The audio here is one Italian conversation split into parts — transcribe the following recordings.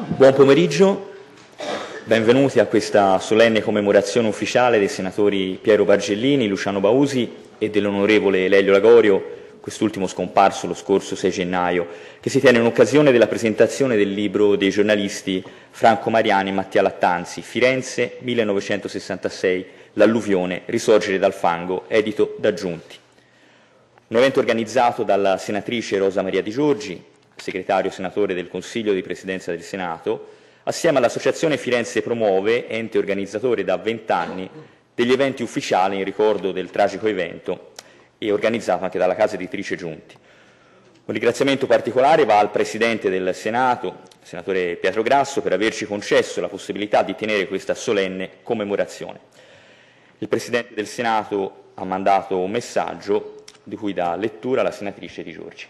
Buon pomeriggio, benvenuti a questa solenne commemorazione ufficiale dei senatori Piero Bargellini, Luciano Bausi e dell'onorevole Lelio Lagorio, quest'ultimo scomparso lo scorso 6 gennaio, che si tiene in occasione della presentazione del libro dei giornalisti Franco Mariani e Mattia Lattanzi, Firenze 1966, L'alluvione, risorgere dal fango, edito da Giunti. Un evento organizzato dalla senatrice Rosa Maria Di Giorgi, segretario senatore del Consiglio di Presidenza del Senato, assieme all'Associazione Firenze Promuove, ente organizzatore da 20 anni degli eventi ufficiali in ricordo del tragico evento e organizzato anche dalla casa editrice Giunti. Un ringraziamento particolare va al Presidente del Senato, senatore Pietro Grasso, per averci concesso la possibilità di tenere questa solenne commemorazione. Il Presidente del Senato ha mandato un messaggio di cui dà lettura la senatrice Di Giorgi.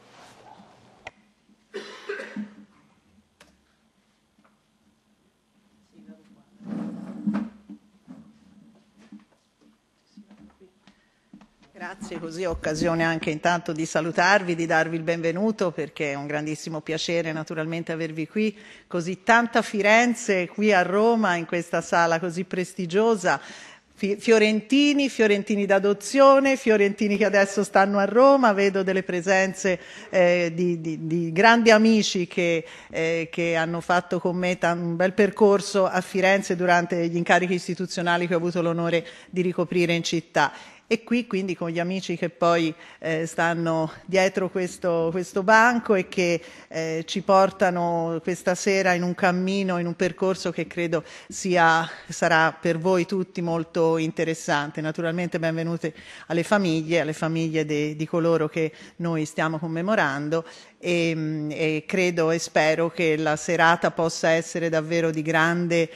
Grazie, così ho occasione anche intanto di salutarvi, di darvi il benvenuto, perché è un grandissimo piacere naturalmente avervi qui, così tanta Firenze qui a Roma, in questa sala così prestigiosa. Fiorentini d'adozione, fiorentini che adesso stanno a Roma, vedo delle presenze di grandi amici che hanno fatto con me un bel percorso a Firenze durante gli incarichi istituzionali che ho avuto l'onore di ricoprire in città. E qui quindi con gli amici che poi stanno dietro questo banco e che ci portano questa sera in un cammino, in un percorso che credo sarà per voi tutti molto interessante. Naturalmente benvenute alle famiglie di coloro che noi stiamo commemorando e credo e spero che la serata possa essere davvero di grande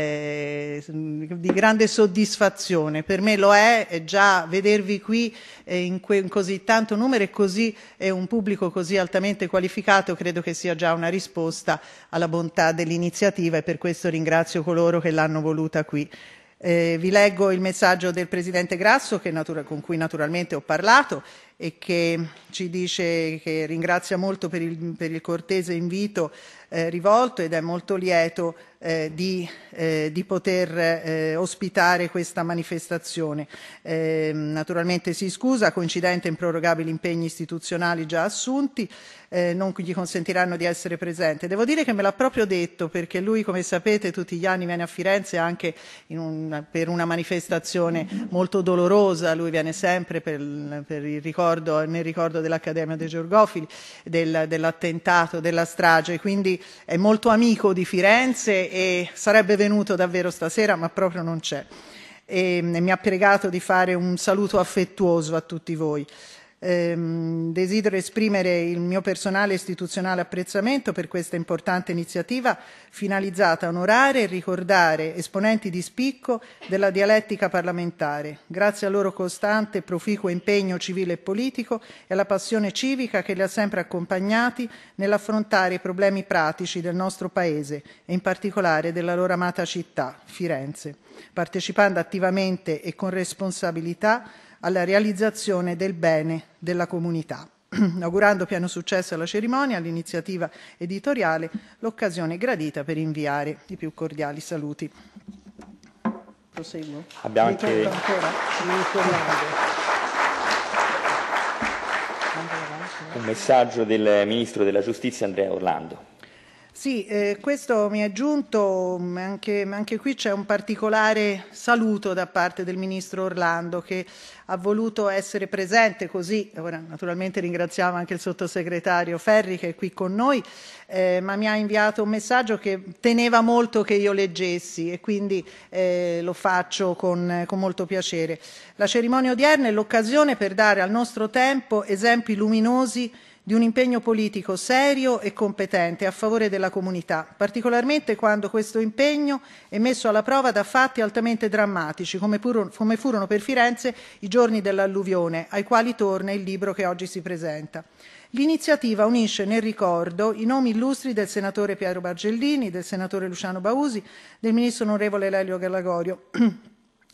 soddisfazione. Per me lo è già vedervi qui in così tanto numero e un pubblico così altamente qualificato, credo che sia già una risposta alla bontà dell'iniziativa e per questo ringrazio coloro che l'hanno voluta qui. Vi leggo il messaggio del Presidente Grasso con cui naturalmente ho parlato e che ci dice che ringrazia molto per il cortese invito rivolto ed è molto lieto di poter ospitare questa manifestazione. Naturalmente si scusa, coincidente improrogabili impegni istituzionali già assunti, non gli consentiranno di essere presente. Devo dire che me l'ha proprio detto, perché lui, come sapete, tutti gli anni viene a Firenze anche per una manifestazione molto dolorosa. Lui viene sempre nel ricordo dell'Accademia dei Georgofili, dell'attentato, della strage, quindi è molto amico di Firenze e sarebbe venuto davvero stasera, ma proprio non c'è. E mi ha pregato di fare un saluto affettuoso a tutti voi. Desidero esprimere il mio personale e istituzionale apprezzamento per questa importante iniziativa finalizzata a onorare e ricordare esponenti di spicco della dialettica parlamentare, grazie al loro costante e proficuo impegno civile e politico e alla passione civica che li ha sempre accompagnati nell'affrontare i problemi pratici del nostro Paese e in particolare della loro amata città, Firenze, partecipando attivamente e con responsabilità alla realizzazione del bene della comunità. Augurando pieno successo alla cerimonia, all'iniziativa editoriale, l'occasione gradita per inviare i più cordiali saluti. Proseguo. Abbiamo anche un messaggio del Ministro della Giustizia Andrea Orlando. Sì, questo mi è giunto, anche qui c'è un particolare saluto da parte del Ministro Orlando che ha voluto essere presente così, ora naturalmente ringraziamo anche il Sottosegretario Ferri che è qui con noi, ma mi ha inviato un messaggio che teneva molto che io leggessi e quindi lo faccio con molto piacere. La cerimonia odierna è l'occasione per dare al nostro tempo esempi luminosi di un impegno politico serio e competente a favore della comunità, particolarmente quando questo impegno è messo alla prova da fatti altamente drammatici, come furono per Firenze i giorni dell'alluvione, ai quali torna il libro che oggi si presenta. L'iniziativa unisce nel ricordo i nomi illustri del senatore Piero Bargellini, del senatore Luciano Bausi, del ministro onorevole Lelio Lagorio,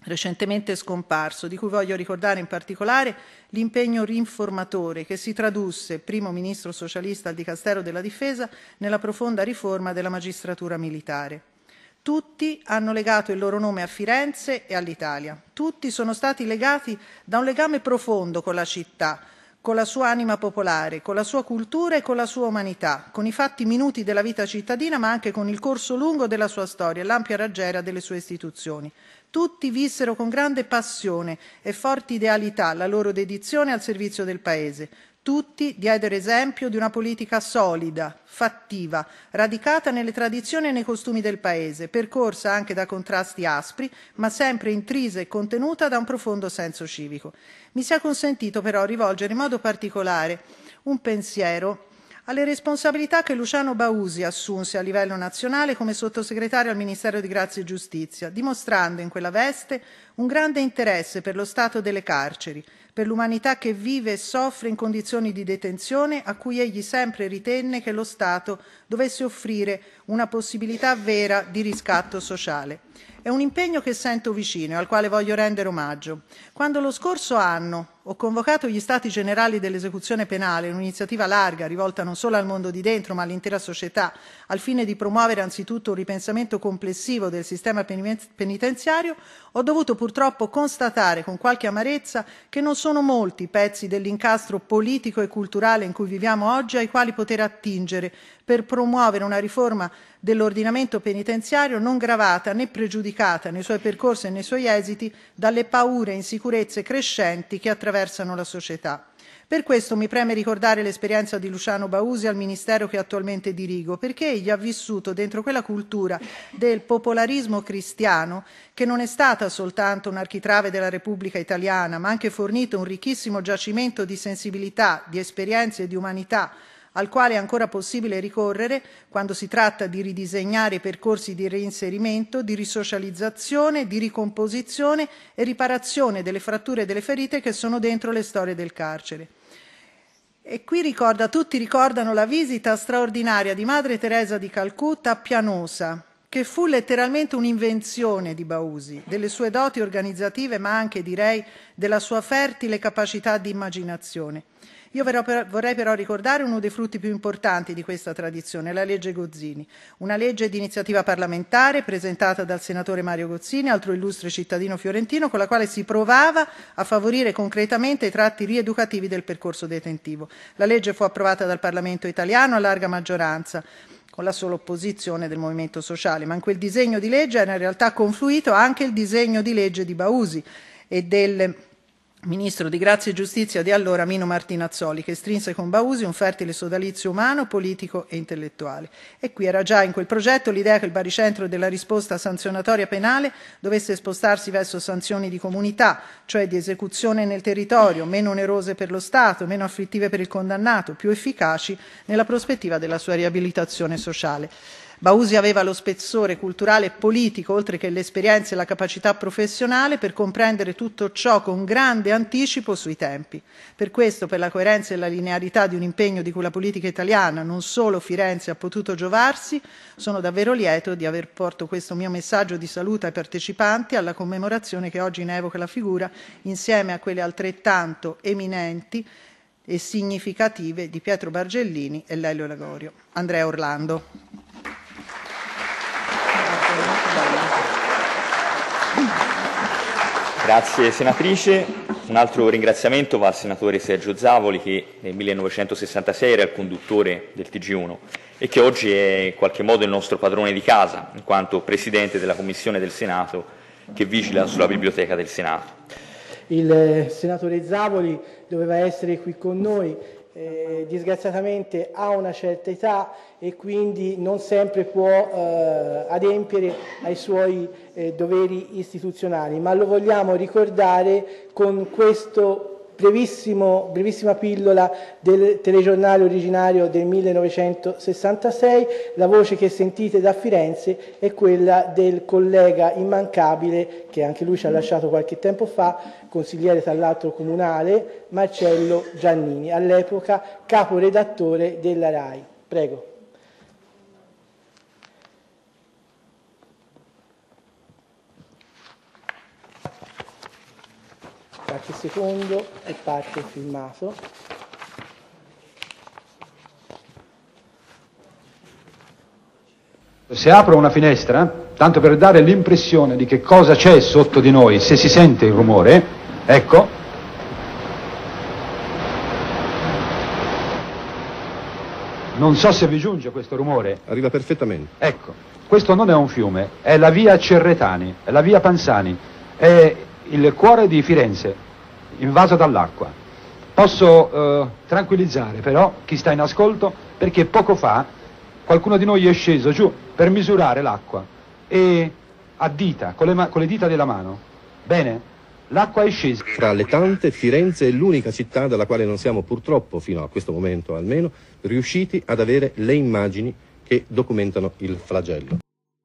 recentemente scomparso, di cui voglio ricordare in particolare l'impegno rinformatore che si tradusse, primo ministro socialista al Dicastero della Difesa, nella profonda riforma della magistratura militare. Tutti hanno legato il loro nome a Firenze e all'Italia. Tutti sono stati legati da un legame profondo con la città, con la sua anima popolare, con la sua cultura e con la sua umanità, con i fatti minuti della vita cittadina, ma anche con il corso lungo della sua storia e l'ampia raggiera delle sue istituzioni. Tutti vissero con grande passione e forti idealità la loro dedizione al servizio del Paese. Tutti diedero esempio di una politica solida, fattiva, radicata nelle tradizioni e nei costumi del Paese, percorsa anche da contrasti aspri, ma sempre intrisa e contenuta da un profondo senso civico. Mi sia consentito però rivolgere in modo particolare un pensiero alle responsabilità che Luciano Bausi assunse a livello nazionale come sottosegretario al Ministero di Grazia e Giustizia, dimostrando in quella veste un grande interesse per lo stato delle carceri, per l'umanità che vive e soffre in condizioni di detenzione a cui egli sempre ritenne che lo Stato dovesse offrire una possibilità vera di riscatto sociale. È un impegno che sento vicino e al quale voglio rendere omaggio. Quando lo scorso anno ho convocato gli Stati Generali dell'esecuzione penale, un'iniziativa larga rivolta non solo al mondo di dentro ma all'intera società, al fine di promuovere anzitutto un ripensamento complessivo del sistema penitenziario, ho dovuto purtroppo constatare con qualche amarezza che non sono molti i pezzi dell'incastro politico e culturale in cui viviamo oggi ai quali poter attingere per promuovere una riforma dell'ordinamento penitenziario non gravata né pregiudicata nei suoi percorsi e nei suoi esiti dalle paure e insicurezze crescenti che attraversano la società. Per questo mi preme ricordare l'esperienza di Luciano Bausi al Ministero che attualmente dirigo, perché egli ha vissuto dentro quella cultura del popolarismo cristiano che non è stata soltanto un architrave della Repubblica Italiana, ma ha anche fornito un ricchissimo giacimento di sensibilità, di esperienze e di umanità al quale è ancora possibile ricorrere quando si tratta di ridisegnare i percorsi di reinserimento, di risocializzazione, di ricomposizione e riparazione delle fratture e delle ferite che sono dentro le storie del carcere. E qui tutti ricordano la visita straordinaria di Madre Teresa di Calcutta a Pianosa, che fu letteralmente un'invenzione di Bausi, delle sue doti organizzative, ma anche, direi, della sua fertile capacità di immaginazione. Io vorrei però ricordare uno dei frutti più importanti di questa tradizione, la legge Gozzini, una legge di iniziativa parlamentare presentata dal senatore Mario Gozzini, altro illustre cittadino fiorentino, con la quale si provava a favorire concretamente i tratti rieducativi del percorso detentivo. La legge fu approvata dal Parlamento italiano a larga maggioranza, con la sola opposizione del Movimento Sociale, ma in quel disegno di legge era in realtà confluito anche il disegno di legge di Bausi e del Ministro di Grazia e Giustizia di allora Mino Martinazzoli, che strinse con Bausi un fertile sodalizio umano, politico e intellettuale. E qui era già in quel progetto l'idea che il baricentro della risposta sanzionatoria penale dovesse spostarsi verso sanzioni di comunità, cioè di esecuzione nel territorio, meno onerose per lo Stato, meno afflittive per il condannato, più efficaci nella prospettiva della sua riabilitazione sociale. Bausi aveva lo spessore culturale e politico, oltre che l'esperienza e la capacità professionale, per comprendere tutto ciò con grande anticipo sui tempi. Per questo, per la coerenza e la linearità di un impegno di cui la politica italiana, non solo Firenze, ha potuto giovarsi, sono davvero lieto di aver portato questo mio messaggio di saluto ai partecipanti alla commemorazione che oggi ne evoca la figura, insieme a quelle altrettanto eminenti e significative di Pietro Bargellini e Lelio Lagorio. Andrea Orlando. Grazie senatrice. Un altro ringraziamento va al senatore Sergio Zavoli, che nel 1966 era il conduttore del TG1 e che oggi è in qualche modo il nostro padrone di casa, in quanto presidente della commissione del Senato che vigila sulla biblioteca del Senato. Il senatore Zavoli doveva essere qui con noi, disgraziatamente ha una certa età e quindi non sempre può adempiere ai suoi doveri istituzionali, ma lo vogliamo ricordare con questo brevissima pillola del telegiornale originario del 1966. La voce che sentite da Firenze è quella del collega immancabile, che anche lui ci ha lasciato qualche tempo fa, consigliere tra l'altro comunale, Marcello Giannini, all'epoca caporedattore della RAI. Prego. qualche secondo e parte il filmato. Se apro una finestra, tanto per dare l'impressione di che cosa c'è sotto di noi, se si sente il rumore, ecco. Non so se vi giunge questo rumore. Arriva perfettamente. Ecco, questo non è un fiume, è la via Cerretani, è la via Panzani, è il cuore di Firenze, invaso dall'acqua. Posso tranquillizzare però chi sta in ascolto, perché poco fa qualcuno di noi è sceso giù per misurare l'acqua e a dita, con le dita della mano. Bene? L'acqua è scesa. Tra le tante, Firenze è l'unica città dalla quale non siamo purtroppo, fino a questo momento almeno, riusciti ad avere le immagini che documentano il flagello.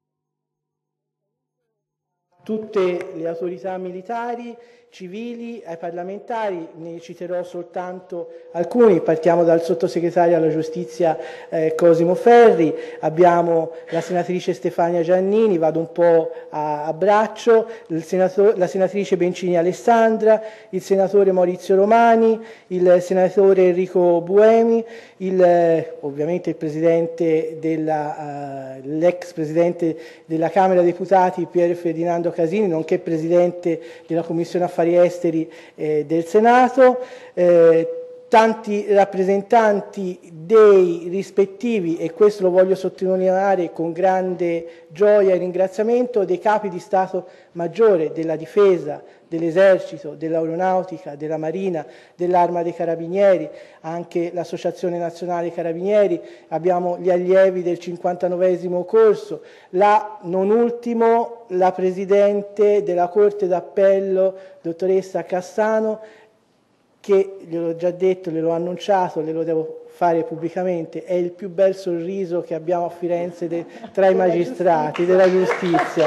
Tutte le autorità militari, civili, ai parlamentari, ne citerò soltanto alcuni. Partiamo dal sottosegretario alla giustizia Cosimo Ferri, abbiamo la senatrice Stefania Giannini, vado un po' a braccio, la senatrice Bencini Alessandra, il senatore Maurizio Romani, il senatore Enrico Buemi, ovviamente il presidente l'ex presidente della Camera dei Deputati Pier Ferdinando Casini, nonché presidente della Commissione Affari Esteri del Senato, tanti rappresentanti dei rispettivi, e questo lo voglio sottolineare con grande gioia e ringraziamento, dei capi di Stato Maggiore della Difesa, dell'Esercito, dell'Aeronautica, della Marina, dell'Arma dei Carabinieri, anche l'Associazione Nazionale Carabinieri, abbiamo gli allievi del 59esimo corso, non ultimo la Presidente della Corte d'Appello, dottoressa Cassano, che, gliel'ho già detto, gliel'ho annunciato, glielo devo fare pubblicamente, è il più bel sorriso che abbiamo a Firenze tra i magistrati della giustizia.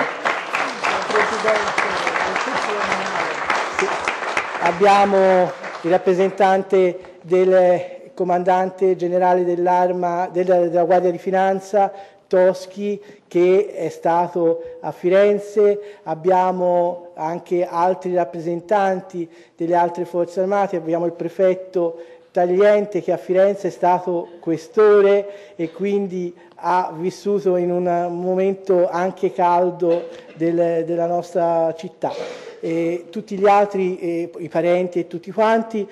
Abbiamo il rappresentante del comandante generale dell'Arma della Guardia di Finanza, Toschi, che è stato a Firenze, abbiamo anche altri rappresentanti delle altre forze armate, abbiamo il prefetto Tagliente che a Firenze è stato questore e quindi ha vissuto in un momento anche caldo della nostra città. E tutti gli altri, i parenti e tutti quanti,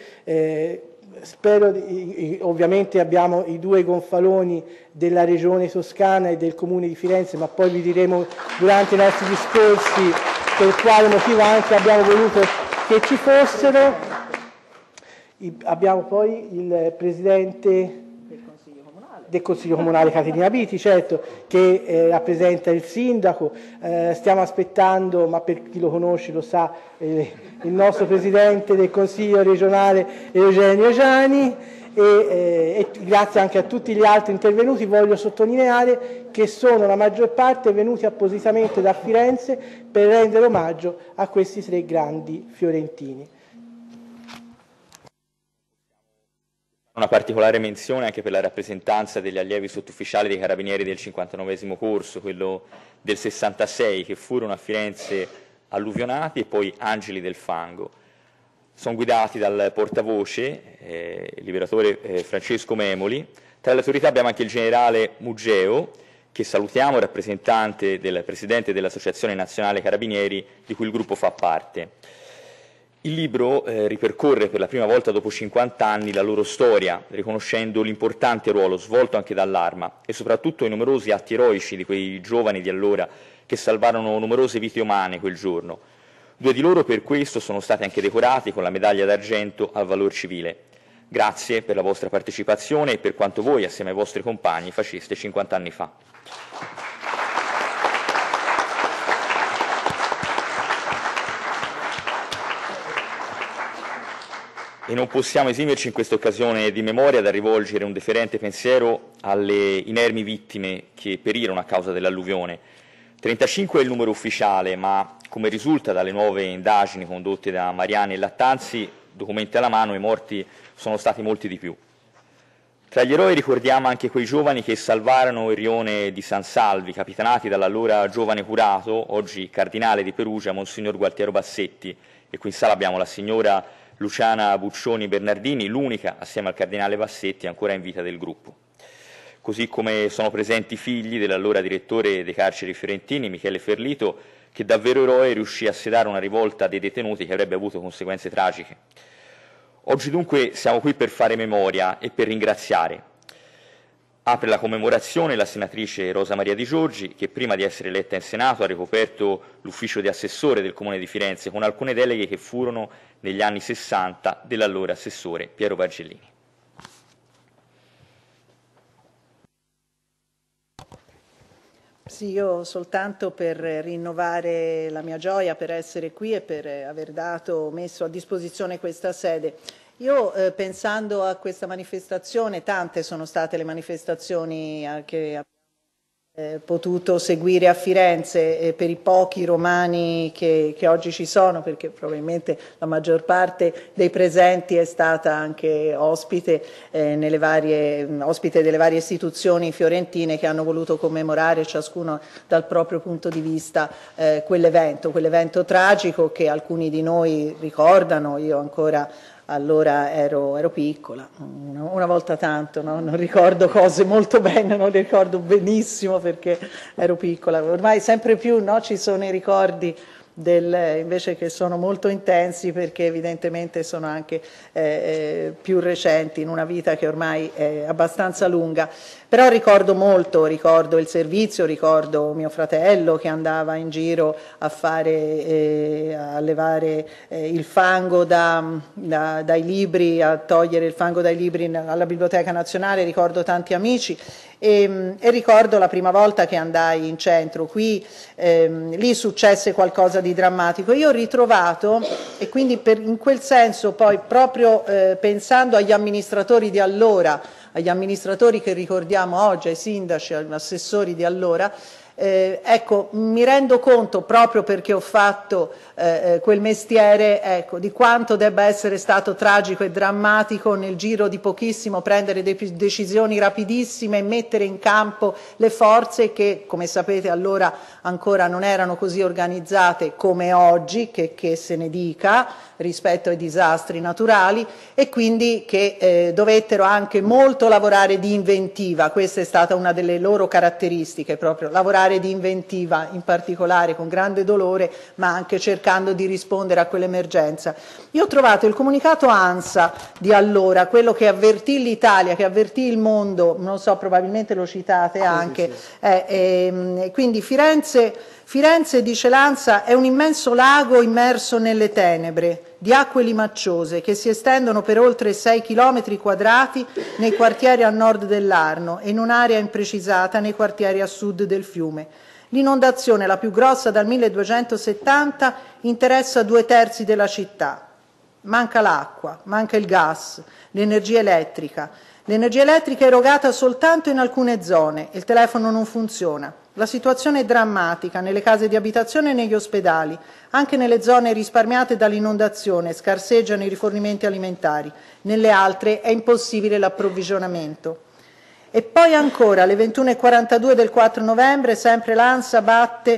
ovviamente abbiamo i due gonfaloni della regione Toscana e del comune di Firenze, ma poi vi diremo durante i nostri discorsi per quale motivo anche abbiamo voluto che ci fossero. Abbiamo poi il presidente del Consiglio Comunale Caterina Biti, certo, che rappresenta il sindaco. Stiamo aspettando, ma per chi lo conosce lo sa, il nostro presidente del Consiglio regionale Eugenio Giani, e grazie anche a tutti gli altri intervenuti. Voglio sottolineare che sono la maggior parte venuti appositamente da Firenze per rendere omaggio a questi tre grandi fiorentini. Una particolare menzione anche per la rappresentanza degli allievi sottufficiali dei Carabinieri del 59esimo corso, quello del 66, che furono a Firenze alluvionati e poi Angeli del Fango. Sono guidati dal portavoce, il liberatore Francesco Memoli. Tra le autorità abbiamo anche il generale Muggeo, che salutiamo, rappresentante del presidente dell'Associazione Nazionale Carabinieri, di cui il gruppo fa parte. Il libro ripercorre per la prima volta dopo 50 anni la loro storia, riconoscendo l'importante ruolo svolto anche dall'Arma e soprattutto i numerosi atti eroici di quei giovani di allora che salvarono numerose vite umane quel giorno. Due di loro per questo sono stati anche decorati con la medaglia d'argento al valor civile. Grazie per la vostra partecipazione e per quanto voi, assieme ai vostri compagni, faceste 50 anni fa. E non possiamo esimerci in questa occasione di memoria da rivolgere un deferente pensiero alle inermi vittime che perirono a causa dell'alluvione. 35 è il numero ufficiale, ma come risulta dalle nuove indagini condotte da Mariani e Lattanzi, documenti alla mano, i morti sono stati molti di più. Tra gli eroi ricordiamo anche quei giovani che salvarono il rione di San Salvi, capitanati dall'allora giovane curato, oggi cardinale di Perugia, Monsignor Gualtiero Bassetti, e qui in sala abbiamo la signora Luciana Buccioni Bernardini, l'unica, assieme al cardinale Bassetti, ancora in vita del gruppo. Così come sono presenti i figli dell'allora direttore dei carceri fiorentini, Michele Ferlito, che davvero eroe riuscì a sedare una rivolta dei detenuti che avrebbe avuto conseguenze tragiche. Oggi dunque siamo qui per fare memoria e per ringraziare. Apre la commemorazione la senatrice Rosa Maria Di Giorgi, che prima di essere eletta in Senato ha ricoperto l'ufficio di assessore del Comune di Firenze, con alcune deleghe che furono negli anni 60 dell'allora assessore Piero Bargellini. Sì, io soltanto per rinnovare la mia gioia per essere qui e per aver messo a disposizione questa sede. Io pensando a questa manifestazione, tante sono state le manifestazioni che potuto seguire a Firenze per i pochi romani che oggi ci sono, perché probabilmente la maggior parte dei presenti è stata anche ospite delle varie istituzioni fiorentine che hanno voluto commemorare ciascuno dal proprio punto di vista quell'evento tragico che alcuni di noi ricordano. Io ancora allora ero piccola, una volta tanto, no? Non ricordo cose molto bene, non le ricordo benissimo perché ero piccola. Ormai sempre più, no, ci sono i ricordi invece che sono molto intensi perché evidentemente sono anche più recenti in una vita che ormai è abbastanza lunga. Però ricordo molto, ricordo il servizio, ricordo mio fratello che andava in giro a levare il fango dai libri, a togliere il fango dai libri alla Biblioteca Nazionale, ricordo tanti amici e ricordo la prima volta che andai in centro, lì successe qualcosa di drammatico. Io ho ritrovato, e quindi in quel senso poi proprio pensando agli amministratori di allora, agli amministratori che ricordiamo oggi, ai sindaci, agli assessori di allora, ecco, mi rendo conto proprio perché ho fatto quel mestiere, ecco, di quanto debba essere stato tragico e drammatico nel giro di pochissimo prendere decisioni rapidissime e mettere in campo le forze che, come sapete, allora ancora non erano così organizzate come oggi, che se ne dica, rispetto ai disastri naturali, e quindi che dovettero anche molto lavorare di inventiva. Questa è stata una delle loro caratteristiche, proprio lavorare di inventiva, in particolare con grande dolore, ma anche cercando di rispondere a quell'emergenza. Io ho trovato il comunicato ANSA di allora, quello che avvertì l'Italia, che avvertì il mondo, non so, probabilmente lo citate anche, sì. Quindi Firenze, dice l'ANSA, è un immenso lago immerso nelle tenebre di acque limacciose che si estendono per oltre 6 chilometri quadrati nei quartieri a nord dell'Arno e in un'area imprecisata nei quartieri a sud del fiume. L'inondazione, la più grossa dal 1270, interessa 2/3 della città. Manca l'acqua, manca il gas, l'energia elettrica. L'energia elettrica è erogata soltanto in alcune zone, il telefono non funziona. La situazione è drammatica nelle case di abitazione e negli ospedali. Anche nelle zone risparmiate dall'inondazione scarseggiano i rifornimenti alimentari. Nelle altre è impossibile l'approvvigionamento. E poi ancora, alle 21:42 del 4 novembre, sempre l'ANSA batte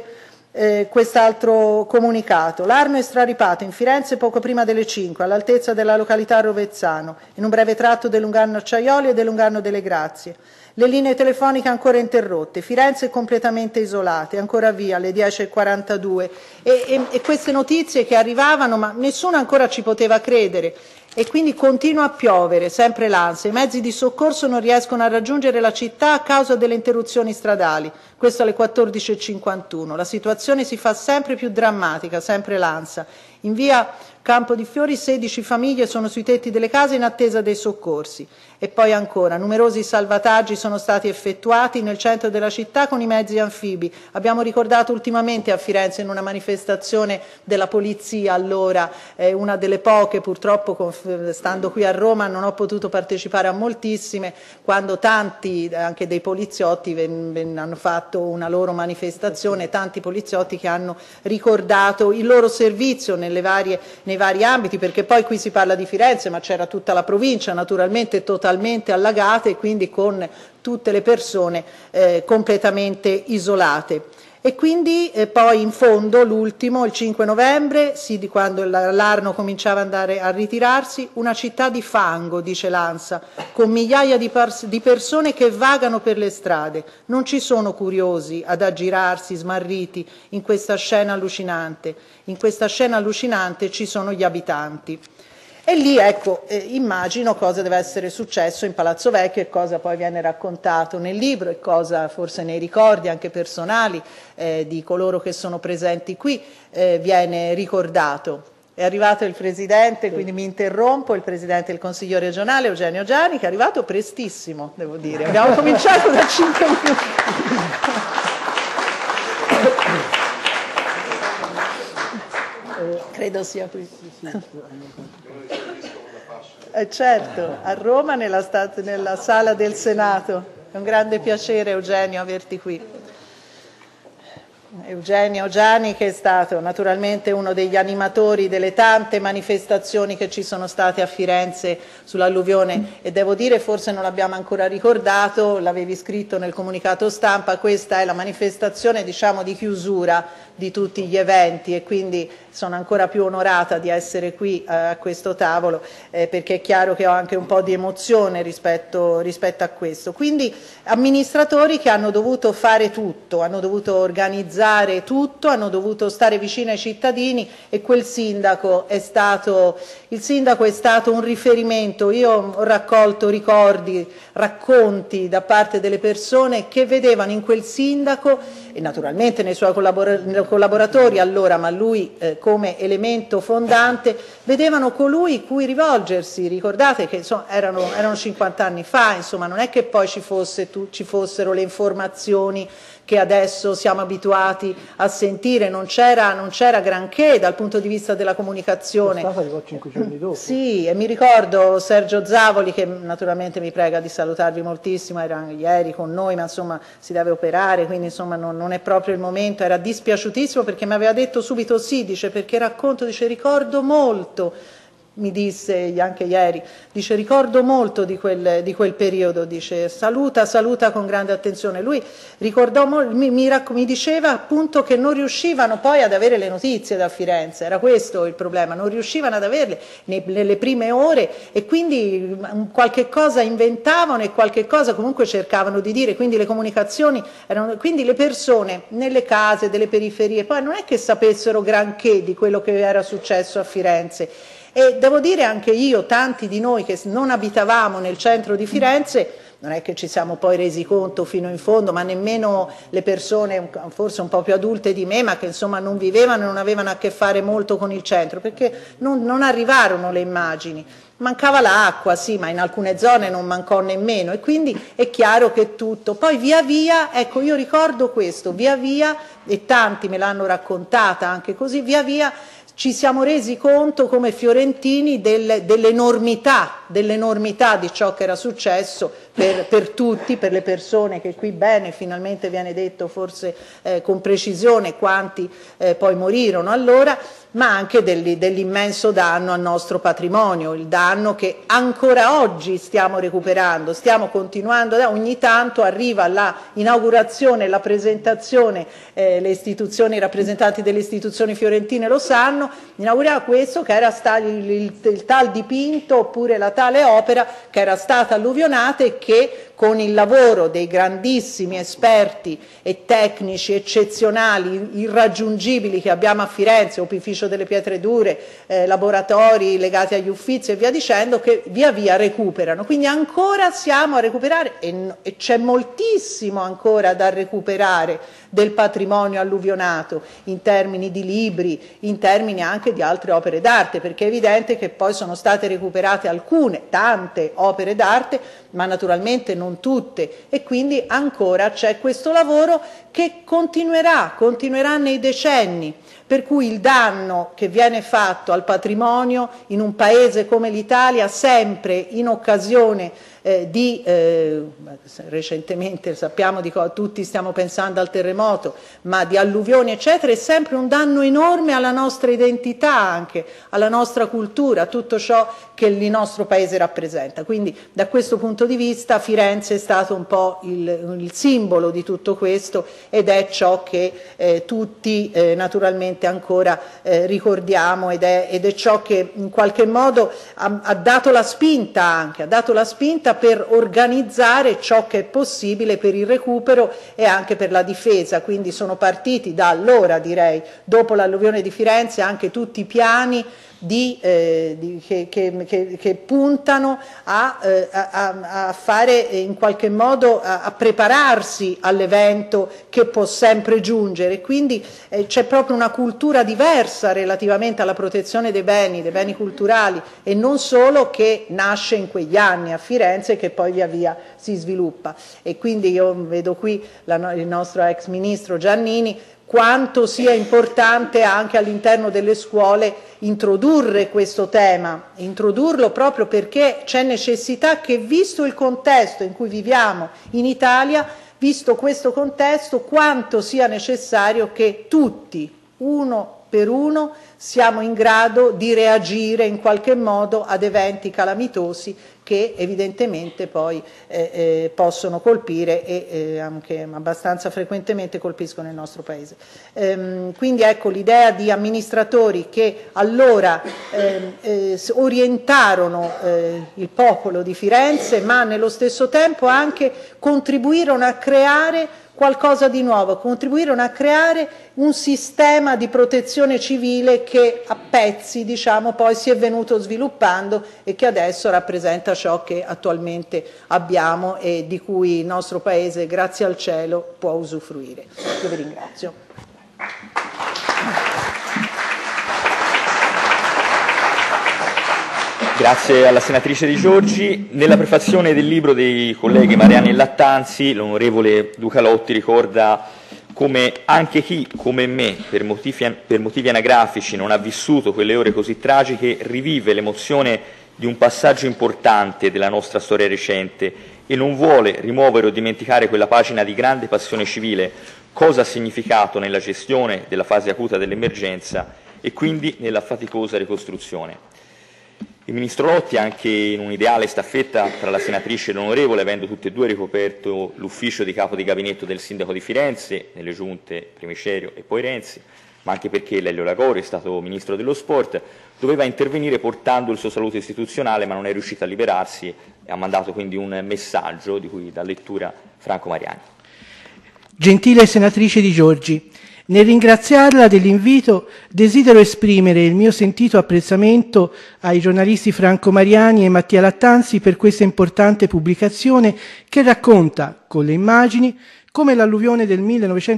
quest'altro comunicato. L'Arno è straripato in Firenze poco prima delle 5, all'altezza della località Rovezzano, in un breve tratto del Lungarno Acciaioli e del Lungarno delle Grazie. Le linee telefoniche ancora interrotte, Firenze è completamente isolata, ancora via alle 10:42 e queste notizie che arrivavano, ma nessuno ancora ci poteva credere. E quindi continua a piovere, sempre l'ANSA. I mezzi di soccorso non riescono a raggiungere la città a causa delle interruzioni stradali. Questo alle 14:51. La situazione si fa sempre più drammatica, sempre l'ANSA. In via Campo di Fiori 16 famiglie sono sui tetti delle case in attesa dei soccorsi. E poi ancora, numerosi salvataggi sono stati effettuati nel centro della città con i mezzi anfibi. Abbiamo ricordato ultimamente a Firenze in una manifestazione della polizia, allora una delle poche, purtroppo stando qui a Roma non ho potuto partecipare a moltissime, quando tanti anche dei poliziotti hanno fatto una loro manifestazione, tanti poliziotti che hanno ricordato il loro servizio nei vari ambiti, perché poi qui si parla di Firenze, ma c'era tutta la provincia naturalmente totalmente allagata e quindi con tutte le persone completamente isolate. E quindi poi in fondo, l'ultimo, il 5 novembre, quando l'Arno cominciava ad andare a ritirarsi, una città di fango, dice l'ANSA, con migliaia di persone che vagano per le strade. Non ci sono curiosi ad aggirarsi smarriti in questa scena allucinante. In questa scena allucinante ci sono gli abitanti. E lì, ecco, immagino cosa deve essere successo in Palazzo Vecchio e cosa poi viene raccontato nel libro e cosa forse nei ricordi anche personali di coloro che sono presenti qui viene ricordato. È arrivato il Presidente, quindi mi interrompo, il Presidente del Consiglio regionale Eugenio Giani, che è arrivato prestissimo, devo dire. Abbiamo cominciato da 5 minuti. Credo sia qui. Certo, a Roma nella sala del Senato. È un grande piacere, Eugenio, averti qui. Eugenio Giani, che è stato naturalmente uno degli animatori delle tante manifestazioni che ci sono state a Firenze sull'alluvione, e devo dire, forse non l'abbiamo ancora ricordato, l'avevi scritto nel comunicato stampa, questa è la manifestazione, diciamo, di chiusura di tutti gli eventi, e quindi sono ancora più onorata di essere qui a questo tavolo, perché è chiaro che ho anche un po' di emozione rispetto a questo. Quindi amministratori che hanno dovuto fare tutto, hanno dovuto organizzare tutto, hanno dovuto stare vicino ai cittadini, e quel sindaco è stato un riferimento. Io ho raccolto ricordi, racconti da parte delle persone che vedevano in quel sindaco, e naturalmente nei suoi collaboratori allora, ma lui come elemento fondante, vedevano colui cui rivolgersi. Ricordate che insomma, erano 50 anni fa, insomma, non è che poi ci fossero le informazioni che adesso siamo abituati a sentire, non c'era granché dal punto di vista della comunicazione. È stata 5 giorni dopo. Sì, e mi ricordo Sergio Zavoli, che naturalmente mi prega di salutarvi moltissimo, era ieri con noi, ma insomma si deve operare, quindi insomma non è proprio il momento, era dispiaciutissimo perché mi aveva detto subito sì, dice, perché racconto, dice, ricordo molto. Mi disse anche ieri, dice, ricordo molto di quel periodo, dice, saluta con grande attenzione. Lui ricordò mi diceva appunto che non riuscivano poi ad avere le notizie da Firenze, era questo il problema, non riuscivano ad averle nelle prime ore, e quindi qualche cosa inventavano e qualche cosa comunque cercavano di dire, quindi le comunicazioni quindi le persone nelle case delle periferie poi non è che sapessero granché di quello che era successo a Firenze. E devo dire anche io, tanti di noi che non abitavamo nel centro di Firenze, non è che ci siamo poi resi conto fino in fondo, ma nemmeno le persone forse un po' più adulte di me, ma che insomma non vivevano e non avevano a che fare molto con il centro, perché non arrivarono le immagini. Mancava l'acqua, sì, ma in alcune zone non mancò nemmeno, e quindi è chiaro che tutto. Poi via via, ecco, io ricordo questo, via via, e tanti me l'hanno raccontata anche così, via via ci siamo resi conto come fiorentini dell'enormità di ciò che era successo per tutti, per le persone che qui bene, finalmente viene detto forse con precisione quanti poi morirono allora, ma anche dell'immenso danno al nostro patrimonio, il danno che ancora oggi stiamo recuperando, stiamo continuando, ogni tanto arriva l'inaugurazione, la presentazione, i rappresentanti delle istituzioni fiorentine lo sanno, inauguriamo questo che era il tal dipinto oppure la tale opera che era stata alluvionata, e che con il lavoro dei grandissimi esperti e tecnici eccezionali, irraggiungibili che abbiamo a Firenze, opificio delle pietre dure, laboratori legati agli Uffizi e via dicendo, che via via recuperano. Quindi ancora siamo a recuperare e c'è moltissimo ancora da recuperare del patrimonio alluvionato in termini di libri, in termini anche di altre opere d'arte, perché è evidente che poi sono state recuperate tante opere d'arte, ma naturalmente non tutte, e quindi ancora c'è questo lavoro che continuerà nei decenni, per cui il danno che viene fatto al patrimonio in un paese come l'Italia, sempre in occasione recentemente sappiamo tutti stiamo pensando al terremoto, ma di alluvioni eccetera, è sempre un danno enorme alla nostra identità, anche alla nostra cultura, a tutto ciò che il nostro paese rappresenta. Quindi da questo punto di vista Firenze è stato un po' il simbolo di tutto questo, ed è ciò che tutti naturalmente ancora ricordiamo, ed è ciò che in qualche modo ha dato la spinta anche, per organizzare ciò che è possibile per il recupero e anche per la difesa. Quindi sono partiti da allora, direi, dopo l'alluvione di Firenze, anche tutti i piani che puntano a fare in qualche modo, a prepararsi all'evento che può sempre giungere. Quindi c'è proprio una cultura diversa relativamente alla protezione dei beni culturali, e non solo, che nasce in quegli anni a Firenze e che poi via via si sviluppa. E quindi io vedo qui il nostro ex ministro Giannini, quanto sia importante anche all'interno delle scuole introdurre questo tema, introdurlo proprio perché c'è necessità che, visto il contesto in cui viviamo in Italia, visto questo contesto, quanto sia necessario che tutti, uno per uno, siamo in grado di reagire in qualche modo ad eventi calamitosi che evidentemente poi possono colpire e anche abbastanza frequentemente colpiscono il nostro Paese. Quindi ecco l'idea di amministratori che allora orientarono il popolo di Firenze, ma nello stesso tempo anche contribuirono a creare qualcosa di nuovo, contribuirono a creare un sistema di protezione civile che a pezzi, diciamo, poi si è venuto sviluppando e che adesso rappresenta ciò che attualmente abbiamo e di cui il nostro Paese, grazie al cielo, può usufruire. Io vi ringrazio. Grazie alla senatrice Di Giorgi. Nella prefazione del libro dei colleghi Mariani e Lattanzi, l'onorevole Ducalotti ricorda come anche chi, come me, per motivi anagrafici non ha vissuto quelle ore così tragiche, rivive l'emozione di un passaggio importante della nostra storia recente e non vuole rimuovere o dimenticare quella pagina di grande passione civile, cosa ha significato nella gestione della fase acuta dell'emergenza e quindi nella faticosa ricostruzione. Il Ministro Lotti, anche in un'ideale staffetta tra la senatrice e l'onorevole, avendo tutte e due ricoperto l'ufficio di capo di gabinetto del sindaco di Firenze, nelle giunte Primicerio e poi Renzi, ma anche perché Lelio Lagorio è stato Ministro dello Sport, doveva intervenire portando il suo saluto istituzionale, ma non è riuscito a liberarsi e ha mandato quindi un messaggio di cui dà lettura Franco Mariani. Gentile senatrice Di Giorgi, nel ringraziarla dell'invito desidero esprimere il mio sentito apprezzamento ai giornalisti Franco Mariani e Mattia Lattanzi per questa importante pubblicazione che racconta, con le immagini, come l'alluvione del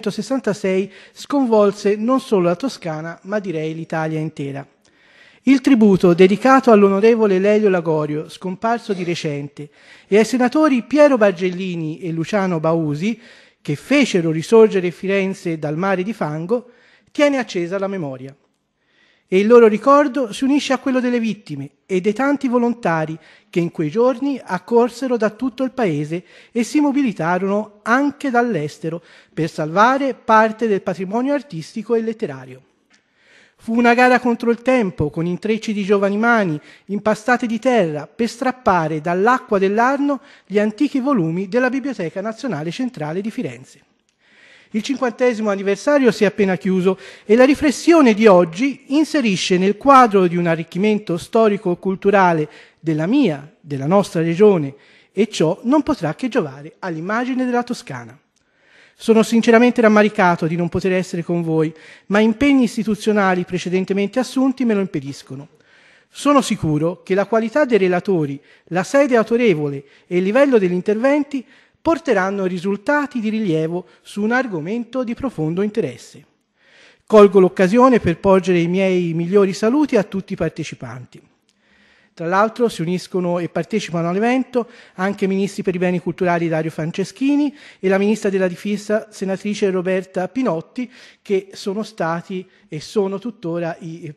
1966 sconvolse non solo la Toscana, ma direi l'Italia intera. Il tributo dedicato all'onorevole Lelio Lagorio, scomparso di recente, e ai senatori Piero Bargellini e Luciano Bausi, che fecero risorgere Firenze dal mare di fango, tiene accesa la memoria. E il loro ricordo si unisce a quello delle vittime e dei tanti volontari che in quei giorni accorsero da tutto il paese e si mobilitarono anche dall'estero per salvare parte del patrimonio artistico e letterario. Fu una gara contro il tempo, con intrecci di giovani mani impastate di terra per strappare dall'acqua dell'Arno gli antichi volumi della Biblioteca Nazionale Centrale di Firenze. Il 50° anniversario si è appena chiuso e la riflessione di oggi inserisce nel quadro di un arricchimento storico-culturale della nostra regione, e ciò non potrà che giovare all'immagine della Toscana. Sono sinceramente rammaricato di non poter essere con voi, ma impegni istituzionali precedentemente assunti me lo impediscono. Sono sicuro che la qualità dei relatori, la sede autorevole e il livello degli interventi porteranno risultati di rilievo su un argomento di profondo interesse. Colgo l'occasione per porgere i miei migliori saluti a tutti i partecipanti. Tra l'altro si uniscono e partecipano all'evento anche ministri per i beni culturali Dario Franceschini e la ministra della Difesa senatrice Roberta Pinotti, che sono stati e sono tuttora i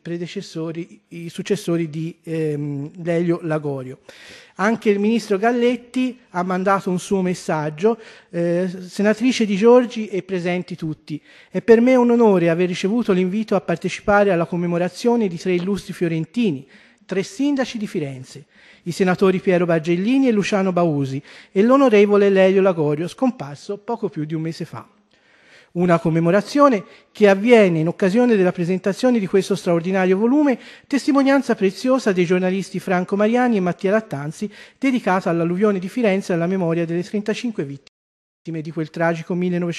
successori di Lelio Lagorio. Anche il ministro Galletti ha mandato un suo messaggio. Senatrice Di Giorgi e presenti tutti, è per me un onore aver ricevuto l'invito a partecipare alla commemorazione di 3 illustri fiorentini, 3 sindaci di Firenze, i senatori Piero Bargellini e Luciano Bausi e l'onorevole Lelio Lagorio, scomparso poco più di un mese fa. Una commemorazione che avviene in occasione della presentazione di questo straordinario volume, testimonianza preziosa dei giornalisti Franco Mariani e Mattia Lattanzi, dedicata all'alluvione di Firenze e alla memoria delle 35 vittime di quel tragico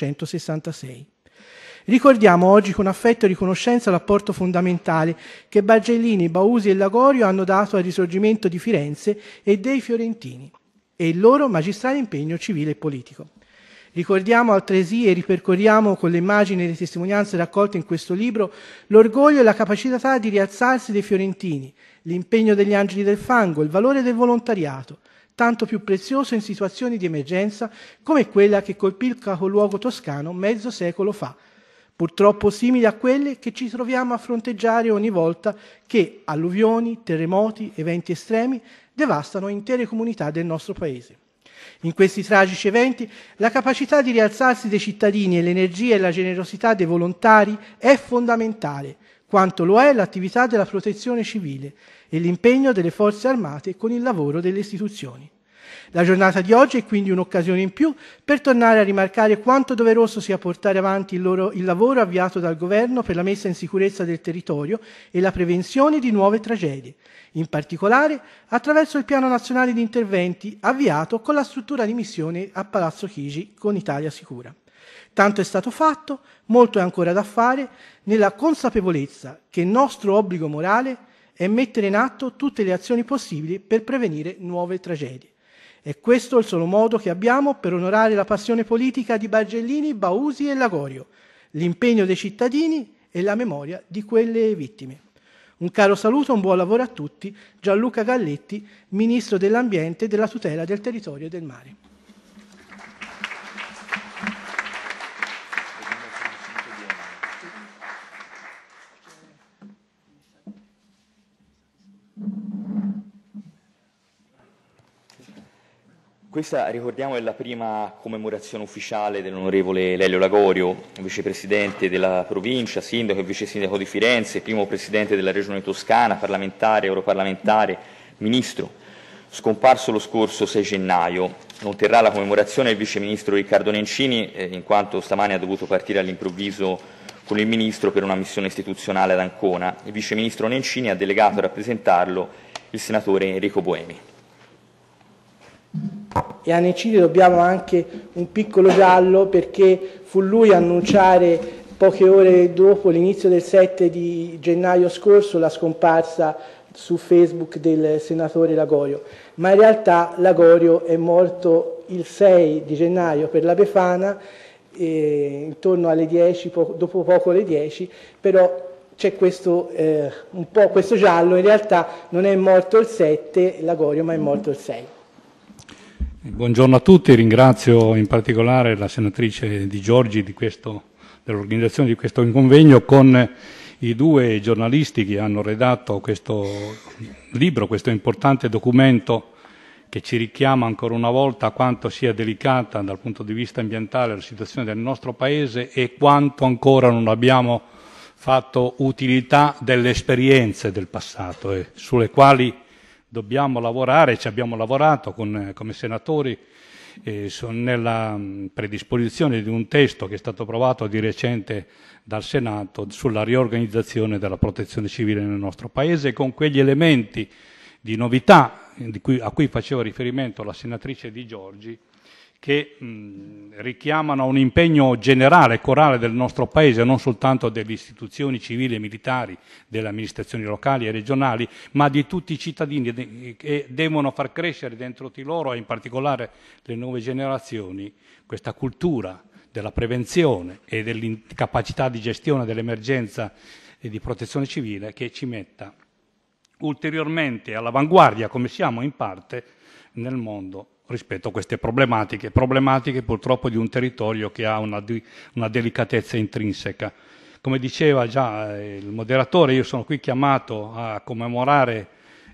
1966. Ricordiamo oggi con affetto e riconoscenza l'apporto fondamentale che Bargellini, Bausi e Lagorio hanno dato al risorgimento di Firenze e dei fiorentini e il loro magistrale impegno civile e politico. Ricordiamo altresì e ripercorriamo con le immagini e le testimonianze raccolte in questo libro l'orgoglio e la capacità di rialzarsi dei fiorentini, l'impegno degli angeli del fango, il valore del volontariato, tanto più prezioso in situazioni di emergenza come quella che colpì il capoluogo toscano mezzo secolo fa, purtroppo simili a quelle che ci troviamo a fronteggiare ogni volta che alluvioni, terremoti, eventi estremi devastano intere comunità del nostro Paese. In questi tragici eventi la capacità di rialzarsi dei cittadini e l'energia e la generosità dei volontari è fondamentale, quanto lo è l'attività della protezione civile e l'impegno delle forze armate con il lavoro delle istituzioni. La giornata di oggi è quindi un'occasione in più per tornare a rimarcare quanto doveroso sia portare avanti il lavoro avviato dal Governo per la messa in sicurezza del territorio e la prevenzione di nuove tragedie, in particolare attraverso il Piano Nazionale di Interventi avviato con la struttura di missione a Palazzo Chigi con Italia Sicura. Tanto è stato fatto, molto è ancora da fare, nella consapevolezza che nostro obbligo morale è mettere in atto tutte le azioni possibili per prevenire nuove tragedie. È questo il solo modo che abbiamo per onorare la passione politica di Bargellini, Bausi e Lagorio, l'impegno dei cittadini e la memoria di quelle vittime. Un caro saluto, un buon lavoro a tutti. Gianluca Galletti, Ministro dell'Ambiente e della Tutela del Territorio e del Mare. Questa, ricordiamo, è la prima commemorazione ufficiale dell'onorevole Lelio Lagorio, vicepresidente della provincia, sindaco e vice sindaco di Firenze, primo presidente della regione toscana, parlamentare, europarlamentare, ministro, scomparso lo scorso 6 gennaio. Non terrà la commemorazione il vice ministro Riccardo Nencini, in quanto stamani ha dovuto partire all'improvviso con il ministro per una missione istituzionale ad Ancona. Il vice ministro Nencini ha delegato a rappresentarlo il senatore Enrico Boemi. E a Nencini dobbiamo anche un piccolo giallo, perché fu lui a annunciare poche ore dopo l'inizio del 7 di gennaio scorso la scomparsa su Facebook del senatore Lagorio, ma in realtà Lagorio è morto il 6 di gennaio per la Befana, intorno alle 10, dopo poco le 10, però c'è questo, un po' questo giallo. In realtà non è morto il 7 Lagorio, ma è morto il 6. Buongiorno a tutti, ringrazio in particolare la senatrice Di Giorgi dell'organizzazione di questo convegno con i 2 giornalisti che hanno redatto questo libro, questo importante documento che ci richiama ancora una volta a quanto sia delicata dal punto di vista ambientale la situazione del nostro Paese e quanto ancora non abbiamo fatto utilità delle esperienze del passato sulle quali dobbiamo lavorare. Ci abbiamo lavorato come senatori nella predisposizione di un testo che è stato approvato di recente dal Senato sulla riorganizzazione della protezione civile nel nostro Paese, con quegli elementi di novità a cui faceva riferimento la senatrice Di Giorgi, che richiamano un impegno generale, corale del nostro Paese, non soltanto delle istituzioni civili e militari, delle amministrazioni locali e regionali, ma di tutti i cittadini che devono far crescere dentro di loro, e in particolare le nuove generazioni, questa cultura della prevenzione e dell'incapacità di gestione dell'emergenza e di protezione civile che ci metta ulteriormente all'avanguardia, come siamo in parte nel mondo, rispetto a queste problematiche purtroppo di un territorio che ha una delicatezza intrinseca. Come diceva già il moderatore, io sono qui chiamato a commemorare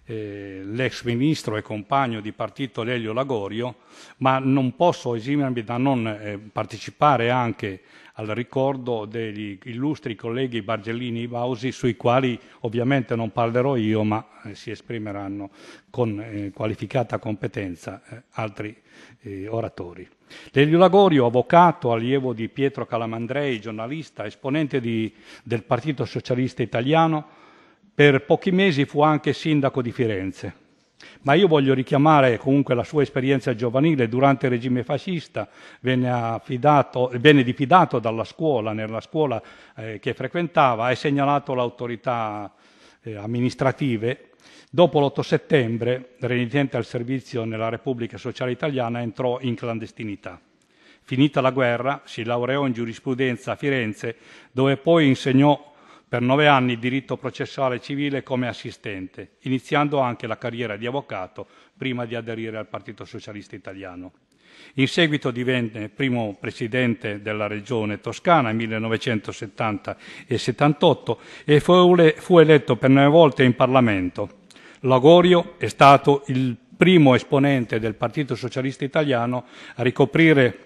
l'ex ministro e compagno di partito Lelio Lagorio, ma non posso esimermi da non partecipare anche al ricordo degli illustri colleghi Bargellini e Bausi, sui quali ovviamente non parlerò io, ma si esprimeranno con qualificata competenza altri oratori. Lelio Lagorio, avvocato, allievo di Pietro Calamandrei, giornalista, esponente del Partito Socialista Italiano, per pochi mesi fu anche sindaco di Firenze. Ma io voglio richiamare comunque la sua esperienza giovanile. Durante il regime fascista venne diffidato dalla scuola, nella scuola che frequentava, e segnalato alle autorità amministrative. Dopo l'8 settembre, renitente al servizio nella Repubblica Sociale Italiana, entrò in clandestinità. Finita la guerra, si laureò in giurisprudenza a Firenze, dove poi insegnò per 9 anni diritto processuale civile come assistente, iniziando anche la carriera di avvocato prima di aderire al Partito Socialista Italiano. In seguito divenne primo presidente della regione Toscana nel 1970 e 78 e fu eletto per 9 volte in Parlamento. Lagorio è stato il primo esponente del Partito Socialista Italiano a ricoprire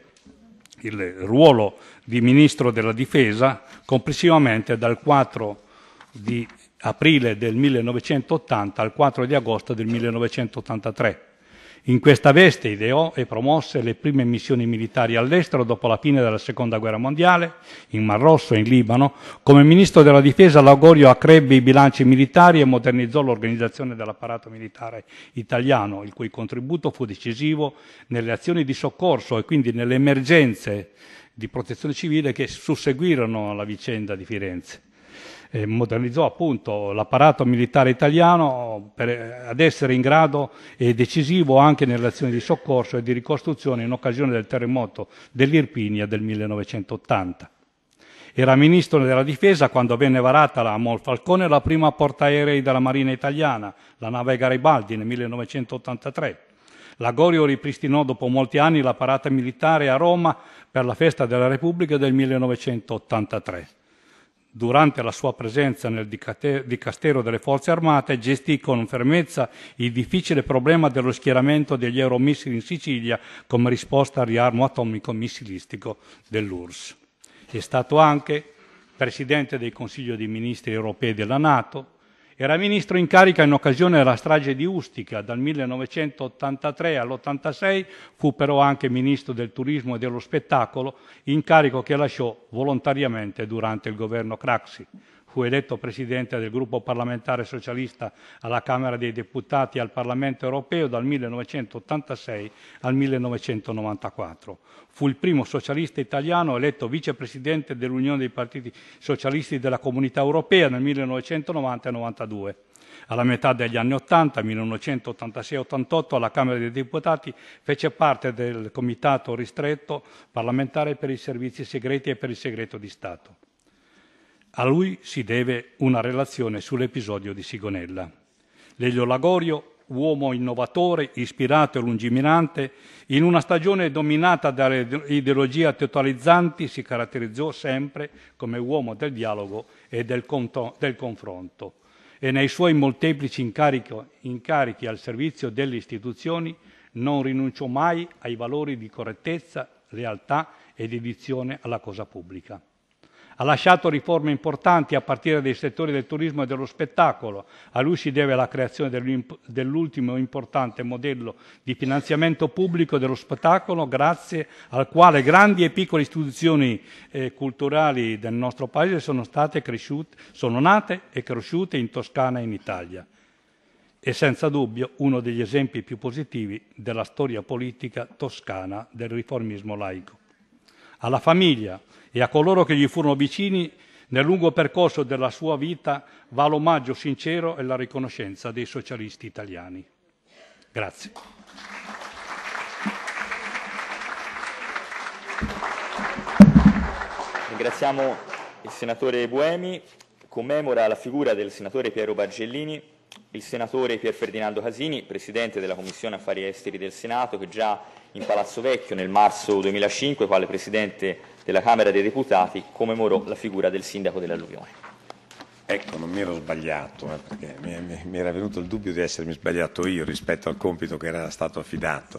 il ruolo di Ministro della Difesa complessivamente dal 4 di aprile del 1980 al 4 di agosto del 1983. In questa veste ideò e promosse le prime missioni militari all'estero dopo la fine della Seconda Guerra Mondiale, in Mar Rosso e in Libano. Come Ministro della Difesa, Lagorio accrebbe i bilanci militari e modernizzò l'organizzazione dell'apparato militare italiano, il cui contributo fu decisivo nelle azioni di soccorso e quindi nelle emergenze di protezione civile che susseguirono alla vicenda di Firenze. Modernizzò appunto l'apparato militare italiano ad essere in grado e decisivo anche nelle azioni di soccorso e di ricostruzione in occasione del terremoto dell'Irpinia del 1980. Era Ministro della Difesa quando venne varata a Monfalcone la prima portaerei della Marina Italiana, la nave Garibaldi, nel 1983. Lagorio ripristinò dopo molti anni l'apparato militare a Roma per la festa della Repubblica del 1983. Durante la sua presenza nel Dicastero delle Forze Armate gestì con fermezza il difficile problema dello schieramento degli euromissili in Sicilia come risposta al riarmo atomico missilistico dell'URSS. È stato anche Presidente del Consiglio dei Ministri europei della NATO. Era ministro in carica in occasione della strage di Ustica. Dal 1983 all'86 fu però anche ministro del turismo e dello spettacolo, incarico che lasciò volontariamente durante il governo Craxi. Fu eletto presidente del gruppo parlamentare socialista alla Camera dei Deputati e al Parlamento europeo dal 1986 al 1994. Fu il primo socialista italiano eletto vicepresidente dell'Unione dei Partiti Socialisti della Comunità Europea nel 1990 e 92. Alla metà degli anni 80, 1986-88, alla Camera dei Deputati fece parte del Comitato ristretto parlamentare per i servizi segreti e per il segreto di Stato. A lui si deve una relazione sull'episodio di Sigonella. Lelio Lagorio, uomo innovatore, ispirato e lungimirante, in una stagione dominata dalle ideologie totalizzanti, si caratterizzò sempre come uomo del dialogo e del confronto. E nei suoi molteplici incarichi al servizio delle istituzioni non rinunciò mai ai valori di correttezza, lealtà e dedizione alla cosa pubblica. Ha lasciato riforme importanti a partire dai settori del turismo e dello spettacolo. A lui si deve la creazione dell'ultimo importante modello di finanziamento pubblico dello spettacolo, grazie al quale grandi e piccole istituzioni culturali del nostro Paese sono nate e cresciute in Toscana e in Italia. È senza dubbio uno degli esempi più positivi della storia politica toscana del riformismo laico. Alla famiglia e a coloro che gli furono vicini nel lungo percorso della sua vita va l'omaggio sincero e la riconoscenza dei socialisti italiani. Grazie. Ringraziamo il senatore Buemi. Commemora la figura del senatore Piero Bargellini il senatore Pier Ferdinando Casini, Presidente della Commissione Affari Esteri del Senato, che già in Palazzo Vecchio nel marzo 2005, quale Presidente della Camera dei Deputati, commemorò la figura del sindaco dell'alluvione. Ecco, non mi ero sbagliato, perché mi era venuto il dubbio di essermi sbagliato io rispetto al compito che era stato affidato.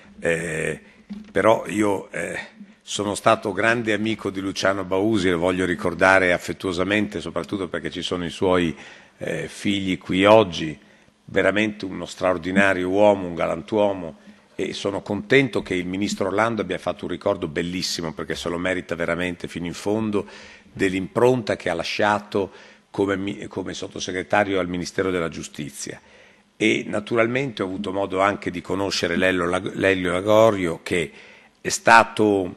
Però io sono stato grande amico di Luciano Bausi e lo voglio ricordare affettuosamente, soprattutto perché ci sono i suoi figli qui oggi, veramente uno straordinario uomo, un galantuomo, e sono contento che il Ministro Orlando abbia fatto un ricordo bellissimo, perché se lo merita veramente fino in fondo, dell'impronta che ha lasciato come sottosegretario al Ministero della Giustizia. E naturalmente ho avuto modo anche di conoscere Lelio Lagorio, che è stato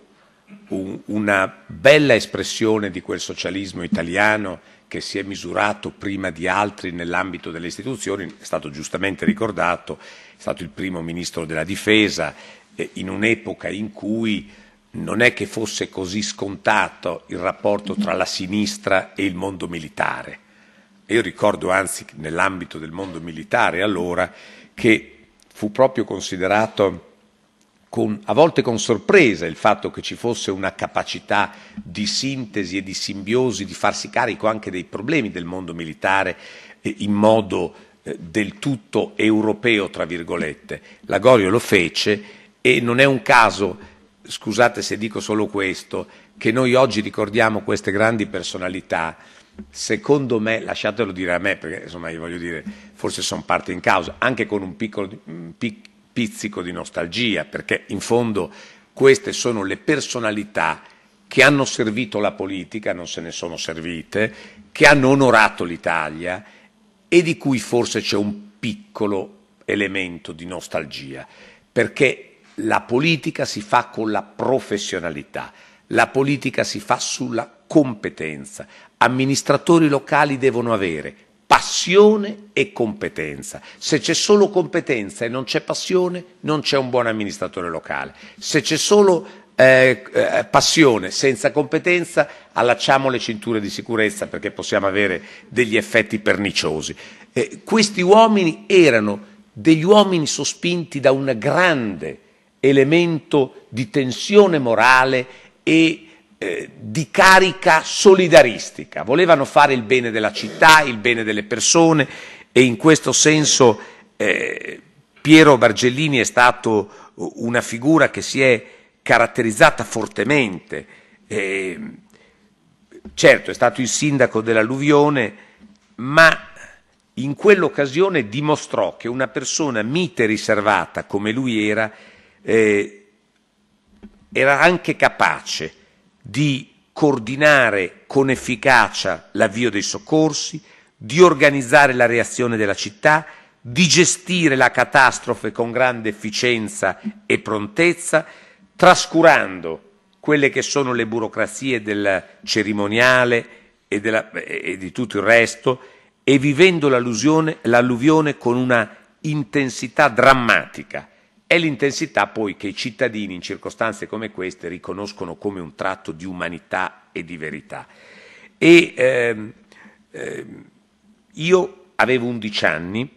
una bella espressione di quel socialismo italiano che si è misurato prima di altri nell'ambito delle istituzioni. È stato giustamente ricordato, è stato il primo ministro della difesa in un'epoca in cui non è che fosse così scontato il rapporto tra la sinistra e il mondo militare. Io ricordo anzi nell'ambito del mondo militare allora che fu proprio considerato a volte con sorpresa il fatto che ci fosse una capacità di sintesi e di simbiosi, di farsi carico anche dei problemi del mondo militare in modo del tutto europeo, tra virgolette. Lagorio lo fece e non è un caso, scusate se dico solo questo, che noi oggi ricordiamo queste grandi personalità. Secondo me, lasciatelo dire a me, perché insomma io voglio dire, forse sono parte in causa, anche con un piccolo pizzico di nostalgia, perché in fondo queste sono le personalità che hanno servito la politica, non se ne sono servite, che hanno onorato l'Italia e di cui forse c'è un piccolo elemento di nostalgia, perché la politica si fa con la professionalità, la politica si fa sulla competenza. Amministratori locali devono avere passione e competenza. Se c'è solo competenza e non c'è passione, non c'è un buon amministratore locale. Se c'è solo passione senza competenza, allacciamo le cinture di sicurezza, perché possiamo avere degli effetti perniciosi. Questi uomini erano degli uomini sospinti da un grande elemento di tensione morale e di carica solidaristica. Volevano fare il bene della città, il bene delle persone, e in questo senso Piero Bargellini è stato una figura che si è caratterizzata fortemente. Certo, è stato il sindaco dell'alluvione, ma in quell'occasione dimostrò che una persona mite e riservata come lui era anche capace di coordinare con efficacia l'avvio dei soccorsi, di organizzare la reazione della città, di gestire la catastrofe con grande efficienza e prontezza, trascurando quelle che sono le burocrazie del cerimoniale e di tutto il resto, e vivendo l'alluvione con una intensità drammatica. È l'intensità poi che i cittadini in circostanze come queste riconoscono come un tratto di umanità e di verità. Io avevo 11 anni,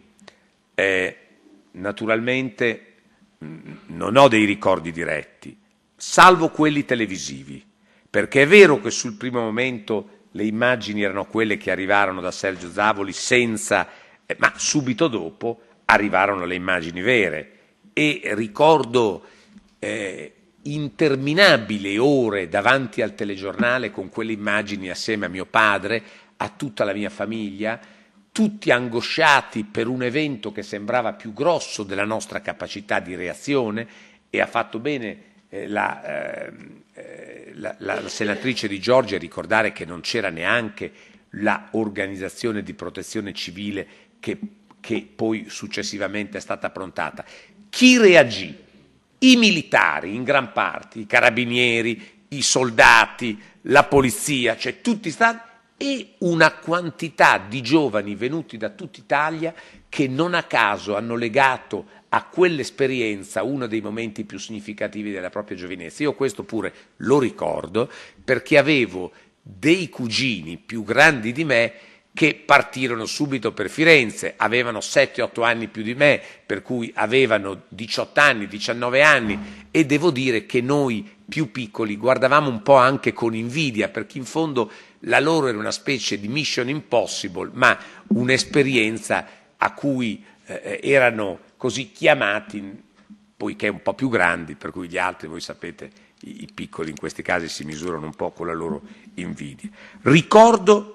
naturalmente non ho dei ricordi diretti, salvo quelli televisivi, perché è vero che sul primo momento le immagini erano quelle che arrivarono da Sergio Zavoli ma subito dopo arrivarono le immagini vere. E ricordo interminabili ore davanti al telegiornale con quelle immagini assieme a mio padre, a tutta la mia famiglia, tutti angosciati per un evento che sembrava più grosso della nostra capacità di reazione, e ha fatto bene la senatrice Di Giorgi a ricordare che non c'era neanche l'organizzazione di protezione civile che poi successivamente è stata approntata. Chi reagì? I militari in gran parte, i carabinieri, i soldati, la polizia, cioè tutti stati, e una quantità di giovani venuti da tutta Italia che non a caso hanno legato a quell'esperienza uno dei momenti più significativi della propria giovinezza. Io questo pure lo ricordo perché avevo dei cugini più grandi di me che partirono subito per Firenze, avevano 7-8 anni più di me, per cui avevano 18 anni, 19 anni, e devo dire che noi più piccoli guardavamo un po' anche con invidia, perché in fondo la loro era una specie di mission impossible, ma un'esperienza a cui erano così chiamati, poiché un po' più grandi, per cui gli altri, voi sapete, i piccoli in questi casi si misurano un po' con la loro invidia. Ricordo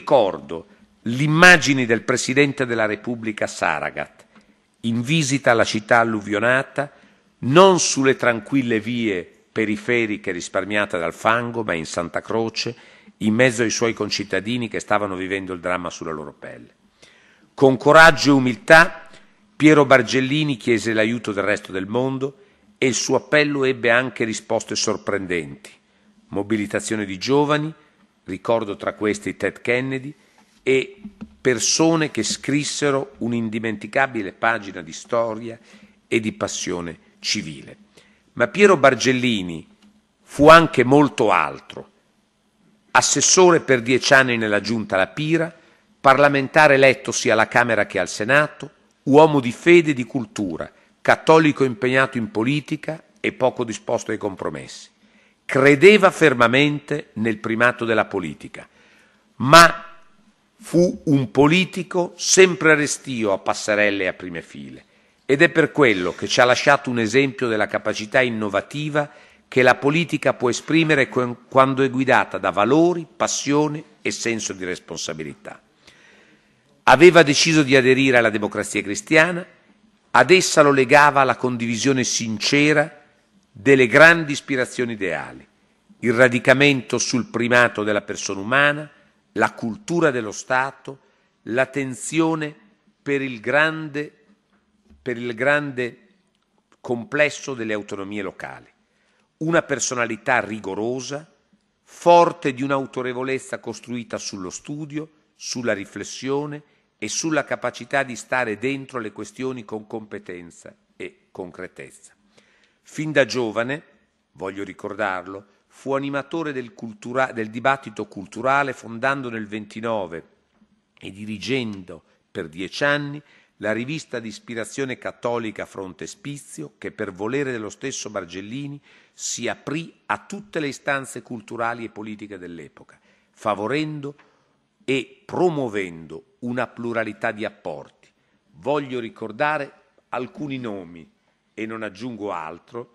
l'immagine del Presidente della Repubblica Saragat, in visita alla città alluvionata, non sulle tranquille vie periferiche risparmiate dal fango, ma in Santa Croce, in mezzo ai suoi concittadini che stavano vivendo il dramma sulla loro pelle. Con coraggio e umiltà, Piero Bargellini chiese l'aiuto del resto del mondo e il suo appello ebbe anche risposte sorprendenti. Mobilitazione di giovani, ricordo tra questi Ted Kennedy, e persone che scrissero un'indimenticabile pagina di storia e di passione civile. Ma Piero Bargellini fu anche molto altro. Assessore per 10 anni nella giunta La Pira, parlamentare eletto sia alla Camera che al Senato, uomo di fede e di cultura, cattolico impegnato in politica e poco disposto ai compromessi. Credeva fermamente nel primato della politica, ma fu un politico sempre restio a passerelle e a prime file, ed è per quello che ci ha lasciato un esempio della capacità innovativa che la politica può esprimere quando è guidata da valori, passione e senso di responsabilità. Aveva deciso di aderire alla Democrazia Cristiana, ad essa lo legava la condivisione sincera delle grandi ispirazioni ideali, il radicamento sul primato della persona umana, la cultura dello Stato, l'attenzione per il grande complesso delle autonomie locali. Una personalità rigorosa, forte di un'autorevolezza costruita sullo studio, sulla riflessione e sulla capacità di stare dentro le questioni con competenza e concretezza. Fin da giovane, voglio ricordarlo, fu animatore del dibattito culturale, fondando nel 29 e dirigendo per 10 anni la rivista di ispirazione cattolica Frontespizio, che per volere dello stesso Bargellini si aprì a tutte le istanze culturali e politiche dell'epoca, favorendo e promuovendo una pluralità di apporti. Voglio ricordare alcuni nomi e non aggiungo altro,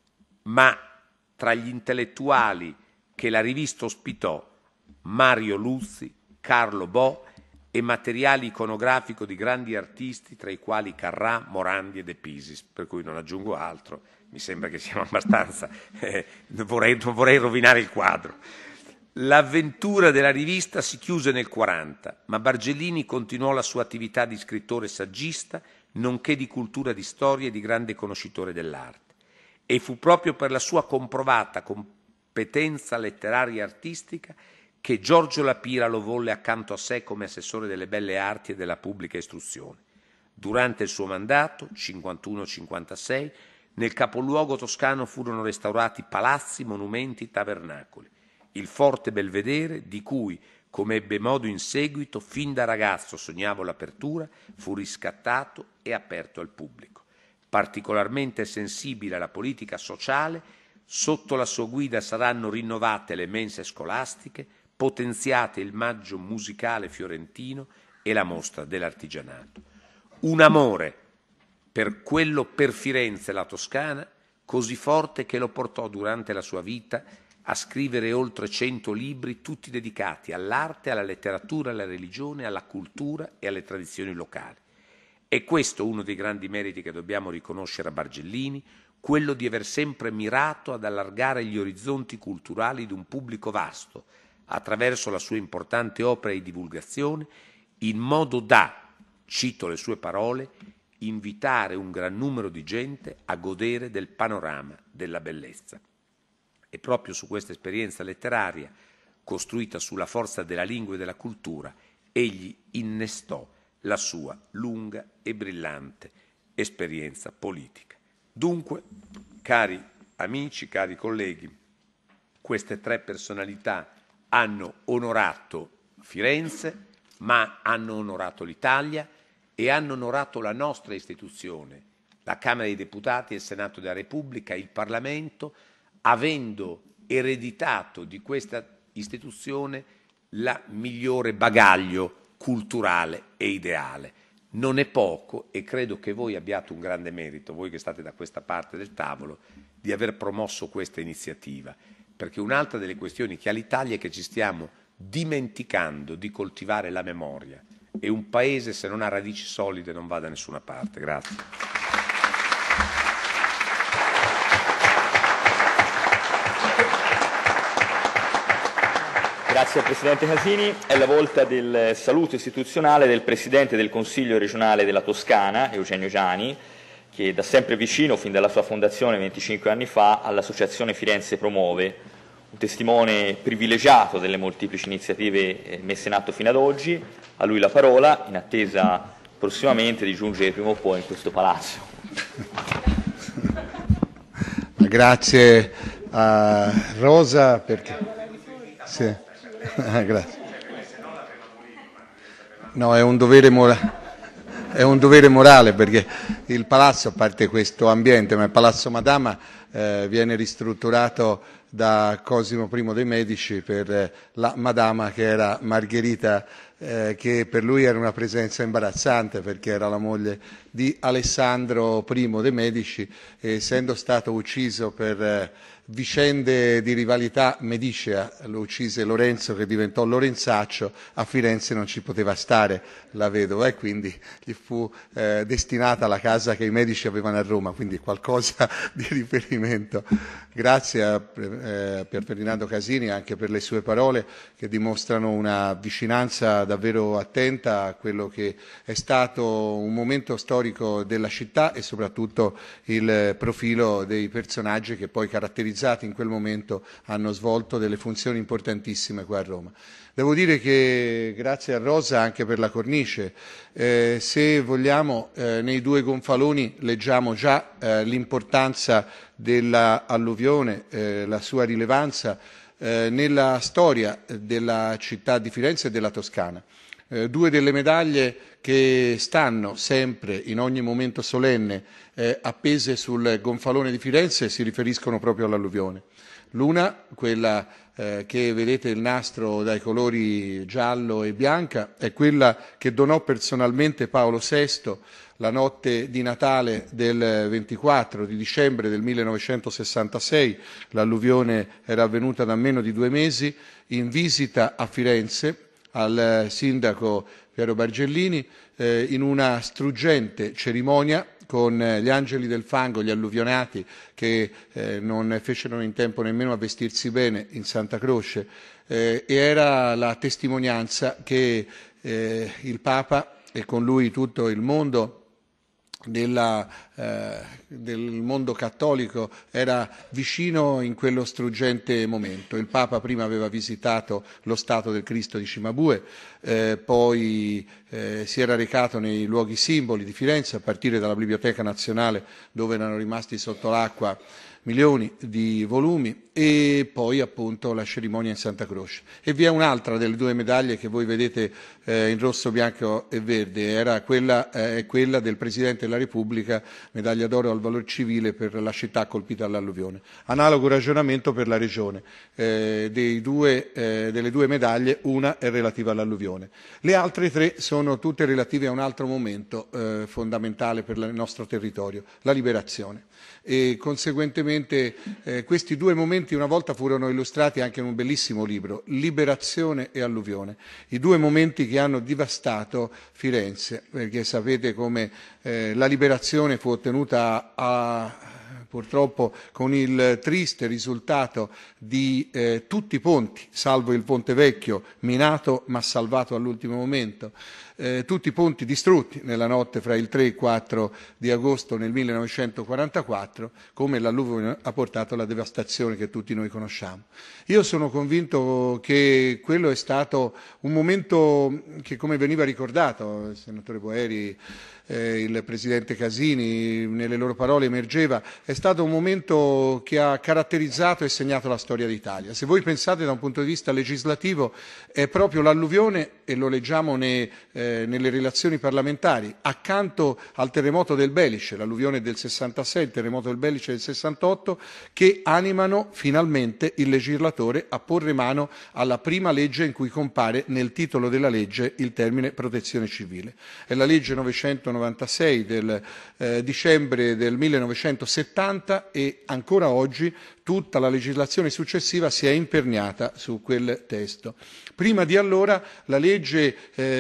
ma tra gli intellettuali che la rivista ospitò, Mario Luzzi, Carlo Bo e materiale iconografico di grandi artisti, tra i quali Carrà, Morandi e De Pisis, per cui non aggiungo altro, mi sembra che siamo abbastanza, non vorrei rovinare il quadro. L'avventura della rivista si chiuse nel 40, ma Bargellini continuò la sua attività di scrittore saggista, nonché di cultura di storia e di grande conoscitore dell'arte. E fu proprio per la sua comprovata competenza letteraria e artistica che Giorgio La Pira lo volle accanto a sé come assessore delle belle arti e della pubblica istruzione. Durante il suo mandato, 51-56, nel capoluogo toscano furono restaurati palazzi, monumenti, tabernacoli. Il forte Belvedere, di cui, come ebbe modo in seguito, fin da ragazzo sognavo l'apertura, fu riscattato e aperto al pubblico. Particolarmente sensibile alla politica sociale, sotto la sua guida saranno rinnovate le mense scolastiche, potenziate il maggio musicale fiorentino e la mostra dell'artigianato. Un amore per Firenze e la Toscana così forte che lo portò durante la sua vita a scrivere oltre 100 libri, tutti dedicati all'arte, alla letteratura, alla religione, alla cultura e alle tradizioni locali. È questo uno dei grandi meriti che dobbiamo riconoscere a Bargellini, quello di aver sempre mirato ad allargare gli orizzonti culturali di un pubblico vasto, attraverso la sua importante opera di divulgazione, in modo da, cito le sue parole, invitare un gran numero di gente a godere del panorama della bellezza. E proprio su questa esperienza letteraria, costruita sulla forza della lingua e della cultura, egli innestò la sua lunga e brillante esperienza politica. Dunque, cari amici, cari colleghi, queste 3 personalità hanno onorato Firenze, ma hanno onorato l'Italia e hanno onorato la nostra istituzione, la Camera dei Deputati, il Senato della Repubblica, il Parlamento, avendo ereditato di questa istituzione la migliore bagaglio culturale e ideale. Non è poco e credo che voi abbiate un grande merito, voi che state da questa parte del tavolo, di aver promosso questa iniziativa, perché un'altra delle questioni che ha l'Italia è che ci stiamo dimenticando di coltivare la memoria e un paese se non ha radici solide non va da nessuna parte. Grazie. Grazie al Presidente Casini. È la volta del saluto istituzionale del Presidente del Consiglio regionale della Toscana, Eugenio Giani, che da sempre vicino, fin dalla sua fondazione 25 anni fa, all'Associazione Firenze Promuove, un testimone privilegiato delle molteplici iniziative messe in atto fino ad oggi. A lui la parola, in attesa prossimamente di giungere prima o poi in questo palazzo. Grazie a Rosa perché... Sì. Grazie. No, è un dovere morale perché il palazzo, a parte questo ambiente, ma il Palazzo Madama viene ristrutturato da Cosimo I dei Medici per la Madama che era Margherita, che per lui era una presenza imbarazzante perché era la moglie di Alessandro I dei Medici e essendo stato ucciso per vicende di rivalità medicea, lo uccise Lorenzo che diventò Lorenzaccio, a Firenze non ci poteva stare la vedova e quindi gli fu destinata la casa che i Medici avevano a Roma, quindi qualcosa di riferimento. Grazie a Pier Ferdinando Casini anche per le sue parole che dimostrano una vicinanza davvero attenta a quello che è stato un momento storico della città e soprattutto il profilo dei personaggi che poi caratterizzati in quel momento hanno svolto delle funzioni importantissime qua a Roma. Devo dire che grazie a Rosa anche per la cornice, se vogliamo nei due gonfaloni leggiamo già l'importanza dell'alluvione, la sua rilevanza nella storia della città di Firenze e della Toscana. Due delle medaglie che stanno sempre in ogni momento solenne appese sul gonfalone di Firenze si riferiscono proprio all'alluvione. L'una, quella che vedete il nastro dai colori giallo e bianca, è quella che donò personalmente Paolo VI la notte di Natale del 24 di dicembre del 1966. L'alluvione era avvenuta da meno di 2 mesi in visita a Firenze al sindaco Piero Bargellini in una struggente cerimonia con gli angeli del fango, gli alluvionati che non fecero in tempo nemmeno a vestirsi bene in Santa Croce e era la testimonianza che il Papa e con lui tutto il mondo del mondo cattolico era vicino in quello struggente momento. Il Papa prima aveva visitato lo Stato del Cristo di Cimabue, poi si era recato nei luoghi simboli di Firenze, a partire dalla Biblioteca Nazionale dove erano rimasti sotto l'acqua milioni di volumi e poi appunto la cerimonia in Santa Croce. E vi è un'altra delle 2 medaglie che voi vedete in rosso, bianco e verde, era quella del Presidente della Repubblica, medaglia d'oro al valor civile per la città colpita dall'alluvione. Analogo ragionamento per la Regione, delle 2 medaglie una è relativa all'alluvione. Le altre 3 sono tutte relative a un altro momento fondamentale per il nostro territorio, la liberazione. E conseguentemente questi 2 momenti una volta furono illustrati anche in un bellissimo libro, Liberazione e Alluvione, i 2 momenti che hanno devastato Firenze, perché sapete come la liberazione fu ottenuta purtroppo con il triste risultato di tutti i ponti, salvo il Ponte Vecchio, minato ma salvato all'ultimo momento, tutti i ponti distrutti nella notte fra il 3 e il 4 di agosto nel 1944, come l'alluvione ha portato alla devastazione che tutti noi conosciamo. Io sono convinto che quello è stato un momento che, come veniva ricordato, il senatore Boeri, il Presidente Casini, nelle loro parole emergeva, è stato un momento che ha caratterizzato e segnato la storia d'Italia. Se voi pensate da un punto di vista legislativo, è proprio l'alluvione, e lo leggiamo nelle relazioni parlamentari, accanto al terremoto del Belice, l'alluvione del 66, il terremoto del Belice del 68, che animano finalmente il legislatore a porre mano alla prima legge in cui compare nel titolo della legge il termine protezione civile. È la legge 996 del dicembre del 1970 e ancora oggi tutta la legislazione successiva si è imperniata su quel testo. Prima di allora la legge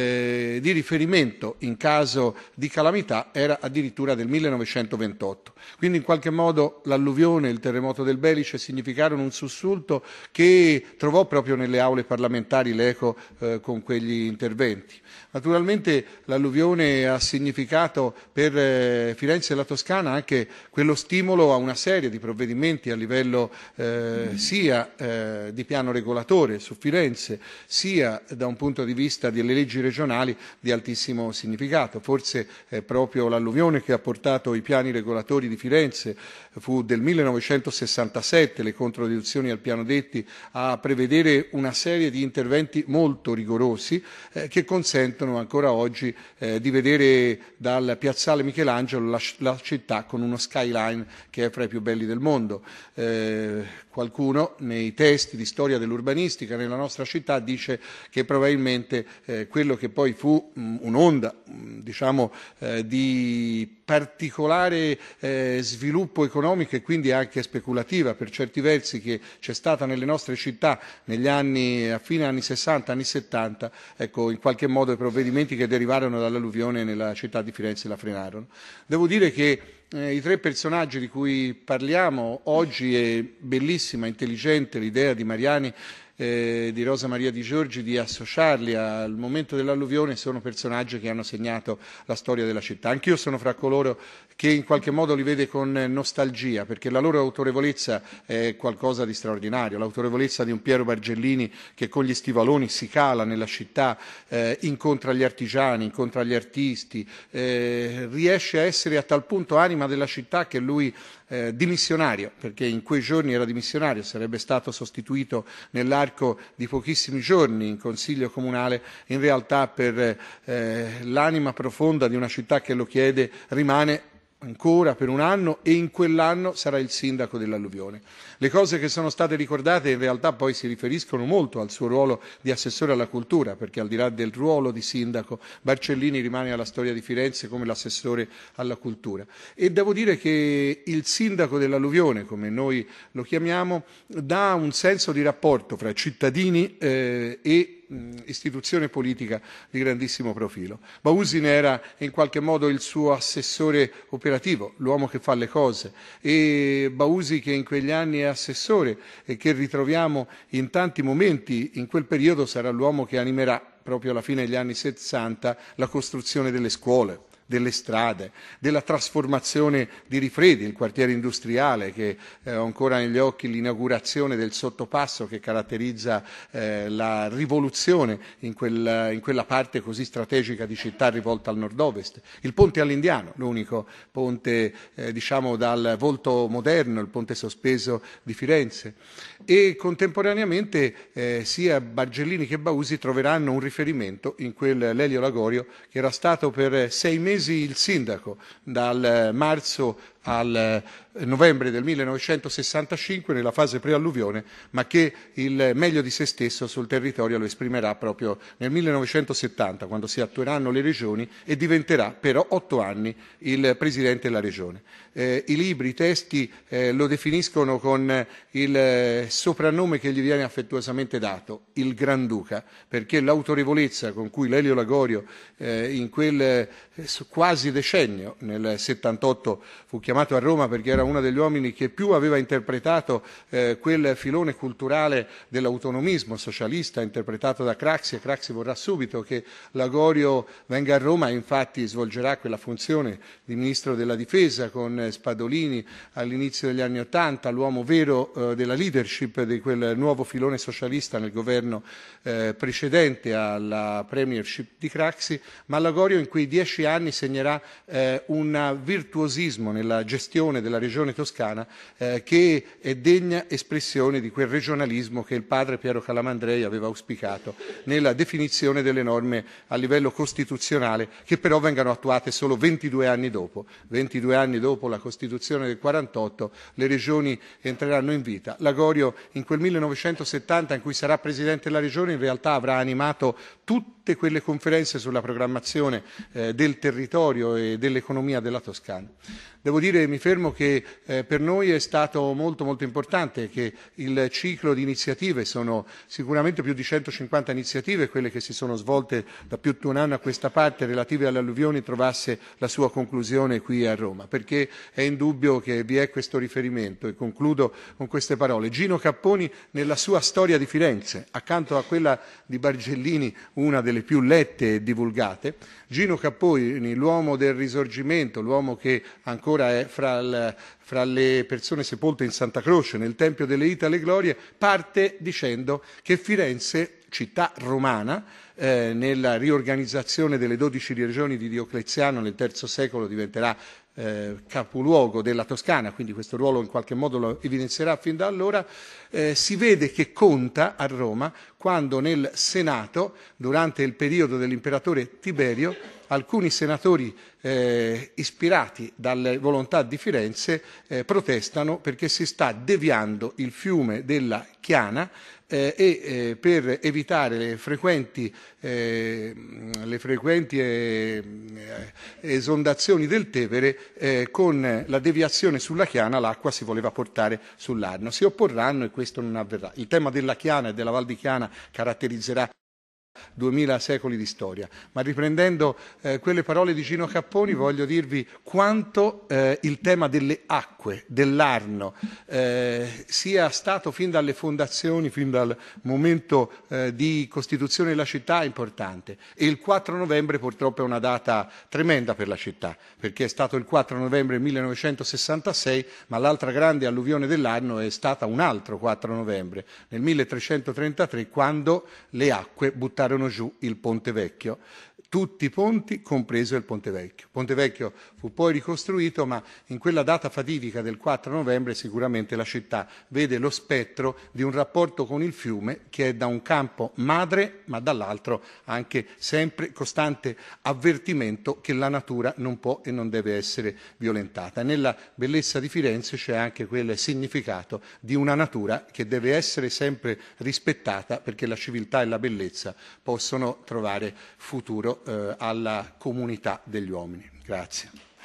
di riferimento in caso di calamità era addirittura del 1928. Quindi in qualche modo l'alluvione e il terremoto del Belice significarono un sussulto che trovò proprio nelle aule parlamentari l'eco con quegli interventi. Naturalmente l'alluvione ha significato per Firenze e la Toscana anche quello stimolo a una serie di provvedimenti a livello sia di piano regolatore su Firenze, sia da un punto di vista delle leggi regionali di altissimo significato. Forse è proprio l'alluvione che ha portato i piani regolatori di Firenze, fu del 1967, le controdeduzioni al piano detti, a prevedere una serie di interventi molto rigorosi che consentono ancora oggi di vedere dal piazzale Michelangelo la città con uno skyline che è fra i più belli del mondo. Qualcuno nei testi di storia dell'urbanistica nella nostra città dice che probabilmente quello che poi fu un'onda diciamo di particolare sviluppo economico e quindi anche speculativa per certi versi che c'è stata nelle nostre città negli anni, a fine anni 60, anni 70, ecco, in qualche modo i provvedimenti che derivarono dall'alluvione nella città di Firenze la frenarono. Devo dire che i tre personaggi di cui parliamo oggi, è bellissima, intelligente l'idea di Mariani, di Rosa Maria Di Giorgi, di associarli al momento dell'alluvione, sono personaggi che hanno segnato la storia della città. Anch'io sono fra coloro che in qualche modo li vede con nostalgia, perché la loro autorevolezza è qualcosa di straordinario, l'autorevolezza di un Piero Bargellini che con gli stivaloni si cala nella città, incontra gli artigiani, incontra gli artisti, riesce a essere a tal punto anima della città che lui dimissionario, perché in quei giorni era dimissionario, sarebbe stato sostituito nell'arco di pochissimi giorni in consiglio comunale, in realtà per l'anima profonda di una città che lo chiede rimane ancora per un anno e in quell'anno sarà il sindaco dell'alluvione. Le cose che sono state ricordate in realtà poi si riferiscono molto al suo ruolo di assessore alla cultura, perché al di là del ruolo di sindaco Barcellini rimane alla storia di Firenze come l'assessore alla cultura. E devo dire che il sindaco dell'alluvione, come noi lo chiamiamo, dà un senso di rapporto fra cittadini e istituzione politica di grandissimo profilo. Bausi ne era in qualche modo il suo assessore operativo, l'uomo che fa le cose, e Bausi, che in quegli anni è assessore e che ritroviamo in tanti momenti in quel periodo, sarà l'uomo che animerà proprio alla fine degli anni 60 la costruzione delle scuole, delle strade, della trasformazione di Rifredi, il quartiere industriale, che ho ancora negli occhi l'inaugurazione del sottopasso che caratterizza la rivoluzione in quella parte così strategica di città rivolta al nord-ovest, il ponte all'Indiano, l'unico ponte diciamo dal volto moderno, il ponte sospeso di Firenze, e contemporaneamente sia Bargellini che Bausi troveranno un riferimento in quel Lelio Lagorio che era stato per 6 mesi il sindaco, dal marzo al novembre del 1965 nella fase prealluvione, ma che il meglio di se stesso sul territorio lo esprimerà proprio nel 1970, quando si attueranno le regioni, e diventerà per 8 anni il presidente della regione. I libri, i testi lo definiscono con il soprannome che gli viene affettuosamente dato, il Granduca, perché l'autorevolezza con cui Lelio Lagorio in quel quasi decennio, nel 78 fu chiamato chiamato a Roma perché era uno degli uomini che più aveva interpretato quel filone culturale dell'autonomismo socialista interpretato da Craxi, e Craxi vorrà subito che Lagorio venga a Roma e infatti svolgerà quella funzione di Ministro della Difesa con Spadolini all'inizio degli anni '80, l'uomo vero della leadership di quel nuovo filone socialista nel governo precedente alla premiership di Craxi, ma Lagorio in quei 10 anni segnerà un virtuosismo nella gestione della regione toscana che è degna espressione di quel regionalismo che il padre Piero Calamandrei aveva auspicato nella definizione delle norme a livello costituzionale, che però vengano attuate solo 22 anni dopo. 22 anni dopo la Costituzione del 48 le regioni entreranno in vita. Lagorio in quel 1970 in cui sarà Presidente della Regione in realtà avrà animato tutte quelle conferenze sulla programmazione del territorio e dell'economia della Toscana. Devo dire, mi fermo, che per noi è stato molto importante che il ciclo di iniziative, sono sicuramente più di 150 iniziative, quelle che si sono svolte da più di un anno a questa parte relative alle alluvioni, trovasse la sua conclusione qui a Roma, perché è indubbio che vi è questo riferimento, e concludo con queste parole. Gino Capponi nella sua storia di Firenze, accanto a quella di Bargellini, una delle più lette e divulgate, Gino Capponi, l'uomo del Risorgimento, l'uomo che ancora è fra le persone sepolte in Santa Croce, nel Tempio delle Itale Glorie, parte dicendo che Firenze, città romana, nella riorganizzazione delle 12 regioni di Diocleziano nel III secolo diventerà capoluogo della Toscana, quindi questo ruolo in qualche modo lo evidenzierà fin da allora, si vede che conta a Roma quando nel Senato, durante il periodo dell'imperatore Tiberio, alcuni senatori ispirati dalle volontà di Firenze protestano perché si sta deviando il fiume della Chiana e per evitare le frequenti esondazioni del Tevere, con la deviazione sulla Chiana l'acqua si voleva portare sull'Arno. Si opporranno e questo non avverrà. Il tema della Chiana e della Val di Chiana caratterizzerà 2000 secoli di storia, ma riprendendo quelle parole di Gino Capponi voglio dirvi quanto il tema delle acque, dell'Arno sia stato fin dalle fondazioni, fin dal momento di costituzione della città importante, e il 4 novembre purtroppo è una data tremenda per la città, perché è stato il 4 novembre 1966, ma l'altra grande alluvione dell'Arno è stata un altro 4 novembre, nel 1333, quando le acque buttarono giù il Ponte Vecchio, tutti i ponti, compreso il Ponte Vecchio. Ponte Vecchio fu poi ricostruito, ma in quella data fatidica del 4 novembre sicuramente la città vede lo spettro di un rapporto con il fiume che è da un campo madre, ma dall'altro anche sempre costante avvertimento che la natura non può e non deve essere violentata. Nella bellezza di Firenze c'è anche quel significato di una natura che deve essere sempre rispettata, perché la civiltà e la bellezza possono trovare futuro alla comunità degli uomini. Grazie.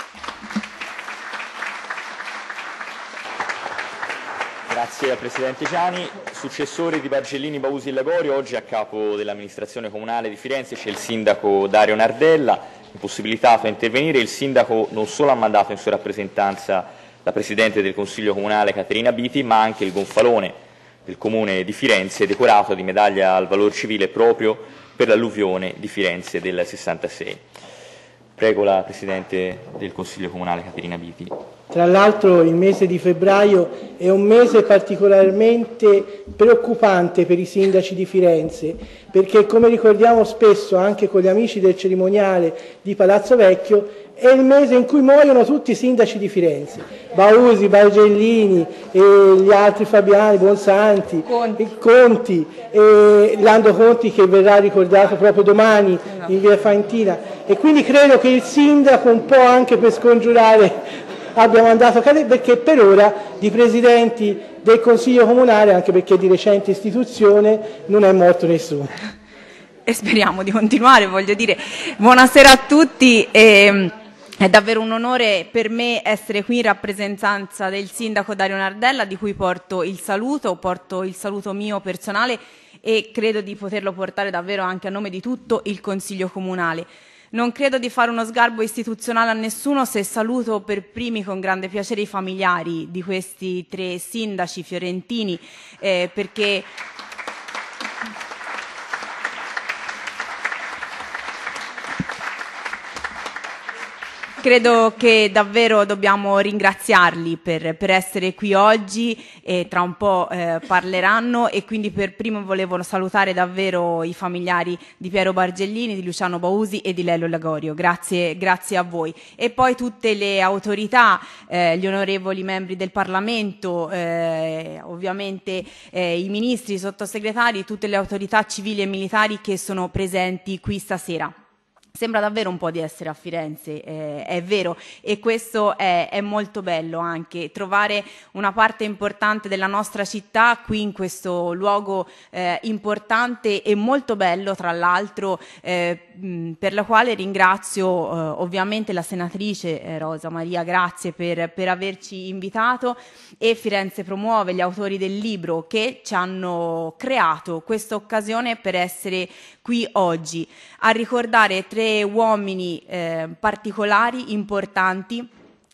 Grazie al Presidente Giani. Successore di Bargellini, Bausi e Lagorio, oggi a capo dell'amministrazione comunale di Firenze c'è il sindaco Dario Nardella, impossibilitato a intervenire. Il sindaco non solo ha mandato in sua rappresentanza la Presidente del Consiglio Comunale Caterina Biti, ma anche il gonfalone del Comune di Firenze, decorato di medaglia al valor civile proprio per l'alluvione di Firenze del 66. Prego la Presidente del Consiglio Comunale Caterina Biti. Tra l'altro il mese di febbraio è un mese particolarmente preoccupante per i sindaci di Firenze, perché come ricordiamo spesso anche con gli amici del cerimoniale di Palazzo Vecchio, è il mese in cui muoiono tutti i sindaci di Firenze, Bausi, Bargellini, e gli altri Fabiani, Bonsanti, Conti, e Lando Conti che verrà ricordato proprio domani in via Faentina, e quindi credo che il sindaco un po' anche per scongiurare abbia mandato cadere, perché per ora di presidenti del Consiglio Comunale, anche perché di recente istituzione, non è morto nessuno. E speriamo di continuare, voglio dire. Buonasera a tutti. È davvero un onore per me essere qui in rappresentanza del sindaco Dario Nardella, di cui porto il saluto mio personale e credo di poterlo portare davvero anche a nome di tutto il Consiglio Comunale. Non credo di fare uno sgarbo istituzionale a nessuno se saluto per primi con grande piacere i familiari di questi 3 sindaci fiorentini, perché credo che davvero dobbiamo ringraziarli per essere qui oggi, e tra un po' parleranno, e quindi per primo volevo salutare davvero i familiari di Piero Bargellini, di Luciano Bausi e di Lelio Lagorio. Grazie a voi. E poi tutte le autorità, gli onorevoli membri del Parlamento, ovviamente i ministri, i sottosegretari, tutte le autorità civili e militari che sono presenti qui stasera. Sembra davvero un po' di essere a Firenze, è vero, e questo è molto bello anche, trovare una parte importante della nostra città qui in questo luogo importante e molto bello, tra l'altro, per la quale ringrazio ovviamente la senatrice Rosa Maria, grazie per averci invitato, e Firenze Promuove, gli autori del libro, che ci hanno creato questa occasione per essere qui oggi a ricordare 3 uomini particolari, importanti,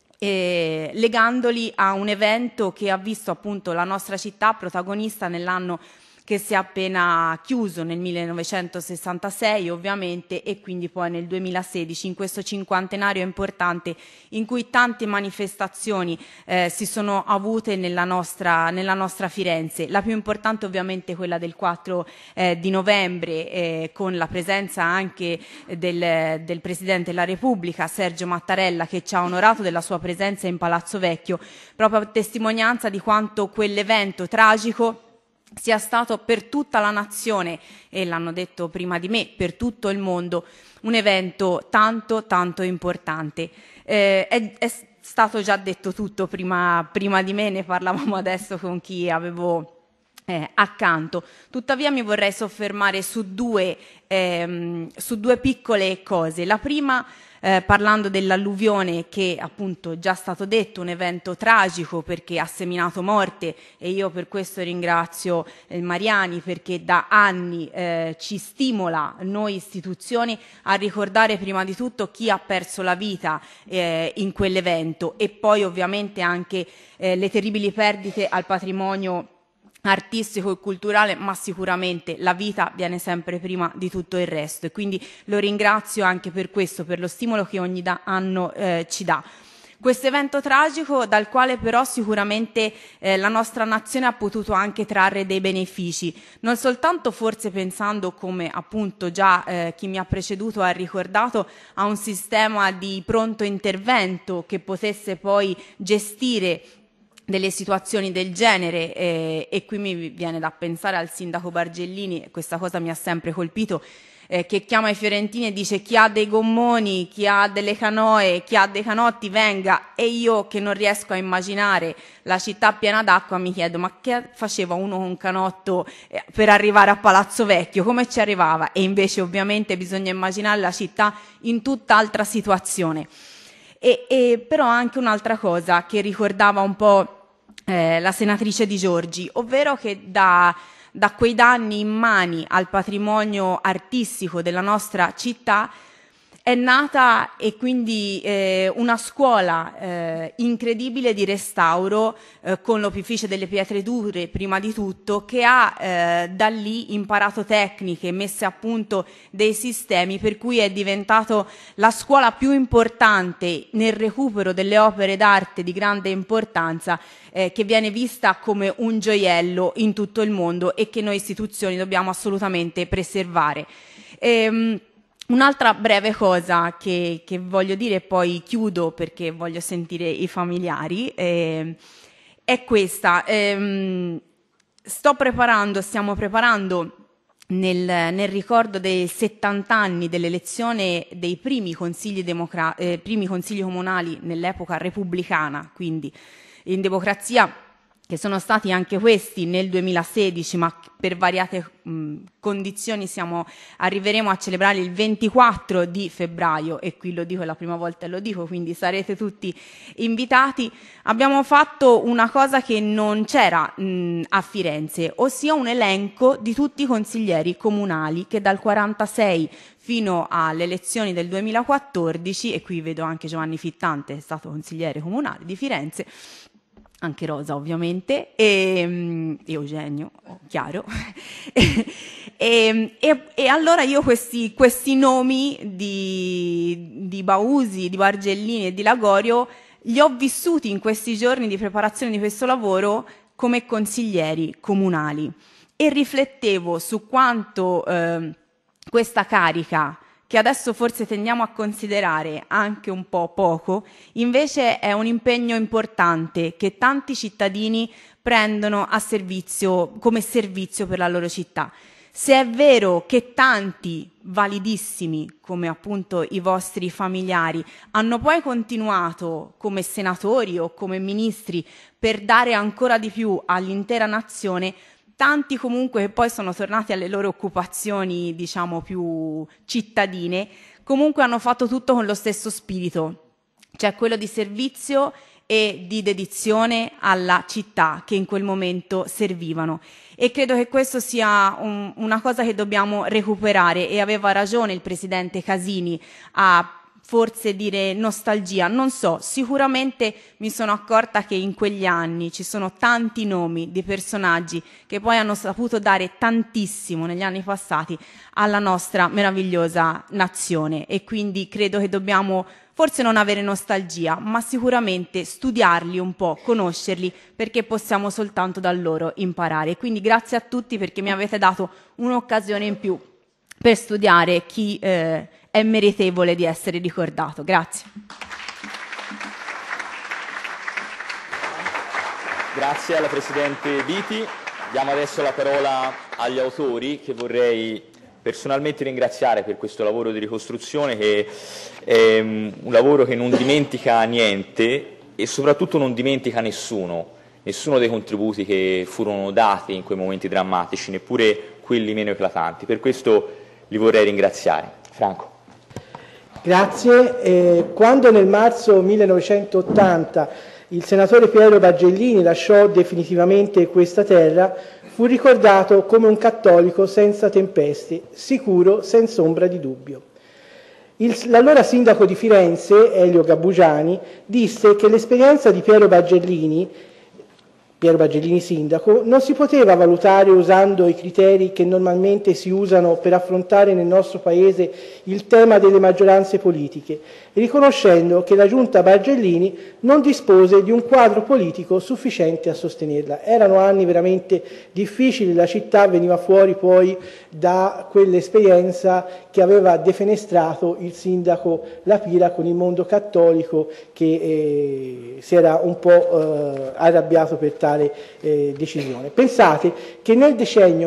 legandoli a un evento che ha visto appunto la nostra città protagonista nell'anno che si è appena chiuso, nel 1966 ovviamente, e quindi poi nel 2016, in questo cinquantenario importante in cui tante manifestazioni si sono avute nella nostra Firenze. La più importante ovviamente quella del 4 di novembre, con la presenza anche del Presidente della Repubblica, Sergio Mattarella, che ci ha onorato della sua presenza in Palazzo Vecchio, proprio a testimonianza di quanto quell'evento tragico sia stato per tutta la nazione, e l'hanno detto prima di me, per tutto il mondo, un evento tanto importante. È stato già detto tutto prima di me, ne parlavamo adesso con chi avevo accanto. Tuttavia mi vorrei soffermare su due piccole cose. La prima, parlando dell'alluvione, che appunto già stato detto, un evento tragico perché ha seminato morte, e io per questo ringrazio il Mariani, perché da anni ci stimola noi istituzioni a ricordare prima di tutto chi ha perso la vita in quell'evento, e poi ovviamente anche le terribili perdite al patrimonio artistico e culturale, ma sicuramente la vita viene sempre prima di tutto il resto, e quindi lo ringrazio anche per questo, per lo stimolo che ogni anno ci dà. Questo evento tragico, dal quale però sicuramente la nostra nazione ha potuto anche trarre dei benefici, non soltanto forse pensando, come appunto già chi mi ha preceduto ha ricordato, a un sistema di pronto intervento che potesse poi gestire delle situazioni del genere, e qui mi viene da pensare al sindaco Bargellini, questa cosa mi ha sempre colpito, che chiama i fiorentini e dice: chi ha dei gommoni, chi ha delle canoe, chi ha dei canotti venga. E io, che non riesco a immaginare la città piena d'acqua, mi chiedo: ma che faceva uno con un canotto per arrivare a Palazzo Vecchio? Come ci arrivava? E invece ovviamente bisogna immaginare la città in tutt'altra situazione. Però anche un'altra cosa che ricordava un po' la senatrice Di Giorgi, ovvero che da quei danni immani al patrimonio artistico della nostra città è nata, e quindi una scuola incredibile di restauro, con l'Opificio delle Pietre Dure prima di tutto, che ha da lì imparato tecniche, messe a punto dei sistemi, per cui è diventato la scuola più importante nel recupero delle opere d'arte di grande importanza, che viene vista come un gioiello in tutto il mondo e che noi istituzioni dobbiamo assolutamente preservare. Un'altra breve cosa che voglio dire, e poi chiudo perché voglio sentire i familiari, è questa. Stiamo preparando nel ricordo dei 70 anni dell'elezione dei primi consigli comunali nell'epoca repubblicana, quindi in democrazia che sono stati anche questi nel 2016, ma per variate condizioni arriveremo a celebrare il 24 di febbraio, e qui lo dico, è la prima volta che lo dico, quindi sarete tutti invitati. Abbiamo fatto una cosa che non c'era a Firenze, ossia un elenco di tutti i consiglieri comunali che dal 46 fino alle elezioni del 2014, e qui vedo anche Giovanni Fittante, è stato consigliere comunale di Firenze, anche Rosa ovviamente, e Eugenio, chiaro. e allora io questi nomi di Bausi, di Bargellini e di Lagorio li ho vissuti in questi giorni di preparazione di questo lavoro come consiglieri comunali, e riflettevo su quanto questa carica, che adesso forse tendiamo a considerare anche un po' poco, invece è un impegno importante che tanti cittadini prendono a servizio, come servizio per la loro città. Se è vero che tanti validissimi, come appunto i vostri familiari, hanno poi continuato come senatori o come ministri per dare ancora di più all'intera nazione, tanti comunque che poi sono tornati alle loro occupazioni, diciamo, più cittadine, comunque hanno fatto tutto con lo stesso spirito, cioè quello di servizio e di dedizione alla città che in quel momento servivano. E credo che questo sia una cosa che dobbiamo recuperare, e aveva ragione il presidente Casini a forse dire nostalgia, non so, sicuramente mi sono accorta che in quegli anni ci sono tanti nomi di personaggi che poi hanno saputo dare tantissimo negli anni passati alla nostra meravigliosa nazione, e quindi credo che dobbiamo forse non avere nostalgia, ma sicuramente studiarli un po', conoscerli, perché possiamo soltanto da loro imparare. Quindi grazie a tutti, perché mi avete dato un'occasione in più per studiare chi è meritevole di essere ricordato. Grazie. Grazie alla Presidente Biti. Diamo adesso la parola agli autori, che vorrei personalmente ringraziare per questo lavoro di ricostruzione, che è un lavoro che non dimentica niente e soprattutto non dimentica nessuno dei contributi che furono dati in quei momenti drammatici, neppure quelli meno eclatanti. Per questo li vorrei ringraziare. Franco. Grazie. Quando nel marzo 1980 il senatore Piero Bargellini lasciò definitivamente questa terra, fu ricordato come un cattolico senza tempeste, sicuro senza ombra di dubbio. L'allora sindaco di Firenze, Elio Gabbugiani, disse che l'esperienza di Piero Bargellini sindaco, non si poteva valutare usando i criteri che normalmente si usano per affrontare nel nostro Paese il tema delle maggioranze politiche, riconoscendo che la giunta Bargellini non dispose di un quadro politico sufficiente a sostenerla. Erano anni veramente difficili, la città veniva fuori poi da quell'esperienza che aveva defenestrato il sindaco La Pira con il mondo cattolico, che si era un po' arrabbiato per tale decisione. Pensate che nel decennio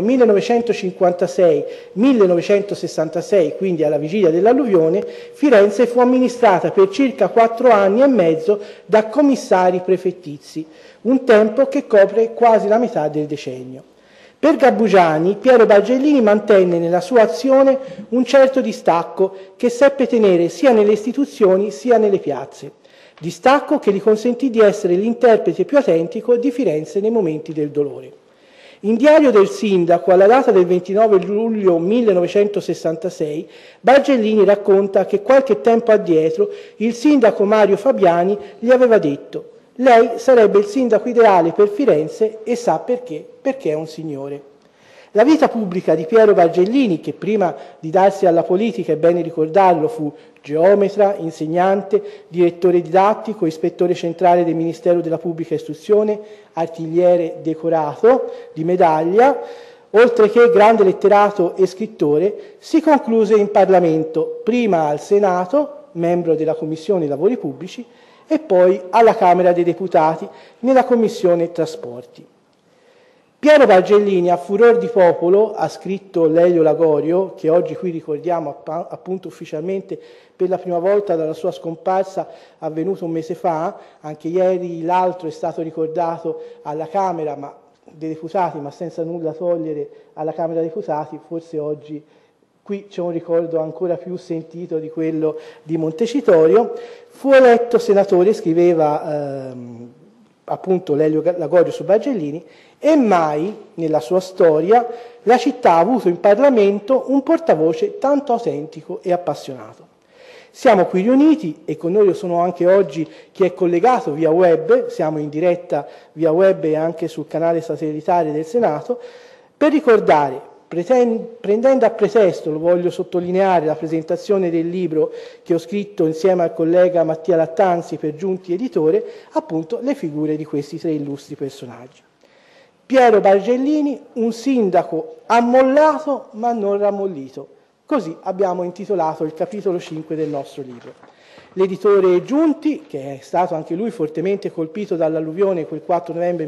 1956-1966, quindi alla vigilia dell'alluvione, Firenze fu amministrata per circa 4 anni e mezzo da commissari prefettizi, un tempo che copre quasi la metà del decennio. Per Gabbugiani, Piero Bargellini mantenne nella sua azione un certo distacco che seppe tenere sia nelle istituzioni sia nelle piazze. Distacco che gli consentì di essere l'interprete più autentico di Firenze nei momenti del dolore. In diario del sindaco, alla data del 29 luglio 1966, Bargellini racconta che qualche tempo addietro il sindaco Mario Fabiani gli aveva detto: «Lei sarebbe il sindaco ideale per Firenze e sa perché? Perché è un signore». La vita pubblica di Piero Bargellini, che prima di darsi alla politica, è bene ricordarlo, fu geometra, insegnante, direttore didattico, ispettore centrale del Ministero della Pubblica Istruzione, artigliere decorato di medaglia, oltre che grande letterato e scrittore, si concluse in Parlamento, prima al Senato, membro della Commissione Lavori Pubblici, e poi alla Camera dei Deputati, nella Commissione Trasporti. Piero Bargellini, a furor di popolo, ha scritto Lelio Lagorio, che oggi qui ricordiamo appunto ufficialmente per la prima volta dalla sua scomparsa avvenuta un mese fa. Anche ieri l'altro è stato ricordato alla Camera dei Deputati, ma senza nulla togliere alla Camera dei Deputati. Forse oggi qui c'è un ricordo ancora più sentito di quello di Montecitorio. Fu eletto senatore, scriveva appunto Lelio Lagorio su Bargellini, e mai nella sua storia la città ha avuto in Parlamento un portavoce tanto autentico e appassionato. Siamo qui riuniti e con noi sono anche oggi chi è collegato via web, siamo in diretta via web e anche sul canale satellitare del Senato, per ricordare, prendendo a pretesto, lo voglio sottolineare, la presentazione del libro che ho scritto insieme al collega Mattia Lattanzi per Giunti Editore, appunto le figure di questi tre illustri personaggi. Piero Bargellini, un sindaco ammollato ma non rammollito. Così abbiamo intitolato il capitolo 5 del nostro libro. L'editore Giunti, che è stato anche lui fortemente colpito dall'alluvione quel 4 novembre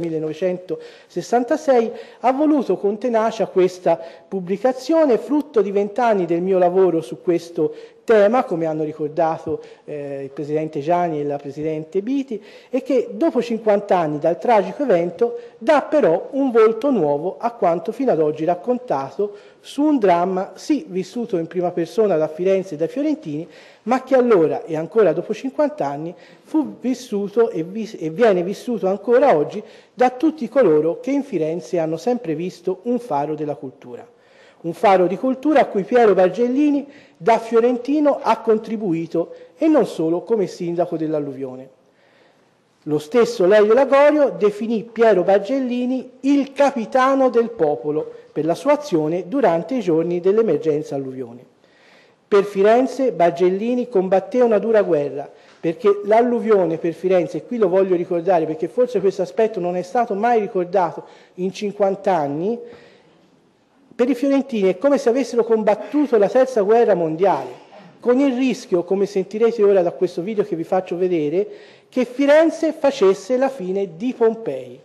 1966, ha voluto con tenacia questa pubblicazione, frutto di 20 anni del mio lavoro su questo tema, come hanno ricordato il Presidente Gianni e la Presidente Biti, e che dopo 50 anni dal tragico evento dà però un volto nuovo a quanto fino ad oggi raccontato su un dramma sì vissuto in prima persona da Firenze e dai fiorentini, ma che allora e ancora dopo 50 anni fu vissuto e viene vissuto ancora oggi da tutti coloro che in Firenze hanno sempre visto un faro della cultura. Un faro di cultura a cui Piero Bargellini da fiorentino ha contribuito e non solo come sindaco dell'alluvione. Lo stesso Lelio Lagorio definì Piero Bargellini il capitano del popolo per la sua azione durante i giorni dell'emergenza alluvione. Per Firenze Bargellini combatté una dura guerra, perché l'alluvione per Firenze, e qui lo voglio ricordare perché forse questo aspetto non è stato mai ricordato in 50 anni, per i fiorentini è come se avessero combattuto la terza guerra mondiale, con il rischio, come sentirete ora da questo video che vi faccio vedere, che Firenze facesse la fine di Pompei.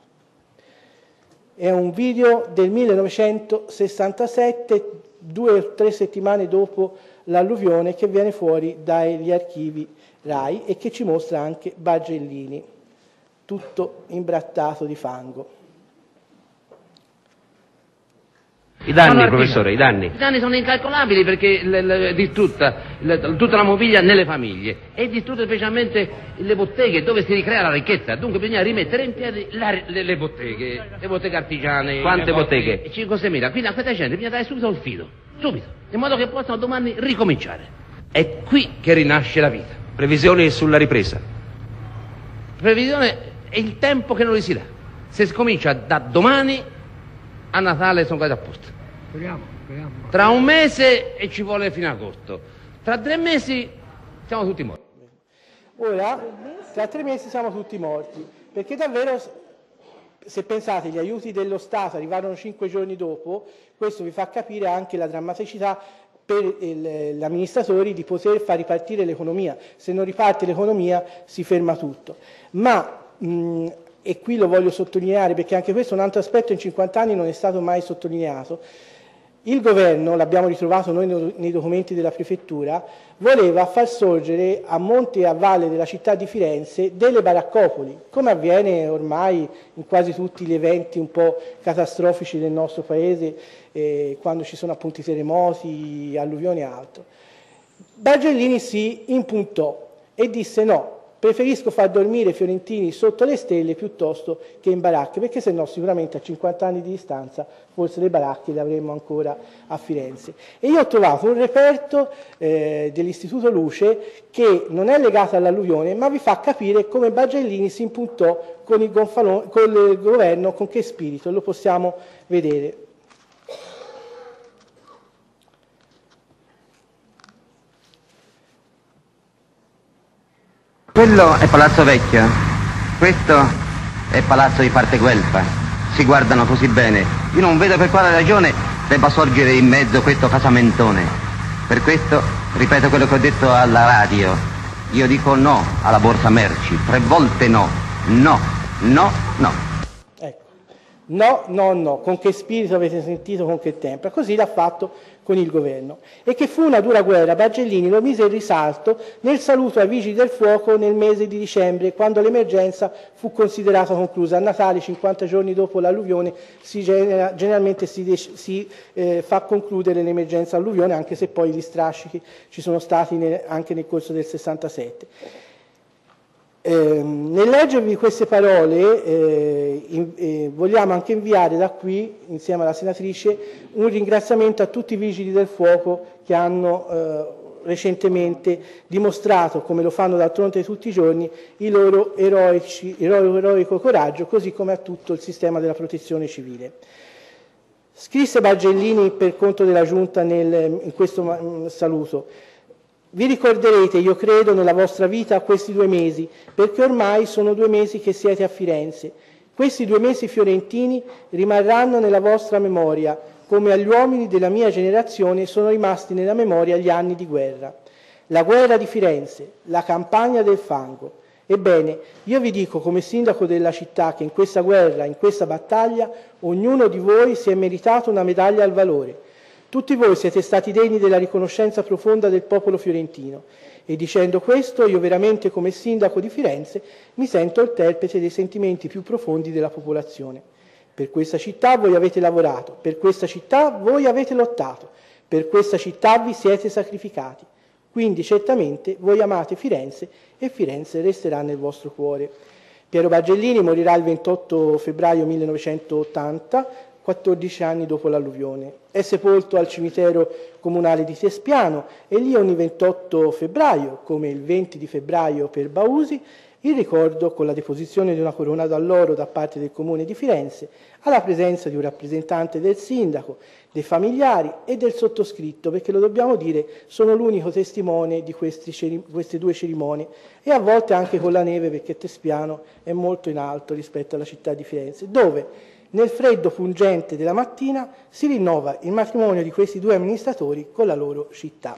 È un video del 1967, 2 o 3 settimane dopo l'alluvione, che viene fuori dagli archivi RAI e che ci mostra anche Bargellini, tutto imbrattato di fango. I danni, professore, i danni. I danni sono incalcolabili perché tutta la mobilia nelle famiglie e distrutte specialmente le botteghe dove si ricrea la ricchezza. Dunque bisogna rimettere in piedi le botteghe artigiane. Quante botteghe? 5-6 mila. Quindi a questa gente bisogna dare subito il filo, subito, in modo che possano domani ricominciare. È qui che rinasce la vita. Previsioni sulla ripresa. Previsione è il tempo che non si dà. Se si comincia da domani, a Natale sono quasi a posto. Speriamo. Tra un mese e ci vuole fino a agosto. Tra 3 mesi siamo tutti morti. Ora, tra 3 mesi siamo tutti morti, perché davvero, se pensate, gli aiuti dello Stato arrivarono 5 giorni dopo, questo vi fa capire anche la drammaticità per gli amministratori di poter far ripartire l'economia. Se non riparte l'economia si ferma tutto. Ma e qui lo voglio sottolineare perché anche questo è un altro aspetto in 50 anni non è stato mai sottolineato. Il governo, l'abbiamo ritrovato noi nei documenti della prefettura, voleva far sorgere a monte e a valle della città di Firenze delle baraccopoli, come avviene ormai in quasi tutti gli eventi un po' catastrofici del nostro paese, quando ci sono appunto i terremoti, alluvioni e altro. Bargellini si impuntò e disse no, preferisco far dormire i fiorentini sotto le stelle piuttosto che in baracche, perché se no sicuramente a 50 anni di distanza forse le baracche le avremmo ancora a Firenze. E io ho trovato un reperto dell'Istituto Luce che non è legato all'alluvione, ma vi fa capire come Bargellini si impuntò con il governo, con che spirito, lo possiamo vedere. Quello è Palazzo Vecchio, questo è Palazzo di Parte Guelfa. Si guardano così bene. Io non vedo per quale ragione debba sorgere in mezzo questo casamentone. Per questo ripeto quello che ho detto alla radio. Io dico no alla borsa merci, 3 volte no. No, no, no. Ecco, No, no, no, con che spirito avete sentito, con che tempra. Così l'ha fatto con il governo. E che fu una dura guerra, Bargellini lo mise in risalto nel saluto ai Vigili del Fuoco nel mese di dicembre, quando l'emergenza fu considerata conclusa. A Natale, 50 giorni dopo l'alluvione, generalmente si fa concludere l'emergenza alluvione, anche se poi gli strascichi ci sono stati anche nel corso del 67. Nel leggervi queste parole vogliamo anche inviare da qui, insieme alla senatrice, un ringraziamento a tutti i Vigili del Fuoco che hanno recentemente dimostrato, come lo fanno d'altronde tutti i giorni, il loro eroico coraggio, così come a tutto il sistema della protezione civile. Scrisse Bargellini per conto della Giunta in questo saluto: vi ricorderete, io credo, nella vostra vita questi 2 mesi, perché ormai sono 2 mesi che siete a Firenze. Questi 2 mesi fiorentini rimarranno nella vostra memoria, come agli uomini della mia generazione sono rimasti nella memoria gli anni di guerra. La guerra di Firenze, la campagna del fango. Ebbene, io vi dico come sindaco della città che in questa guerra, in questa battaglia, ognuno di voi si è meritato una medaglia al valore. Tutti voi siete stati degni della riconoscenza profonda del popolo fiorentino e dicendo questo io veramente come sindaco di Firenze mi sento interprete dei sentimenti più profondi della popolazione. Per questa città voi avete lavorato, per questa città voi avete lottato, per questa città vi siete sacrificati. Quindi certamente voi amate Firenze e Firenze resterà nel vostro cuore. Piero Bargellini morirà il 28 febbraio 1980, 14 anni dopo l'alluvione. È sepolto al cimitero comunale di Tespiano e lì ogni 28 febbraio, come il 20 di febbraio per Bausi, il ricordo con la deposizione di una corona d'alloro da parte del Comune di Firenze, alla presenza di un rappresentante del sindaco, dei familiari e del sottoscritto, perché lo dobbiamo dire, sono l'unico testimone di queste 2 cerimonie, e a volte anche con la neve, perché Tespiano è molto in alto rispetto alla città di Firenze, dove nel freddo pungente della mattina si rinnova il matrimonio di questi 2 amministratori con la loro città.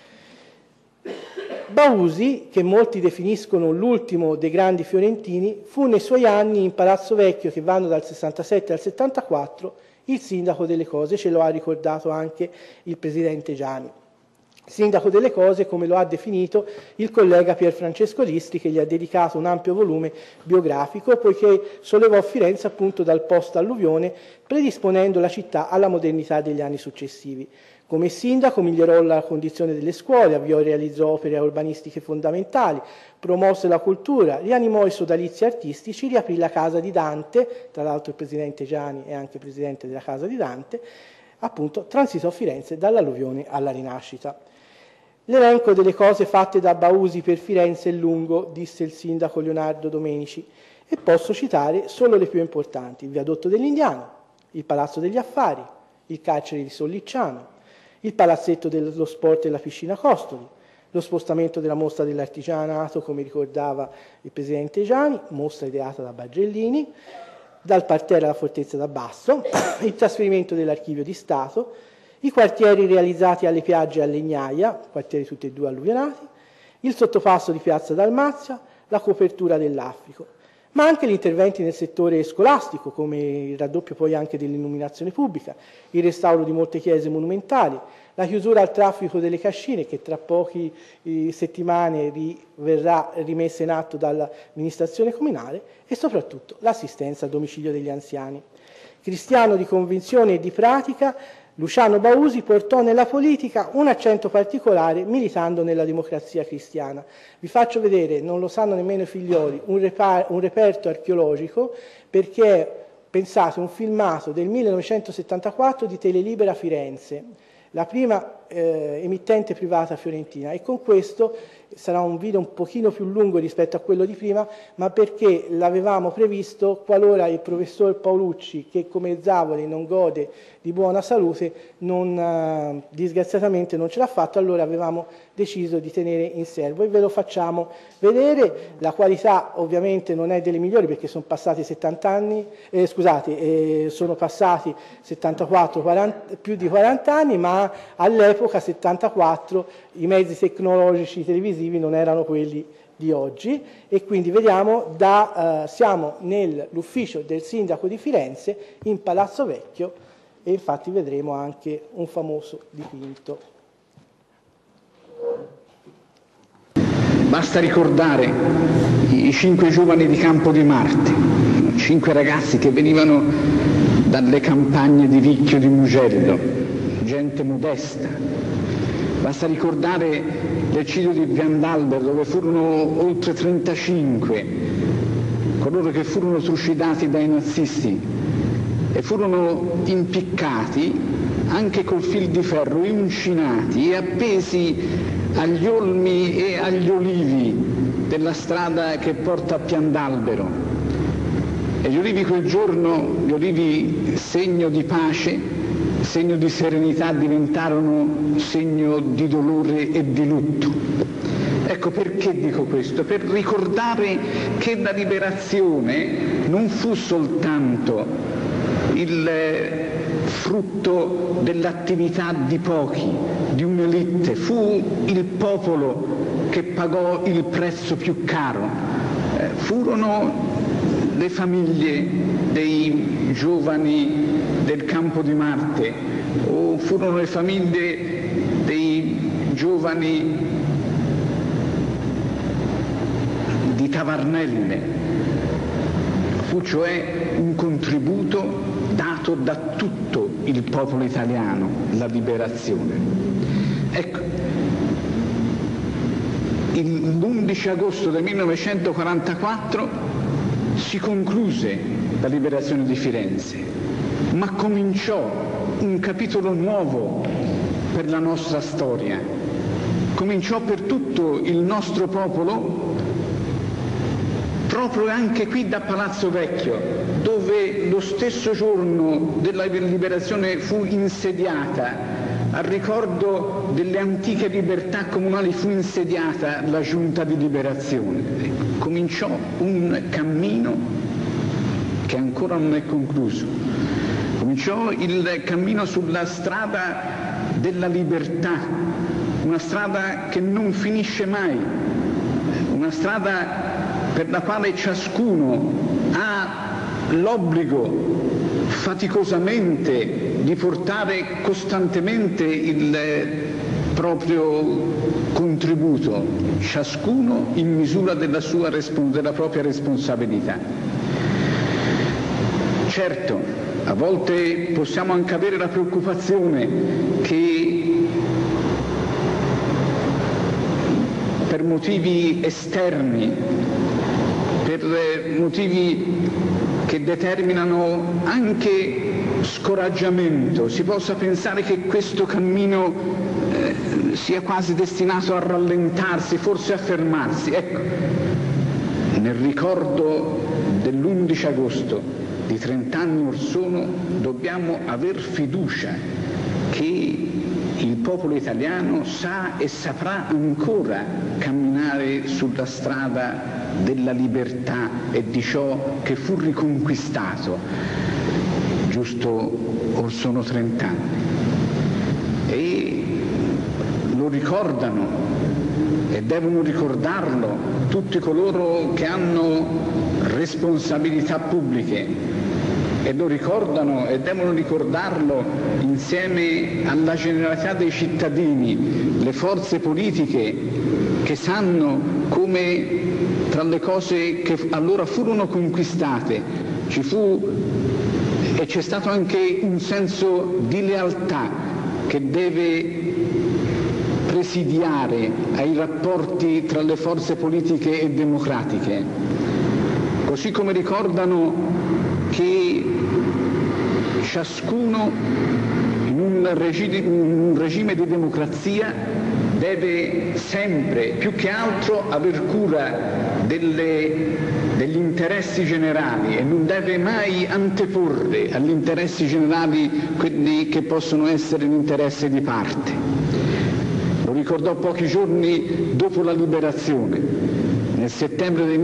Bausi, che molti definiscono l'ultimo dei grandi fiorentini, fu nei suoi anni in Palazzo Vecchio, che vanno dal 67 al 74, il sindaco delle cose, ce lo ha ricordato anche il presidente Giani. Sindaco delle cose, come lo ha definito il collega Pier Francesco Listri, che gli ha dedicato un ampio volume biografico, poiché sollevò Firenze appunto dal post-alluvione, predisponendo la città alla modernità degli anni successivi. Come sindaco migliorò la condizione delle scuole, avviò e realizzò opere urbanistiche fondamentali, promosse la cultura, rianimò i sodalizi artistici, riaprì la casa di Dante, tra l'altro il presidente Giani è anche presidente della casa di Dante, appunto transitò Firenze dall'alluvione alla rinascita. L'elenco delle cose fatte da Bausi per Firenze è lungo, disse il sindaco Leonardo Domenici, e posso citare solo le più importanti: il viadotto dell'Indiano, il Palazzo degli Affari, il carcere di Sollicciano, il palazzetto dello sport e la piscina Costoli, lo spostamento della mostra dell'artigianato, come ricordava il presidente Giani, mostra ideata da Bargellini, dal parterre alla fortezza d'Abbasso, il trasferimento dell'archivio di Stato, i quartieri realizzati alle piagge a Legnaia, quartieri tutti e 2 alluvionati, il sottopasso di Piazza Dalmazia, la copertura dell'Africo, ma anche gli interventi nel settore scolastico, come il raddoppio poi anche dell'illuminazione pubblica, il restauro di molte chiese monumentali, la chiusura al traffico delle cascine, che tra poche settimane verrà rimessa in atto dall'amministrazione comunale, e soprattutto l'assistenza al domicilio degli anziani. Cristiano di convinzione e di pratica, Luciano Bausi portò nella politica un accento particolare militando nella democrazia cristiana. Vi faccio vedere, non lo sanno nemmeno i figlioli, un reperto archeologico, perché pensate un filmato del 1974 di Telelibera Firenze, la prima emittente privata fiorentina, e con questo sarà un video un pochino più lungo rispetto a quello di prima, ma perché l'avevamo previsto qualora il professor Paolucci, che come Zavoli non gode di buona salute, disgraziatamente non ce l'ha fatto, allora avevamo deciso di tenere in serbo e ve lo facciamo vedere. La qualità ovviamente non è delle migliori perché sono passati 70 anni, sono passati 74, più di 40 anni, ma all'epoca 74 i mezzi tecnologici televisivi non erano quelli di oggi, e quindi vediamo siamo nell'ufficio del sindaco di Firenze in Palazzo Vecchio, e infatti vedremo anche un famoso dipinto. Basta ricordare i 5 giovani di Campo di Marte, 5 ragazzi che venivano dalle campagne di Vicchio di Mugello, gente modesta. Basta ricordare l'eccidio di Piandalbero, dove furono oltre 35 coloro che furono trucidati dai nazisti e furono impiccati anche col fil di ferro, uncinati e appesi agli olmi e agli olivi della strada che porta a Piandalbero. E gli olivi quel giorno, gli olivi segno di pace, segno di serenità, diventarono segno di dolore e di lutto. Ecco perché dico questo, per ricordare che la liberazione non fu soltanto il frutto dell'attività di pochi, di un'elite, fu il popolo che pagò il prezzo più caro, furono le famiglie dei giovani del Campo di Marte, o furono le famiglie dei giovani di Tavarnelle. Fu cioè un contributo dato da tutto il popolo italiano, la liberazione. Ecco, l'11 agosto del 1944 si concluse la liberazione di Firenze, ma cominciò un capitolo nuovo per la nostra storia, cominciò per tutto il nostro popolo, proprio anche qui da Palazzo Vecchio, dove lo stesso giorno della liberazione fu insediata, al ricordo delle antiche libertà comunali, fu insediata la Giunta di Liberazione. Cominciò un cammino che ancora non è concluso. Cominciò il cammino sulla strada della libertà, una strada che non finisce mai, una strada per la quale ciascuno ha l'obbligo faticosamente di portare costantemente il proprio contributo, ciascuno in misura della propria responsabilità. Certo, a volte possiamo anche avere la preoccupazione che per motivi esterni, per motivi che determinano anche scoraggiamento, si possa pensare che questo cammino sia quasi destinato a rallentarsi, forse a fermarsi. Ecco, nel ricordo dell'11 agosto di 30 anni or sono dobbiamo aver fiducia che il popolo italiano sa e saprà ancora camminare sulla strada della libertà e di ciò che fu riconquistato giusto or sono 30 anni. E lo ricordano e devono ricordarlo tutti coloro che hanno responsabilità pubbliche, e lo ricordano e devono ricordarlo insieme alla generalità dei cittadini, le forze politiche che sanno come tra le cose che allora furono conquistate ci fu e c'è stato anche un senso di lealtà che deve presidiare ai rapporti tra le forze politiche e democratiche, così come ricordano che ciascuno in un regime di democrazia deve sempre, più che altro, aver cura degli interessi generali e non deve mai anteporre agli interessi generali quelli che possono essere l'interesse di parte. Lo ricordò pochi giorni dopo la liberazione. Nel settembre del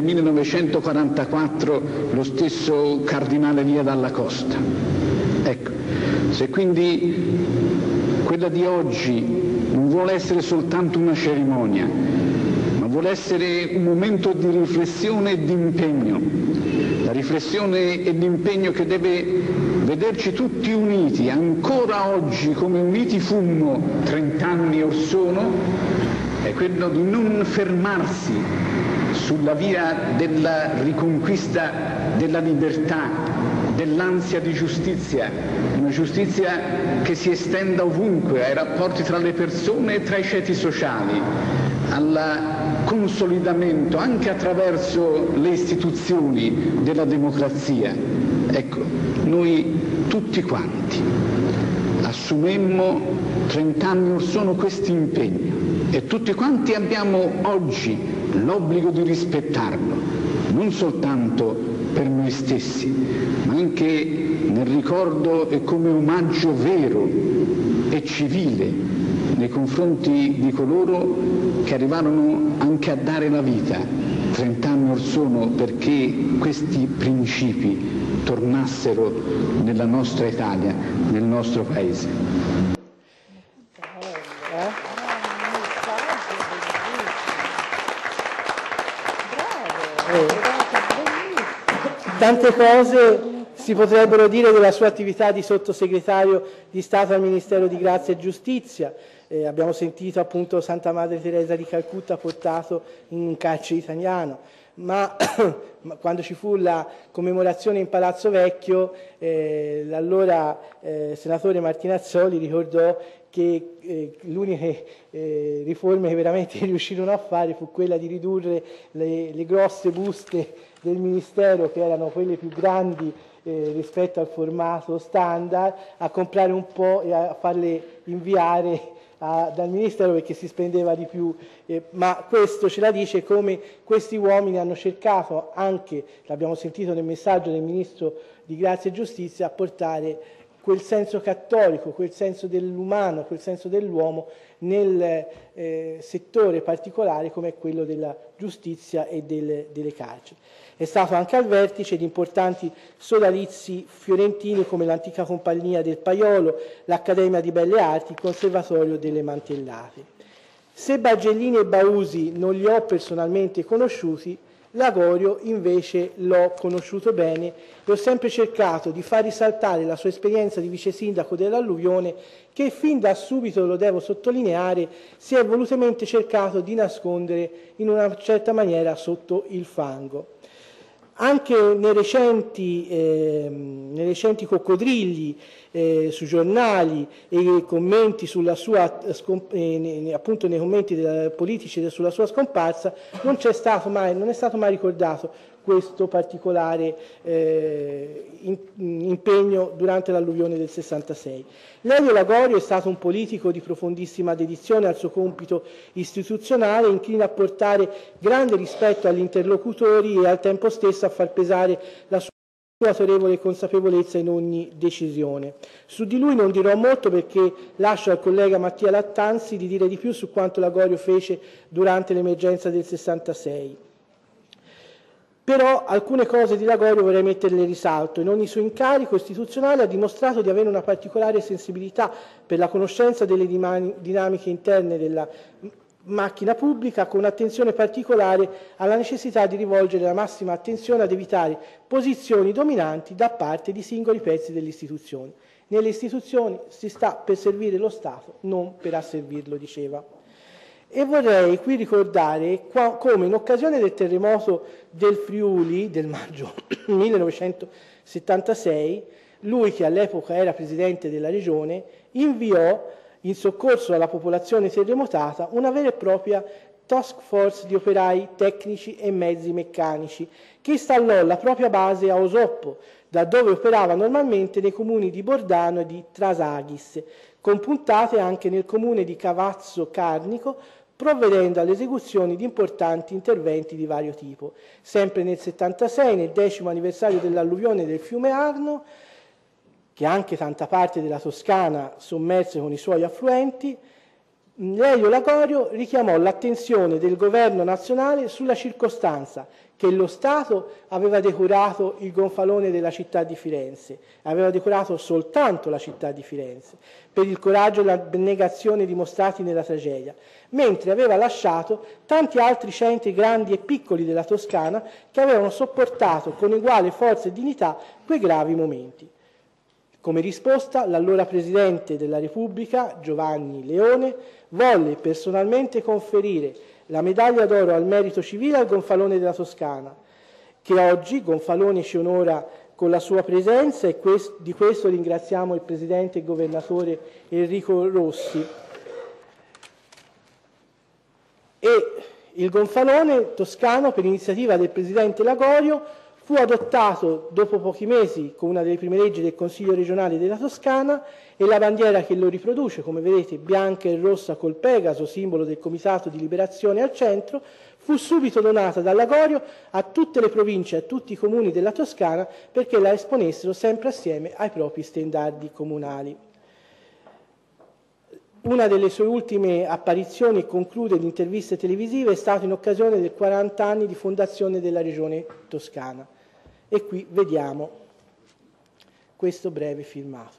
1944 lo stesso cardinale Via Dalla Costa. Ecco, se quindi quella di oggi non vuole essere soltanto una cerimonia, ma vuole essere un momento di riflessione e di impegno. La riflessione e l'impegno che deve vederci tutti uniti, ancora oggi come uniti fummo 30 anni or sono, è quello di non fermarsi sulla via della riconquista della libertà, dell'ansia di giustizia, una giustizia che si estenda ovunque, ai rapporti tra le persone e tra i ceti sociali, al consolidamento anche attraverso le istituzioni della democrazia. Ecco, noi tutti quanti assumemmo 30 anni or sono questo impegno e tutti quanti abbiamo oggi l'obbligo di rispettarlo, non soltanto per noi stessi, ma anche nel ricordo e come omaggio vero e civile nei confronti di coloro che arrivarono anche a dare la vita 30 anni or sono perché questi principi tornassero nella nostra Italia, nel nostro Paese. Tante cose si potrebbero dire della sua attività di sottosegretario di Stato al Ministero di Grazia e Giustizia. Abbiamo sentito appunto Santa Madre Teresa di Calcutta portato in un carcere italiano, ma quando ci fu la commemorazione in Palazzo Vecchio, l'allora senatore Martinazzoli ricordò che l'unica riforma che veramente riuscirono a fare fu quella di ridurre le grosse buste del Ministero, che erano quelle più grandi rispetto al formato standard, a comprare un po' e a farle inviare dal Ministero perché si spendeva di più, ma questo ce la dice come questi uomini hanno cercato anche, l'abbiamo sentito nel messaggio del Ministro di Grazia e Giustizia, a portare quel senso cattolico, quel senso dell'umano, quel senso dell'uomo nel settore particolare come è quello della giustizia e delle carceri. È stato anche al vertice di importanti sodalizi fiorentini come l'antica Compagnia del Paiolo, l'Accademia di Belle Arti, il Conservatorio delle Mantellate. Se Bargellini e Bausi non li ho personalmente conosciuti, Lagorio invece l'ho conosciuto bene e ho sempre cercato di far risaltare la sua esperienza di vice sindaco dell'Alluvione che fin da subito, lo devo sottolineare, si è volutamente cercato di nascondere in una certa maniera sotto il fango. Anche nei recenti coccodrilli sui giornali e commenti sulla sua, appunto nei commenti politici sulla sua scomparsa non è stato mai ricordato questo particolare impegno durante l'alluvione del 66. Lelio Lagorio è stato un politico di profondissima dedizione al suo compito istituzionale, incline a portare grande rispetto agli interlocutori e al tempo stesso a far pesare la sua autorevole consapevolezza in ogni decisione. Su di lui non dirò molto perché lascio al collega Mattia Lattanzi di dire di più su quanto Lagorio fece durante l'emergenza del 66. Però alcune cose di Lagorio vorrei metterle in risalto. In ogni suo incarico istituzionale ha dimostrato di avere una particolare sensibilità per la conoscenza delle dinamiche interne della macchina pubblica, con attenzione particolare alla necessità di rivolgere la massima attenzione ad evitare posizioni dominanti da parte di singoli pezzi delle istituzioni. Nelle istituzioni si sta per servire lo Stato, non per asservirlo, diceva. E vorrei qui ricordare come in occasione del terremoto del Friuli del maggio 1976, lui che all'epoca era presidente della regione, inviò in soccorso alla popolazione terremotata una vera e propria task force di operai tecnici e mezzi meccanici che installò la propria base a Osoppo, da dove operava normalmente nei comuni di Bordano e di Trasaghis, con puntate anche nel comune di Cavazzo Carnico, provvedendo all'esecuzione di importanti interventi di vario tipo. Sempre nel 76, nel 10° anniversario dell'alluvione del fiume Arno, che anche tanta parte della Toscana sommerse con i suoi affluenti, Lelio Lagorio richiamò l'attenzione del governo nazionale sulla circostanza che lo Stato aveva decorato il gonfalone della città di Firenze, aveva decorato soltanto la città di Firenze, per il coraggio e l'abnegazione dimostrati nella tragedia, mentre aveva lasciato tanti altri centri grandi e piccoli della Toscana che avevano sopportato con uguale forza e dignità quei gravi momenti. Come risposta, l'allora Presidente della Repubblica, Giovanni Leone, volle personalmente conferire la medaglia d'oro al merito civile al Gonfalone della Toscana, che oggi Gonfalone ci onora con la sua presenza, e di questo ringraziamo il Presidente e Governatore Enrico Rossi. E il Gonfalone toscano, per iniziativa del Presidente Lagorio, fu adottato dopo pochi mesi con una delle prime leggi del Consiglio regionale della Toscana, e la bandiera che lo riproduce, come vedete, bianca e rossa col Pegaso, simbolo del Comitato di Liberazione al centro, fu subito donata da Lagorio a tutte le province e a tutti i comuni della Toscana perché la esponessero sempre assieme ai propri stendardi comunali. Una delle sue ultime apparizioni, e conclude le interviste televisive, è stata in occasione del 40 anni di fondazione della Regione Toscana. E qui vediamo questo breve filmato.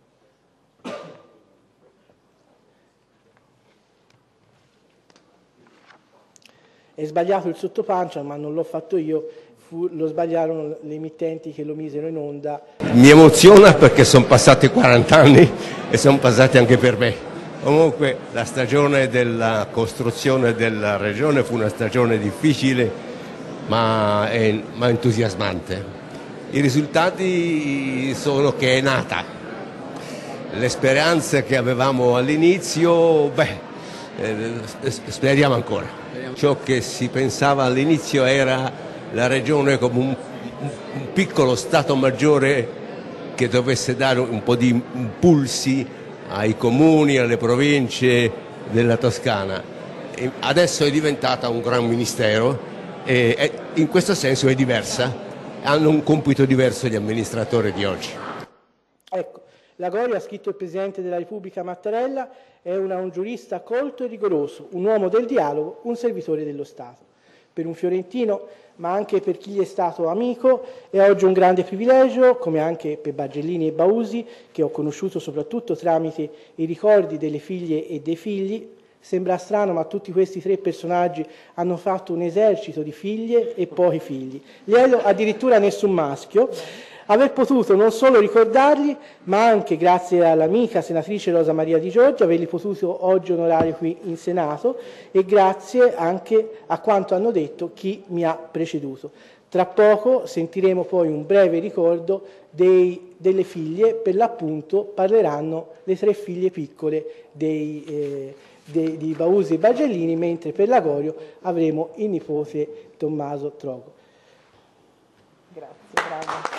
È sbagliato il sottopancia, ma non l'ho fatto io, lo sbagliarono le emittenti che lo misero in onda. Mi emoziona perché sono passati 40 anni e sono passati anche per me. Comunque la stagione della costruzione della regione fu una stagione difficile ma entusiasmante. I risultati sono che è nata. Le speranze che avevamo all'inizio, speriamo ancora. Ciò che si pensava all'inizio era la regione come un piccolo Stato maggiore che dovesse dare un po' di impulsi ai comuni, alle province della Toscana. E adesso è diventata un gran ministero e in questo senso è diversa, hanno un compito diverso gli amministratori di oggi. Ecco, Lagorio, ha scritto il Presidente della Repubblica Mattarella, è un giurista colto e rigoroso, un uomo del dialogo, un servitore dello Stato. Per un fiorentino, ma anche per chi gli è stato amico, è oggi un grande privilegio, come anche per Bargellini e Bausi, che ho conosciuto soprattutto tramite i ricordi delle figlie e dei figli. Sembra strano, ma tutti questi tre personaggi hanno fatto un esercito di figlie e pochi figli. Lelio addirittura nessun maschio. Aver potuto non solo ricordarli, ma anche, grazie all'amica senatrice Rosa Maria Di Giorgi, averli potuto oggi onorare qui in Senato, e grazie anche a quanto hanno detto chi mi ha preceduto. Tra poco sentiremo poi un breve ricordo delle figlie, per l'appunto parleranno le tre figlie piccole di Bausi e Bargellini, mentre per Lagorio avremo il nipote Tommaso Trogo. Grazie, bravo.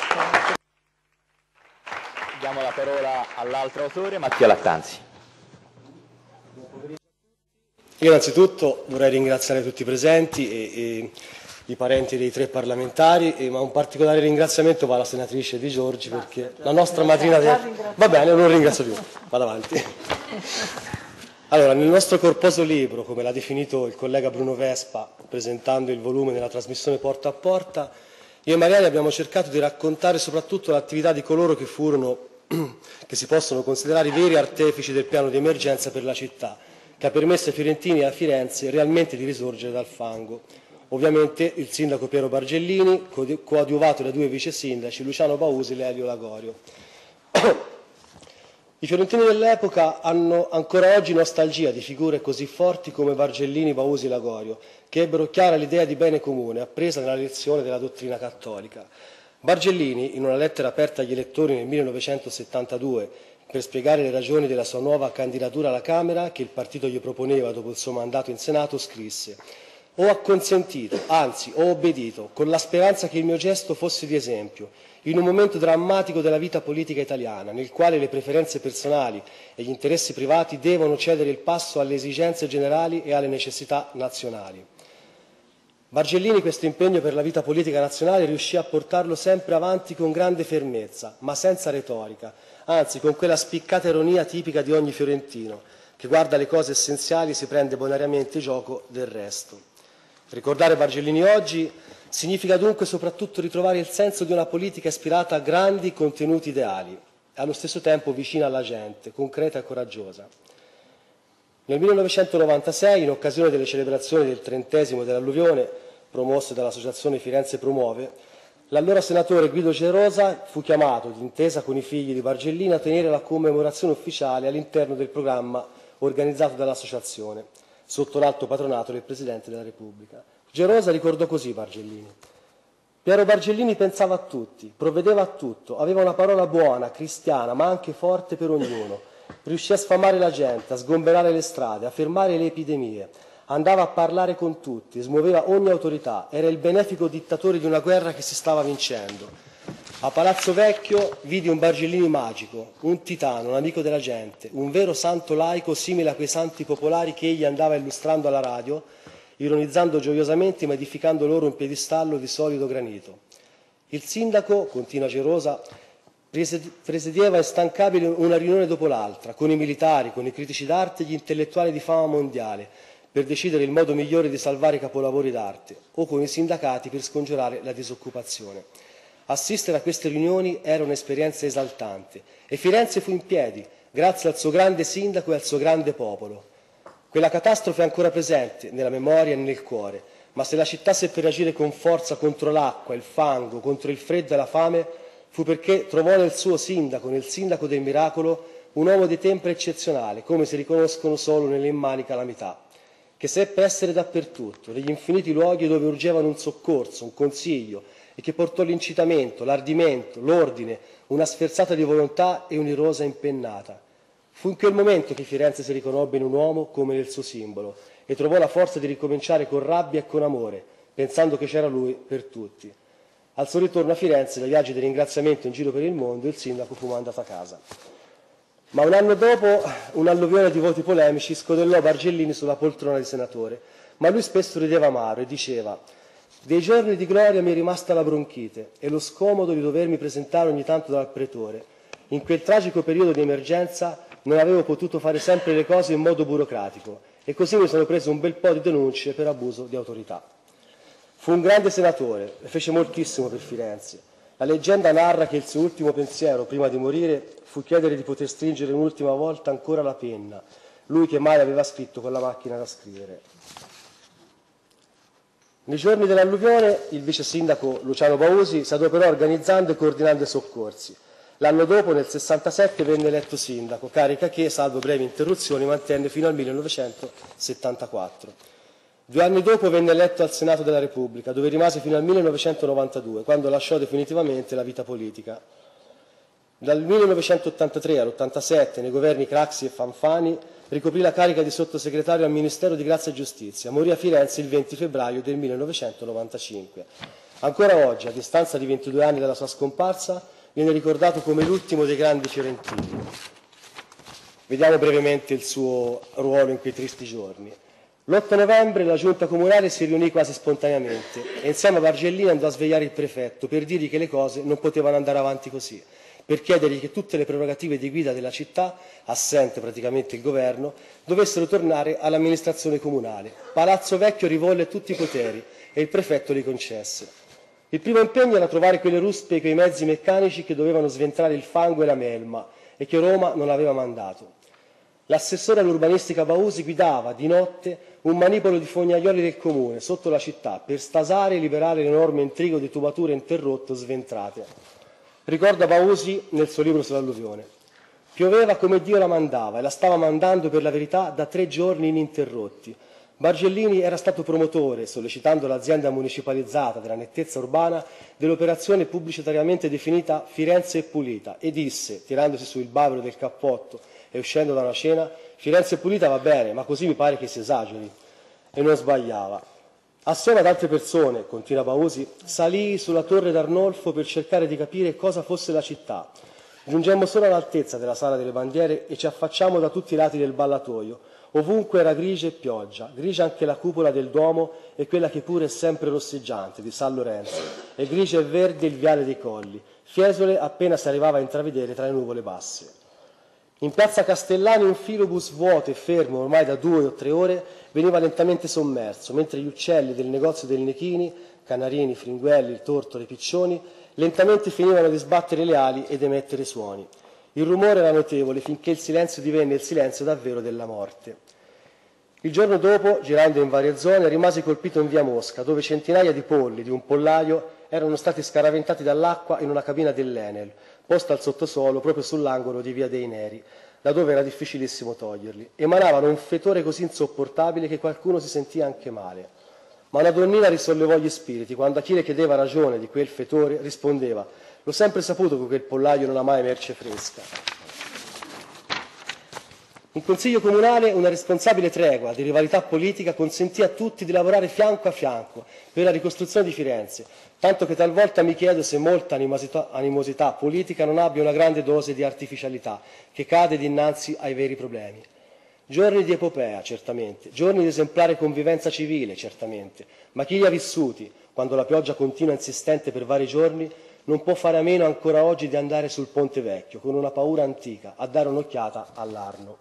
Diamo la parola all'altro autore, Mattia Lattanzi. Io innanzitutto vorrei ringraziare tutti i presenti e i parenti dei tre parlamentari, ma un particolare ringraziamento va alla senatrice Di Giorgi, perché la nostra madrina... Va bene, non ringrazio più, vado avanti. Allora, nel nostro corposo libro, come l'ha definito il collega Bruno Vespa, presentando il volume nella trasmissione Porta a Porta, io e Mariani abbiamo cercato di raccontare soprattutto l'attività di coloro che si possono considerare i veri artefici del piano di emergenza per la città, che ha permesso ai fiorentini e a Firenze realmente di risorgere dal fango. Ovviamente il sindaco Piero Bargellini, coadiuvato dai due vice sindaci Luciano Bausi e Lelio Lagorio. I fiorentini dell'epoca hanno ancora oggi nostalgia di figure così forti come Bargellini, Bausi e Lagorio, che ebbero chiara l'idea di bene comune appresa nella lezione della dottrina cattolica. Bargellini, in una lettera aperta agli elettori nel 1972, per spiegare le ragioni della sua nuova candidatura alla Camera, che il partito gli proponeva dopo il suo mandato in Senato, scrisse: «Ho acconsentito, anzi ho obbedito, con la speranza che il mio gesto fosse di esempio, in un momento drammatico della vita politica italiana, nel quale le preferenze personali e gli interessi privati devono cedere il passo alle esigenze generali e alle necessità nazionali». Bargellini questo impegno per la vita politica nazionale riuscì a portarlo sempre avanti con grande fermezza, ma senza retorica, anzi con quella spiccata ironia tipica di ogni fiorentino, che guarda le cose essenziali e si prende bonariamente gioco del resto. Ricordare Bargellini oggi significa dunque soprattutto ritrovare il senso di una politica ispirata a grandi contenuti ideali e allo stesso tempo vicina alla gente, concreta e coraggiosa. Nel 1996, in occasione delle celebrazioni del 30° dell'alluvione, promosse dall'Associazione Firenze Promuove, l'allora senatore Guido Gerosa fu chiamato, d'intesa con i figli di Bargellini, a tenere la commemorazione ufficiale all'interno del programma organizzato dall'associazione, sotto l'alto patronato del Presidente della Repubblica. Gerosa ricordò così Bargellini. Piero Bargellini pensava a tutti, provvedeva a tutto, aveva una parola buona, cristiana, ma anche forte per ognuno. Riuscì a sfamare la gente, a sgomberare le strade, a fermare le epidemie. Andava a parlare con tutti, smuoveva ogni autorità, era il benefico dittatore di una guerra che si stava vincendo. A Palazzo Vecchio vidi un Bargellini magico, un titano, un amico della gente, un vero santo laico simile a quei santi popolari che egli andava illustrando alla radio, ironizzando gioiosamente ma edificando loro un piedistallo di solido granito. Il sindaco, continua Gerosa, presiedeva instancabile una riunione dopo l'altra, con i militari, con i critici d'arte e gli intellettuali di fama mondiale, per decidere il modo migliore di salvare i capolavori d'arte, o con i sindacati per scongiurare la disoccupazione. Assistere a queste riunioni era un'esperienza esaltante e Firenze fu in piedi, grazie al suo grande sindaco e al suo grande popolo. Quella catastrofe è ancora presente nella memoria e nel cuore, ma se la città seppe reagire con forza contro l'acqua, il fango, contro il freddo e la fame, fu perché trovò nel suo sindaco, nel sindaco del miracolo, un uomo di tempra eccezionale, come si riconoscono solo nelle immani calamità, che seppe essere dappertutto, negli infiniti luoghi dove urgevano un soccorso, un consiglio, e che portò l'incitamento, l'ardimento, l'ordine, una sferzata di volontà e un'irosa impennata. Fu in quel momento che Firenze si riconobbe in un uomo come nel suo simbolo e trovò la forza di ricominciare con rabbia e con amore, pensando che c'era lui per tutti. Al suo ritorno a Firenze, dai viaggi di ringraziamento in giro per il mondo, il sindaco fu mandato a casa. Ma un anno dopo un'alluvione di voti polemici scodellò Bargellini sulla poltrona di senatore, ma lui spesso rideva amaro e diceva: «Dei giorni di gloria mi è rimasta la bronchite e lo scomodo di dovermi presentare ogni tanto dal pretore. In quel tragico periodo di emergenza non avevo potuto fare sempre le cose in modo burocratico e così mi sono preso un bel po' di denunce per abuso di autorità». Fu un grande senatore e fece moltissimo per Firenze. La leggenda narra che il suo ultimo pensiero, prima di morire, fu chiedere di poter stringere un'ultima volta ancora la penna, lui che mai aveva scritto con la macchina da scrivere. Nei giorni dell'alluvione il vice sindaco Luciano Bausi si adoperò organizzando e coordinando i soccorsi. L'anno dopo, nel 67, venne eletto sindaco, carica che, salvo brevi interruzioni, mantenne fino al 1974. 2 anni dopo venne eletto al Senato della Repubblica, dove rimase fino al 1992, quando lasciò definitivamente la vita politica. Dal 1983 all'87, nei governi Craxi e Fanfani, ricoprì la carica di sottosegretario al Ministero di Grazia e Giustizia. Morì a Firenze il 20 febbraio del 1995. Ancora oggi, a distanza di 22 anni dalla sua scomparsa, viene ricordato come l'ultimo dei grandi fiorentini. Vediamo brevemente il suo ruolo in quei tristi giorni. L'8 novembre la giunta comunale si riunì quasi spontaneamente e insieme a Bargellini andò a svegliare il prefetto per dirgli che le cose non potevano andare avanti così, per chiedergli che tutte le prerogative di guida della città, assente praticamente il governo, dovessero tornare all'amministrazione comunale. Palazzo Vecchio rivolle tutti i poteri e il prefetto li concesse. Il primo impegno era trovare quelle ruspe e quei mezzi meccanici che dovevano sventrare il fango e la melma e che Roma non aveva mandato. L'assessore all'urbanistica Bausi guidava di notte un manipolo di fognaioli del comune sotto la città per stasare e liberare l'enorme intrigo di tubature interrotte o sventrate. Ricorda Bausi nel suo libro sull'alluvione: pioveva come Dio la mandava e la stava mandando per la verità da 3 giorni ininterrotti. Bargellini era stato promotore, sollecitando l'azienda municipalizzata della nettezza urbana, dell'operazione pubblicitariamente definita Firenze è pulita e disse, tirandosi su il bavero del cappotto e uscendo da una cena: Firenze pulita va bene, ma così mi pare che si esageri. E non sbagliava. Assieme ad altre persone, continua Bausi, salii sulla torre d'Arnolfo per cercare di capire cosa fosse la città. Giungemmo solo all'altezza della Sala delle Bandiere e ci affacciammo da tutti i lati del ballatoio. Ovunque era grigia e pioggia, grigia anche la cupola del Duomo e quella che pure è sempre rosseggiante, di San Lorenzo, e grigia e verde il viale dei Colli, Fiesole appena si arrivava a intravedere tra le nuvole basse. In piazza Castellani un filobus vuoto e fermo ormai da 2 o 3 ore veniva lentamente sommerso, mentre gli uccelli del negozio del Nechini, canarini, fringuelli, tortore, piccioni, lentamente finivano di sbattere le ali ed emettere suoni. Il rumore era notevole finché il silenzio divenne il silenzio davvero della morte. Il giorno dopo, girando in varie zone, rimasi colpito in via Mosca, dove centinaia di polli di un pollaio erano stati scaraventati dall'acqua in una cabina dell'Enel, posta al sottosuolo proprio sull'angolo di via dei Neri, da dove era difficilissimo toglierli. Emanavano un fetore così insopportabile che qualcuno si sentia anche male. Ma una donnina risollevò gli spiriti quando a chi le chiedeva ragione di quel fetore rispondeva: «L'ho sempre saputo che quel pollaio non ha mai merce fresca». In Consiglio Comunale una responsabile tregua di rivalità politica consentì a tutti di lavorare fianco a fianco per la ricostruzione di Firenze, tanto che talvolta mi chiedo se molta animosità politica non abbia una grande dose di artificialità che cade dinanzi ai veri problemi. Giorni di epopea, certamente, giorni di esemplare convivenza civile, certamente, ma chi li ha vissuti, quando la pioggia continua insistente per vari giorni, non può fare a meno ancora oggi di andare sul Ponte Vecchio con una paura antica a dare un'occhiata all'Arno.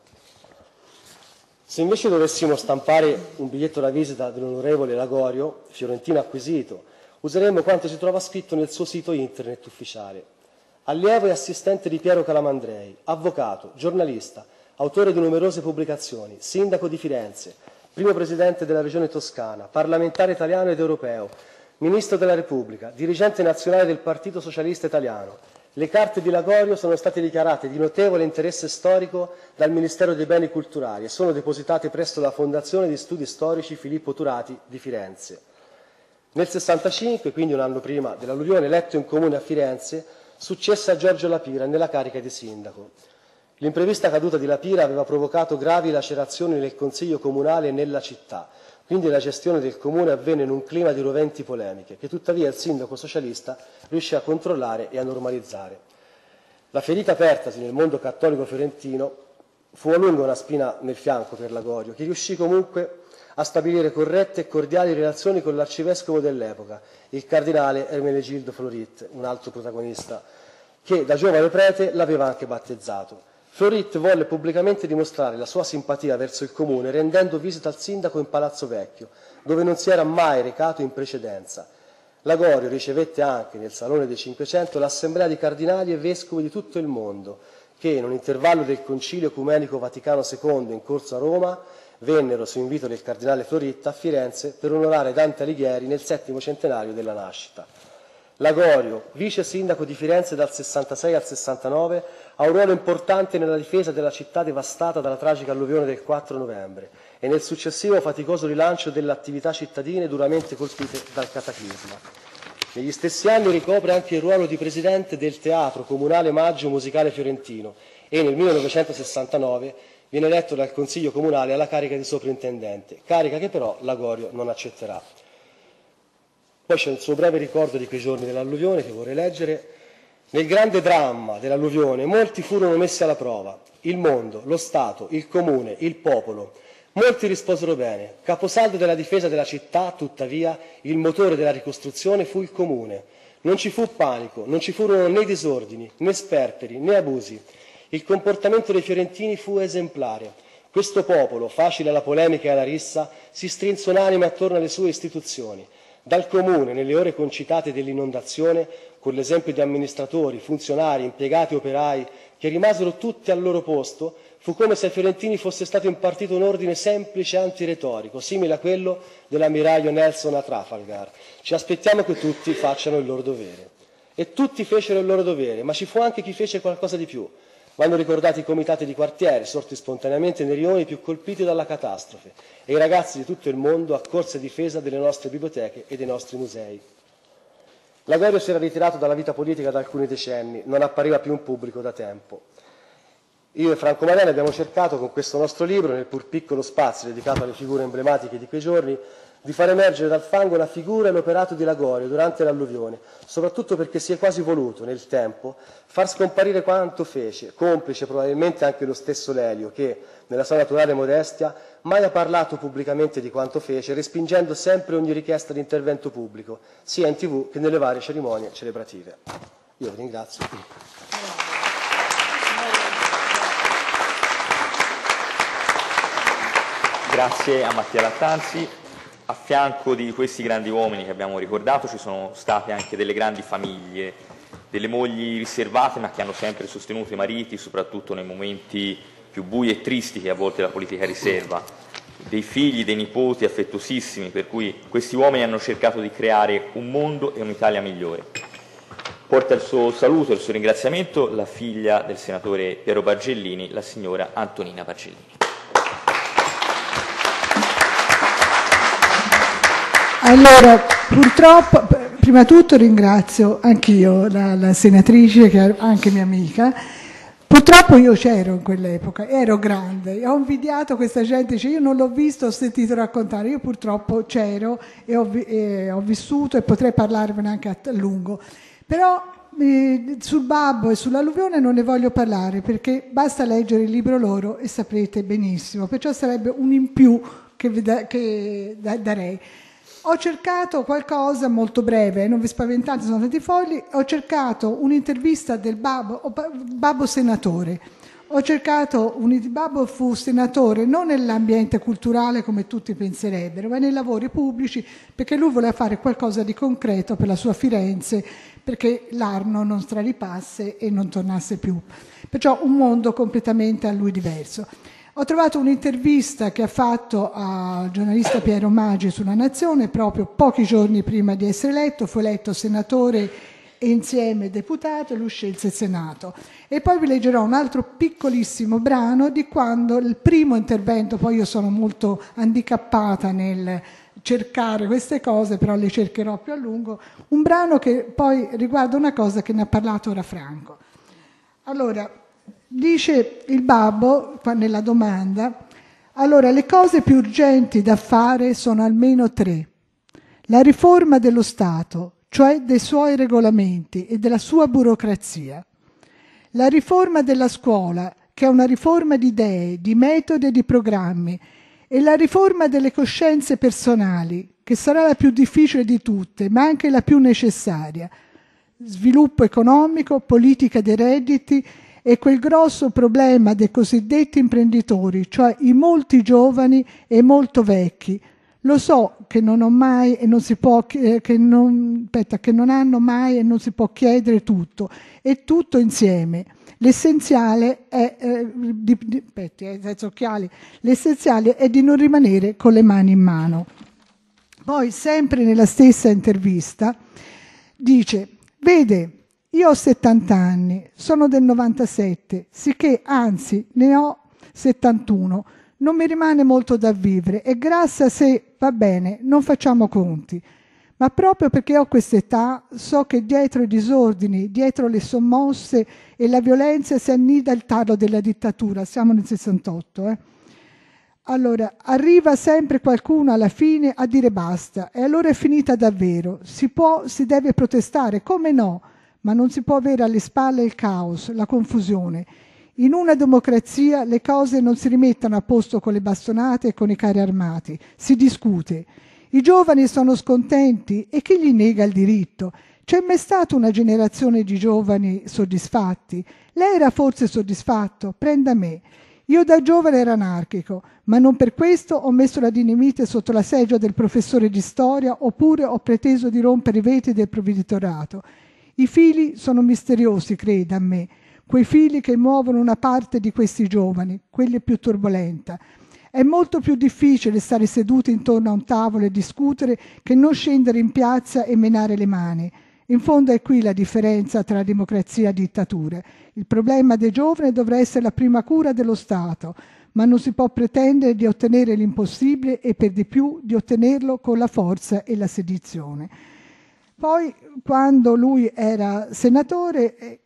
Se invece dovessimo stampare un biglietto da visita dell'onorevole Lagorio, fiorentino acquisito, useremmo quanto si trova scritto nel suo sito internet ufficiale. Allievo e assistente di Piero Calamandrei, avvocato, giornalista, autore di numerose pubblicazioni, sindaco di Firenze, primo presidente della Regione Toscana, parlamentare italiano ed europeo, ministro della Repubblica, dirigente nazionale del Partito Socialista Italiano. Le carte di Lagorio sono state dichiarate di notevole interesse storico dal Ministero dei Beni Culturali e sono depositate presso la Fondazione di Studi Storici Filippo Turati di Firenze. Nel 65, quindi un anno prima dell'alluvione, eletto in comune a Firenze, successe a Giorgio La Pira nella carica di sindaco. L'imprevista caduta di La Pira aveva provocato gravi lacerazioni nel Consiglio Comunale e nella città, quindi la gestione del comune avvenne in un clima di roventi polemiche, che tuttavia il sindaco socialista riuscì a controllare e a normalizzare. La ferita apertasi nel mondo cattolico fiorentino fu a lungo una spina nel fianco per Lagorio, che riuscì comunque a stabilire corrette e cordiali relazioni con l'arcivescovo dell'epoca, il cardinale Ermenegildo Florit, un altro protagonista, che da giovane prete l'aveva anche battezzato. Florit volle pubblicamente dimostrare la sua simpatia verso il comune rendendo visita al sindaco in Palazzo Vecchio, dove non si era mai recato in precedenza. Lagorio ricevette anche nel Salone dei 500 l'assemblea di cardinali e vescovi di tutto il mondo, che in un intervallo del Concilio Ecumenico Vaticano II in corso a Roma vennero, su invito del cardinale Florit, a Firenze per onorare Dante Alighieri nel 7° centenario della nascita. Lagorio, vice sindaco di Firenze dal 66 al 69, ha un ruolo importante nella difesa della città devastata dalla tragica alluvione del 4 novembre e nel successivo faticoso rilancio delle attività cittadine duramente colpite dal cataclisma. Negli stessi anni ricopre anche il ruolo di presidente del Teatro Comunale Maggio Musicale Fiorentino e nel 1969 viene eletto dal Consiglio Comunale alla carica di soprintendente, carica che però Lagorio non accetterà. Poi c'è il suo breve ricordo di quei giorni dell'alluvione che vorrei leggere. Nel grande dramma dell'alluvione molti furono messi alla prova, il mondo, lo Stato, il comune, il popolo. Molti risposero bene. Caposaldo della difesa della città, tuttavia, il motore della ricostruzione fu il comune. Non ci fu panico, non ci furono né disordini, né sperperi, né abusi. Il comportamento dei fiorentini fu esemplare. Questo popolo, facile alla polemica e alla rissa, si strinse unanime attorno alle sue istituzioni. Dal comune, nelle ore concitate dell'inondazione, con l'esempio di amministratori, funzionari, impiegati, operai, che rimasero tutti al loro posto, fu come se ai fiorentini fosse stato impartito un ordine semplice e antiretorico, simile a quello dell'ammiraglio Nelson a Trafalgar. Ci aspettiamo che tutti facciano il loro dovere. E tutti fecero il loro dovere, ma ci fu anche chi fece qualcosa di più. Vanno ricordati i comitati di quartiere, sorti spontaneamente nei rioni più colpiti dalla catastrofe, e i ragazzi di tutto il mondo accorsi a difesa delle nostre biblioteche e dei nostri musei. Lagorio si era ritirato dalla vita politica da alcuni decenni, non appariva più in pubblico da tempo. Io e Franco Mariani abbiamo cercato con questo nostro libro, nel pur piccolo spazio dedicato alle figure emblematiche di quei giorni, di far emergere dal fango la figura e l'operato di Lagorio durante l'alluvione, soprattutto perché si è quasi voluto, nel tempo, far scomparire quanto fece, complice probabilmente anche lo stesso Lelio, che, nella sua naturale modestia, mai ha parlato pubblicamente di quanto fece, respingendo sempre ogni richiesta di intervento pubblico, sia in TV che nelle varie cerimonie celebrative. Io vi ringrazio. Grazie a Mattia Lattanzi. A fianco di questi grandi uomini che abbiamo ricordato ci sono state anche delle grandi famiglie, delle mogli riservate ma che hanno sempre sostenuto i mariti, soprattutto nei momenti più bui e tristi che a volte la politica riserva, dei figli, dei nipoti affettuosissimi, per cui questi uomini hanno cercato di creare un mondo e un'Italia migliore. Porta il suo saluto e il suo ringraziamento la figlia del senatore Piero Bargellini, la signora Antonina Bargellini. Allora, purtroppo, prima di tutto ringrazio anch'io la senatrice, che è anche mia amica. Purtroppo io c'ero in quell'epoca, ero grande, ho invidiato questa gente, dice, io non l'ho visto, ho sentito raccontare, io purtroppo c'ero e ho vissuto e potrei parlarvene anche a lungo. Però sul babbo e sull'alluvione non ne voglio parlare, perché basta leggere il libro loro e saprete benissimo, perciò sarebbe un in più che darei. Ho cercato qualcosa molto breve, non vi spaventate, sono tanti fogli, ho cercato un'intervista del babbo senatore. Babbo fu senatore non nell'ambiente culturale come tutti penserebbero, ma nei lavori pubblici, perché lui voleva fare qualcosa di concreto per la sua Firenze, perché l'Arno non straripasse e non tornasse più. Perciò un mondo completamente a lui diverso. Ho trovato un'intervista che ha fatto al giornalista Piero Maggi sulla Nazione proprio pochi giorni prima di essere eletto, fu eletto senatore e insieme deputato e lui scelse il Senato. E poi vi leggerò un altro piccolissimo brano di quando il primo intervento, poi io sono molto handicappata nel cercare queste cose, però le cercherò più a lungo, un brano che poi riguarda una cosa che ne ha parlato ora Franco. Allora, dice il babbo, nella domanda, allora le cose più urgenti da fare sono almeno 3. La riforma dello Stato, cioè dei suoi regolamenti e della sua burocrazia. La riforma della scuola, che è una riforma di idee, di metodi e di programmi, e la riforma delle coscienze personali, che sarà la più difficile di tutte, ma anche la più necessaria. Sviluppo economico, politica dei redditi e quel grosso problema dei cosiddetti imprenditori, cioè i molti giovani e molto vecchi. Lo so che non ho mai e non si può che non hanno mai e non si può chiedere tutto, e tutto insieme. L'essenziale è l'essenziale è di non rimanere con le mani in mano. Poi, sempre nella stessa intervista, dice: vede, io ho 70 anni, sono del 97, sicché anzi ne ho 71. Non mi rimane molto da vivere e grassa se va bene, non facciamo conti. Ma proprio perché ho quest'età so che dietro i disordini, dietro le sommosse e la violenza si annida il tarlo della dittatura. Siamo nel 68. Allora, arriva sempre qualcuno alla fine a dire basta e allora è finita davvero. Si deve protestare, come no? Ma non si può avere alle spalle il caos, la confusione. In una democrazia le cose non si rimettono a posto con le bastonate e con i carri armati, si discute. I giovani sono scontenti e chi gli nega il diritto? C'è mai stata una generazione di giovani soddisfatti? Lei era forse soddisfatto? Prenda me. Io da giovane ero anarchico, ma non per questo ho messo la dinamite sotto la seggiola del professore di storia oppure ho preteso di rompere i vetri del provveditorato. I fili sono misteriosi, creda a me, quei fili che muovono una parte di questi giovani, quelli più turbolenta. È molto più difficile stare seduti intorno a un tavolo e discutere che non scendere in piazza e menare le mani. In fondo è qui la differenza tra democrazia e dittatura. Il problema dei giovani dovrà essere la prima cura dello Stato, ma non si può pretendere di ottenere l'impossibile e per di più di ottenerlo con la forza e la sedizione. Poi, quando lui era senatore,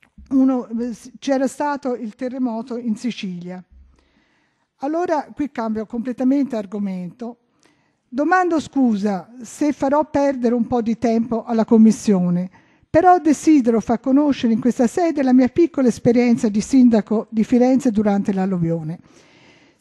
c'era stato il terremoto in Sicilia. Allora, qui cambio completamente argomento. Domando scusa se farò perdere un po' di tempo alla Commissione, però desidero far conoscere in questa sede la mia piccola esperienza di sindaco di Firenze durante l'alluvione.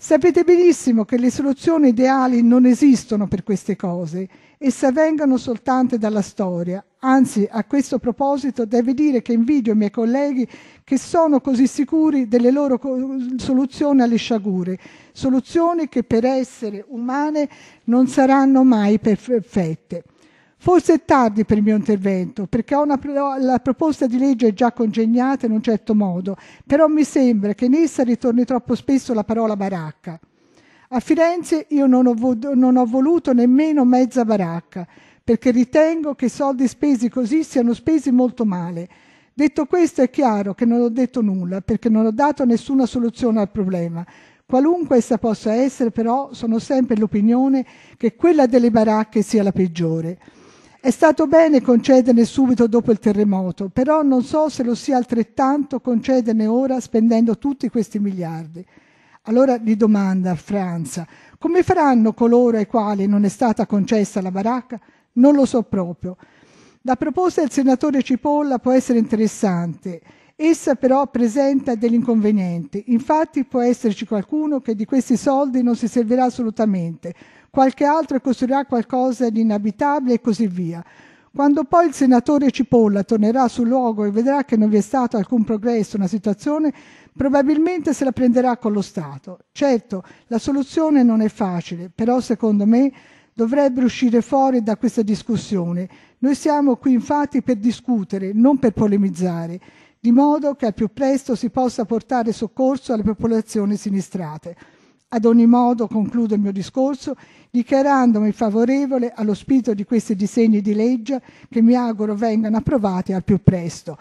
Sapete benissimo che le soluzioni ideali non esistono per queste cose, esse vengono soltanto dalla storia. Anzi, a questo proposito, devo dire che invidio i miei colleghi che sono così sicuri delle loro soluzioni alle sciagure, soluzioni che per essere umane non saranno mai perfette. Forse è tardi per il mio intervento, perché la proposta di legge è già congegnata in un certo modo, però mi sembra che in essa ritorni troppo spesso la parola baracca. A Firenze io non ho voluto nemmeno mezza baracca, perché ritengo che i soldi spesi così siano spesi molto male. Detto questo, è chiaro che non ho detto nulla, perché non ho dato nessuna soluzione al problema. Qualunque essa possa essere, però, sono sempre l'opinione che quella delle baracche sia la peggiore. È stato bene concederne subito dopo il terremoto, però non so se lo sia altrettanto concederne ora spendendo tutti questi miliardi. Allora gli domanda Franza, come faranno coloro ai quali non è stata concessa la baracca? Non lo so proprio. La proposta del senatore Cipolla può essere interessante, essa però presenta degli inconvenienti. Infatti può esserci qualcuno che di questi soldi non si servirà assolutamente, qualche altro costruirà qualcosa di inabitabile e così via. Quando poi il senatore Cipolla tornerà sul luogo e vedrà che non vi è stato alcun progresso nella situazione, probabilmente se la prenderà con lo Stato. Certo, la soluzione non è facile, però secondo me dovrebbe uscire fuori da questa discussione. Noi siamo qui infatti per discutere, non per polemizzare, di modo che al più presto si possa portare soccorso alle popolazioni sinistrate. Ad ogni modo, concludo il mio discorso dichiarandomi favorevole allo spirito di questi disegni di legge che mi auguro vengano approvati al più presto.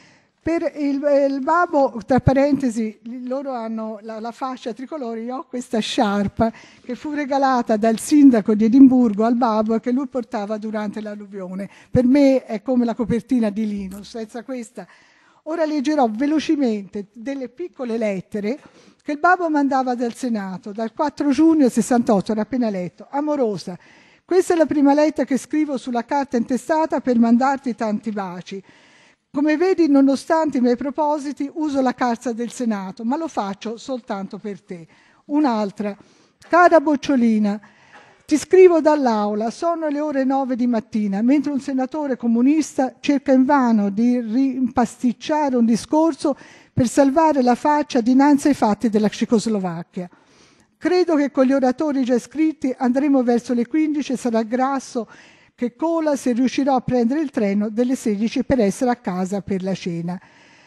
Per il babbo, tra parentesi, loro hanno la fascia tricolore, io ho questa sciarpa che fu regalata dal sindaco di Edimburgo al babbo che lui portava durante l'alluvione. Per me è come la copertina di Linus, senza questa. Ora leggerò velocemente delle piccole lettere che il babbo mandava dal Senato, dal 4 giugno 68, era appena letto. Amorosa, questa è la prima lettera che scrivo sulla carta intestata per mandarti tanti baci. Come vedi, nonostante i miei propositi, uso la carta del Senato, ma lo faccio soltanto per te. Un'altra. Cara Bocciolina, ti scrivo dall'aula, sono le ore 9 di mattina, mentre un senatore comunista cerca invano di rimpasticciare un discorso per salvare la faccia dinanzi ai fatti della Cecoslovacchia. Credo che con gli oratori già iscritti andremo verso le 15 e sarà grasso che cola se riuscirò a prendere il treno delle 16 per essere a casa per la cena.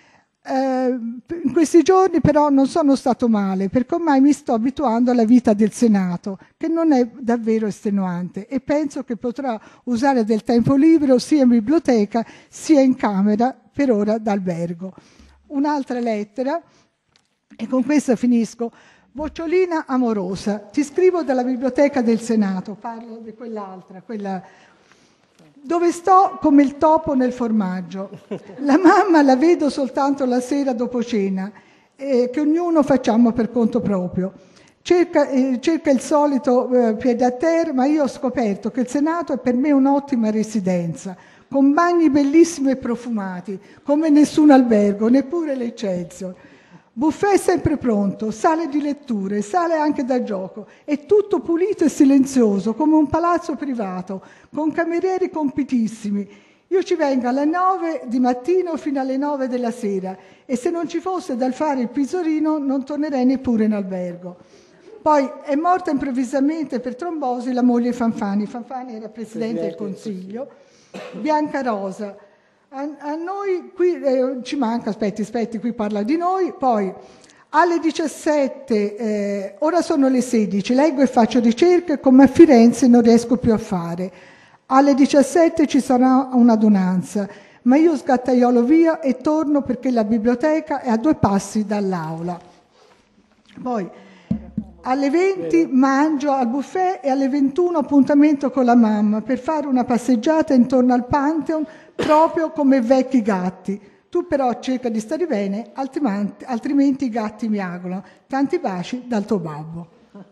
In questi giorni però non sono stato male, perché ormai mi sto abituando alla vita del Senato, che non è davvero estenuante, e penso che potrò usare del tempo libero sia in biblioteca sia in camera, per ora d'albergo. Un'altra lettera, e con questa finisco. Bocciolina amorosa, ti scrivo dalla biblioteca del Senato, parlo di quell'altra, quella dove sto come il topo nel formaggio. La mamma la vedo soltanto la sera dopo cena, che ognuno facciamo per conto proprio. Cerca il solito piede a terra, ma io ho scoperto che il Senato è per me un'ottima residenza, con bagni bellissimi e profumati, come nessun albergo, neppure l'Eccelsior. Buffet sempre pronto, sale di letture, sale anche da gioco, è tutto pulito e silenzioso, come un palazzo privato, con camerieri compitissimi. Io ci vengo alle 9 di mattino fino alle 9 della sera e se non ci fosse da fare il pisolino non tornerei neppure in albergo. Poi è morta improvvisamente per trombosi la moglie Fanfani. Fanfani era Presidente del Consiglio. Bianca Rosa. A noi qui ci manca, aspetti, qui parla di noi, poi alle 17, ora sono le 16, leggo e faccio ricerche come a Firenze non riesco più a fare. Alle 17 ci sarà un'adunanza, ma io sgattaiolo via e torno perché la biblioteca è a 2 passi dall'aula. Poi alle 20 mangio al buffet e alle 21 appuntamento con la mamma per fare una passeggiata intorno al Pantheon, proprio come vecchi gatti. Tu però cerca di stare bene, altrimenti i gatti miagolano. Tanti baci dal tuo babbo.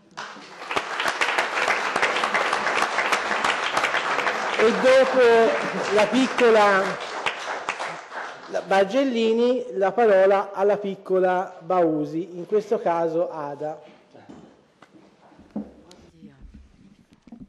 E dopo la piccola Bargellini, la parola alla piccola Bausi, in questo caso Ada.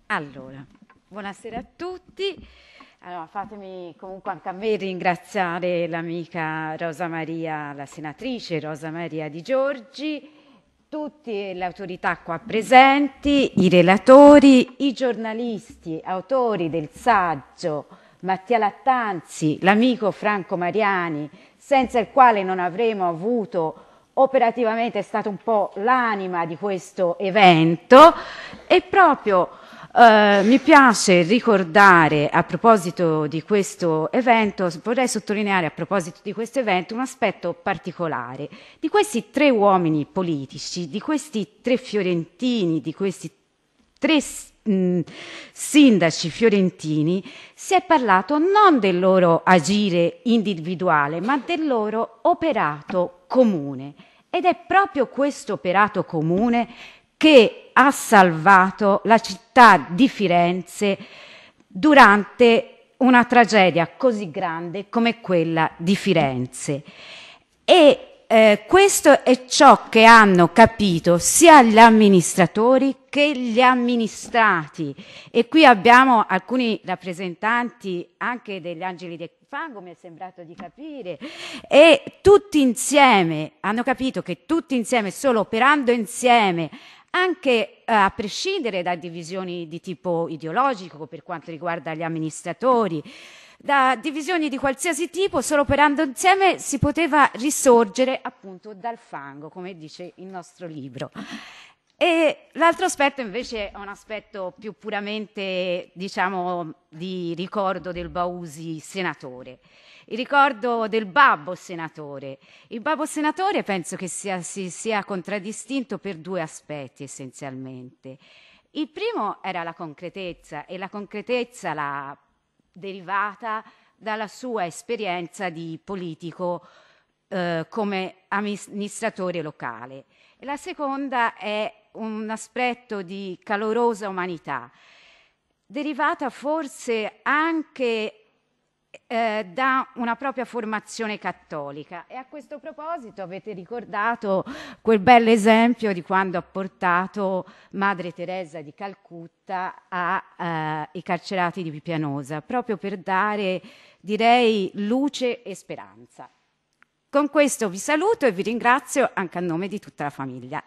Allora, buonasera a tutti. Allora, fatemi comunque anche a me ringraziare l'amica Rosa Maria, la senatrice Rosa Maria Di Giorgi, tutte le autorità qua presenti, i relatori, i giornalisti, autori del saggio, Mattia Lattanzi, l'amico Franco Mariani, senza il quale non avremmo avuto operativamente, è stato un po' l'anima di questo evento, e proprio mi piace ricordare, a proposito di questo evento, vorrei sottolineare a proposito di questo evento un aspetto particolare di questi tre uomini politici, di questi tre fiorentini, di questi tre sindaci fiorentini. Si è parlato non del loro agire individuale, ma del loro operato comune, ed è proprio questo operato comune che ha salvato la città di Firenze durante una tragedia così grande come quella di Firenze. E questo è ciò che hanno capito sia gli amministratori che gli amministrati. E qui abbiamo alcuni rappresentanti anche degli Angeli del Fango, mi è sembrato di capire, e tutti insieme hanno capito che tutti insieme, solo operando insieme, anche a prescindere da divisioni di tipo ideologico per quanto riguarda gli amministratori, da divisioni di qualsiasi tipo, solo operando insieme si poteva risorgere appunto dal fango, come dice il nostro libro. E l'altro aspetto invece è un aspetto più puramente, diciamo, di ricordo del Bausi senatore. Il ricordo del babbo senatore. Il babbo senatore penso che si sia contraddistinto per due aspetti essenzialmente. Il primo era la concretezza, e la concretezza l'ha derivata dalla sua esperienza di politico come amministratore locale. E la seconda è un aspetto di calorosa umanità, derivata forse anche da una propria formazione cattolica. E a questo proposito avete ricordato quel bell'esempio di quando ha portato Madre Teresa di Calcutta ai carcerati di Pianosa, proprio per dare, direi, luce e speranza. Con questo vi saluto e vi ringrazio anche a nome di tutta la famiglia.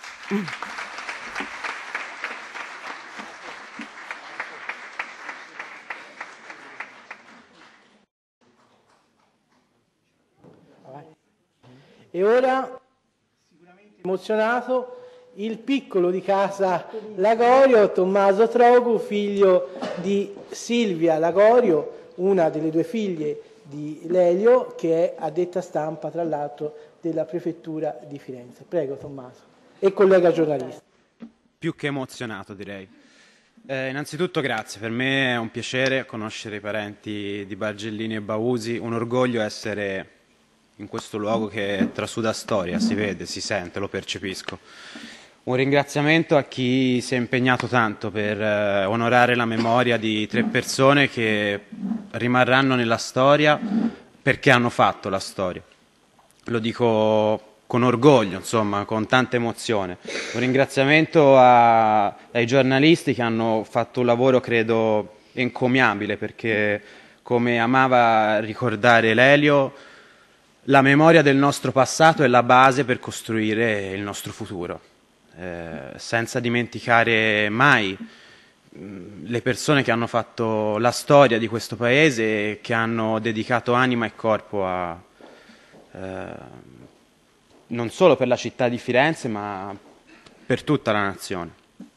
E ora, sicuramente emozionato, il piccolo di casa Lagorio, Tommaso Trogu, figlio di Silvia Lagorio, una delle due figlie di Lelio, che è addetta stampa, tra l'altro, della prefettura di Firenze. Prego, Tommaso. E collega giornalista. Più che emozionato, direi. Innanzitutto grazie, per me è un piacere conoscere i parenti di Bargellini e Bausi, un orgoglio essere in questo luogo che trasuda storia, si vede, si sente, lo percepisco. Un ringraziamento a chi si è impegnato tanto per onorare la memoria di tre persone che rimarranno nella storia perché hanno fatto la storia. Lo dico con orgoglio, insomma, con tanta emozione. Un ringraziamento ai giornalisti che hanno fatto un lavoro, credo, encomiabile, perché, come amava ricordare Lelio, la memoria del nostro passato è la base per costruire il nostro futuro, senza dimenticare mai le persone che hanno fatto la storia di questo paese e che hanno dedicato anima e corpo non solo per la città di Firenze, ma per tutta la nazione.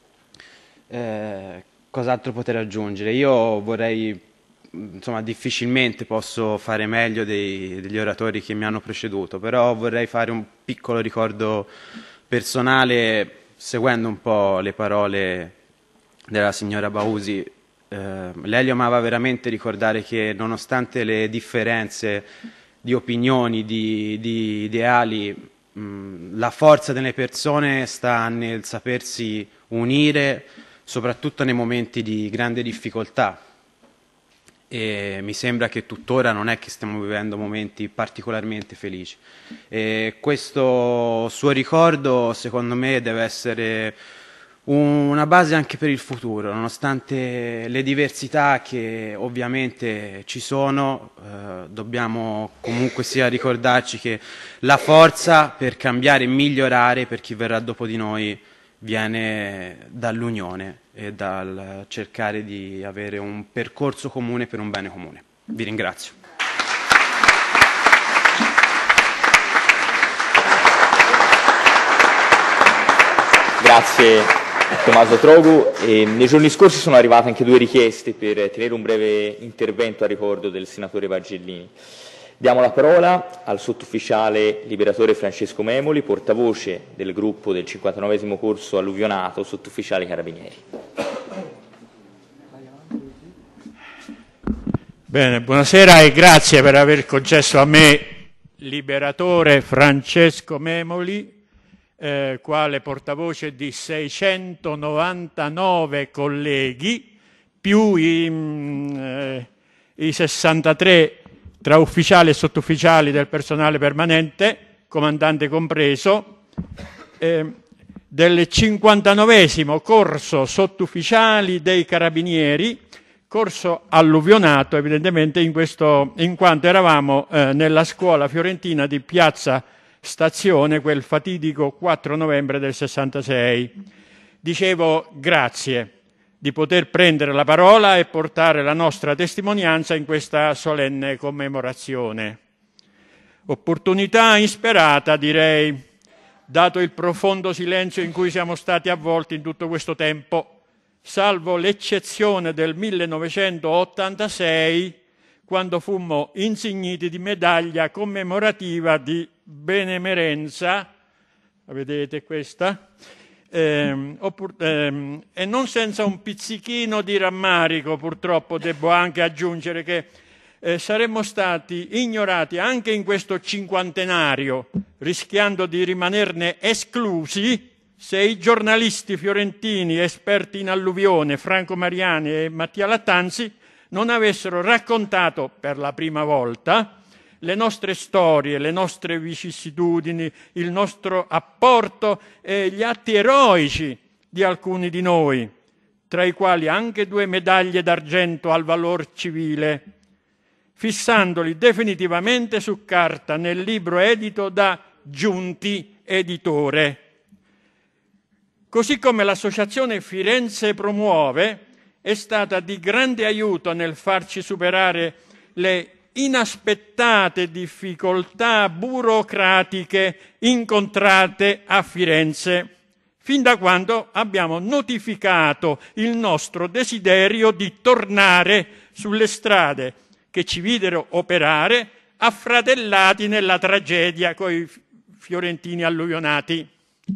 Cos'altro poter aggiungere? Io vorrei, insomma, difficilmente posso fare meglio degli oratori che mi hanno preceduto, però vorrei fare un piccolo ricordo personale seguendo un po' le parole della signora Bausi. Lelio amava veramente ricordare che, nonostante le differenze di opinioni, di ideali, la forza delle persone sta nel sapersi unire, soprattutto nei momenti di grande difficoltà. E mi sembra che tuttora non è che stiamo vivendo momenti particolarmente felici. E questo suo ricordo, secondo me, deve essere una base anche per il futuro, nonostante le diversità che ovviamente ci sono, dobbiamo comunque sia ricordarci che la forza per cambiare e migliorare per chi verrà dopo di noi viene dall'unione e dal cercare di avere un percorso comune per un bene comune. Vi ringrazio. Grazie Tommaso Trogu. Nei giorni scorsi sono arrivate anche 2 richieste per tenere un breve intervento a ricordo del senatore Bargellini. Diamo la parola al sottufficiale liberatore Francesco Memoli, portavoce del gruppo del 59esimo corso alluvionato, sottufficiale carabinieri. Bene, buonasera e grazie per aver concesso a me, liberatore Francesco Memoli, quale portavoce di 699 colleghi, più i 63 tra ufficiali e sottufficiali del personale permanente, comandante compreso, del 59esimo corso sottufficiali dei carabinieri, corso alluvionato evidentemente in quanto eravamo nella scuola fiorentina di Piazza Stazione quel fatidico 4 novembre del 66. Dicevo grazie di poter prendere la parola e portare la nostra testimonianza in questa solenne commemorazione. Opportunità insperata, direi, dato il profondo silenzio in cui siamo stati avvolti in tutto questo tempo, salvo l'eccezione del 1986, quando fummo insigniti di medaglia commemorativa di benemerenza, la vedete questa? E non senza un pizzichino di rammarico, purtroppo devo anche aggiungere che saremmo stati ignorati anche in questo cinquantenario, rischiando di rimanerne esclusi, se i giornalisti fiorentini esperti in alluvione, Franco Mariani e Mattia Lattanzi, non avessero raccontato per la prima volta le nostre storie, le nostre vicissitudini, il nostro apporto e gli atti eroici di alcuni di noi, tra i quali anche 2 medaglie d'argento al valor civile, fissandoli definitivamente su carta nel libro edito da Giunti Editore. Così come l'associazione Firenze Promuove è stata di grande aiuto nel farci superare le inaspettate difficoltà burocratiche incontrate a Firenze, fin da quando abbiamo notificato il nostro desiderio di tornare sulle strade che ci videro operare affratellati nella tragedia coi fiorentini alluvionati.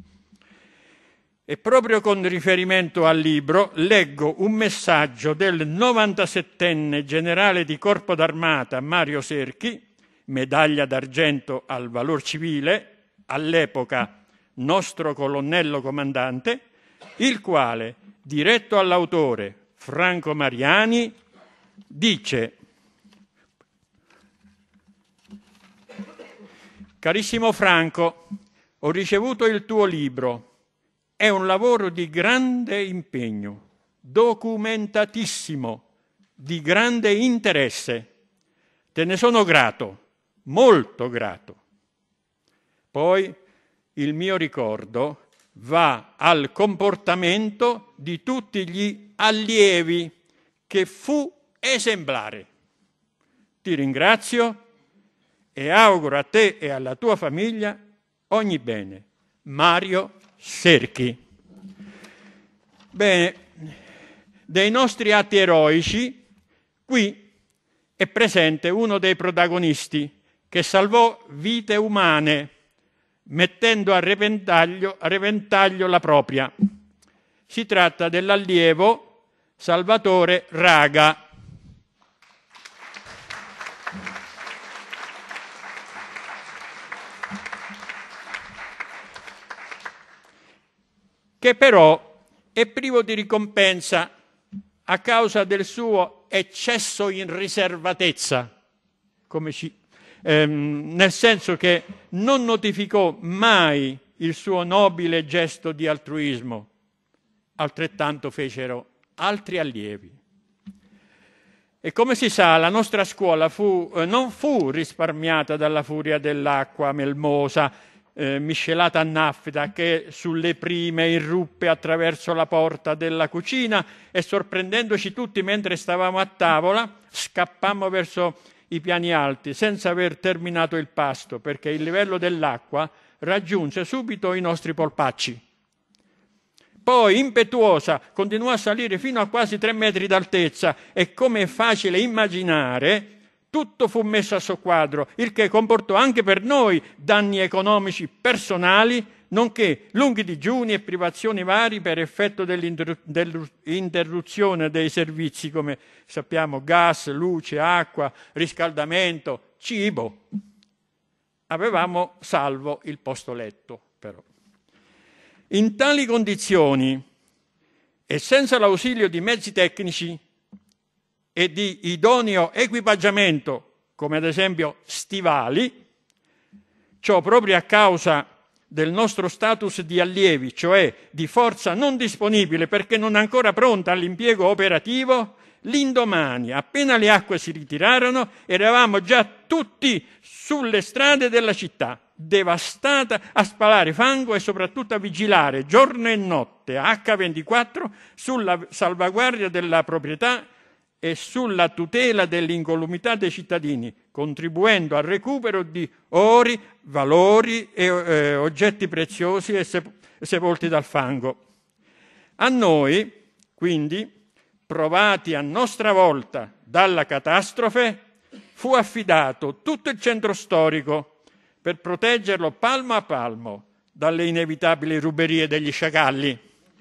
E proprio con riferimento al libro leggo un messaggio del 97enne generale di Corpo d'Armata Mario Serchi, medaglia d'argento al valor civile, all'epoca nostro colonnello comandante, il quale, diretto all'autore Franco Mariani, dice: «Carissimo Franco, ho ricevuto il tuo libro. È un lavoro di grande impegno, documentatissimo, di grande interesse. Te ne sono grato, molto grato. Poi il mio ricordo va al comportamento di tutti gli allievi, che fu esemplare. Ti ringrazio e auguro a te e alla tua famiglia ogni bene. Mario Serchi». Bene, dei nostri atti eroici, qui è presente uno dei protagonisti che salvò vite umane mettendo a repentaglio la propria. Si tratta dell'allievo Salvatore Raga. Che però è privo di ricompensa a causa del suo eccesso in riservatezza, nel senso che non notificò mai il suo nobile gesto di altruismo. altrettanto fecero altri allievi. E come si sa, la nostra scuola non fu risparmiata dalla furia dell'acqua melmosa, miscelata a naffita, che sulle prime irruppe attraverso la porta della cucina e, sorprendendoci tutti mentre stavamo a tavola, scappammo verso i piani alti senza aver terminato il pasto, perché il livello dell'acqua raggiunse subito i nostri polpacci. Poi, impetuosa, continuò a salire fino a quasi 3 metri d'altezza e, come è facile immaginare, tutto fu messo a soqquadro, il che comportò anche per noi danni economici personali, nonché lunghi digiuni e privazioni vari per effetto dell'interruzione dei servizi, come sappiamo, gas, luce, acqua, riscaldamento, cibo. Avevamo salvo il posto letto, però. In tali condizioni e senza l'ausilio di mezzi tecnici e di idoneo equipaggiamento, come ad esempio stivali, ciò proprio a causa del nostro status di allievi, cioè di forza non disponibile perché non ancora pronta all'impiego operativo, l'indomani, appena le acque si ritirarono, eravamo già tutti sulle strade della città, devastata, a spalare fango e soprattutto a vigilare giorno e notte H24 sulla salvaguardia della proprietà e sulla tutela dell'incolumità dei cittadini, contribuendo al recupero di ori, valori e oggetti preziosi e sepolti dal fango. A noi, quindi, provati a nostra volta dalla catastrofe, fu affidato tutto il centro storico per proteggerlo palmo a palmo dalle inevitabili ruberie degli sciacalli.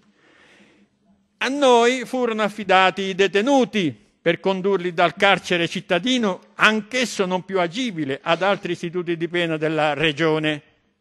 A noi furono affidati i detenuti per condurli dal carcere cittadino, anch'esso non più agibile, ad altri istituti di pena della regione.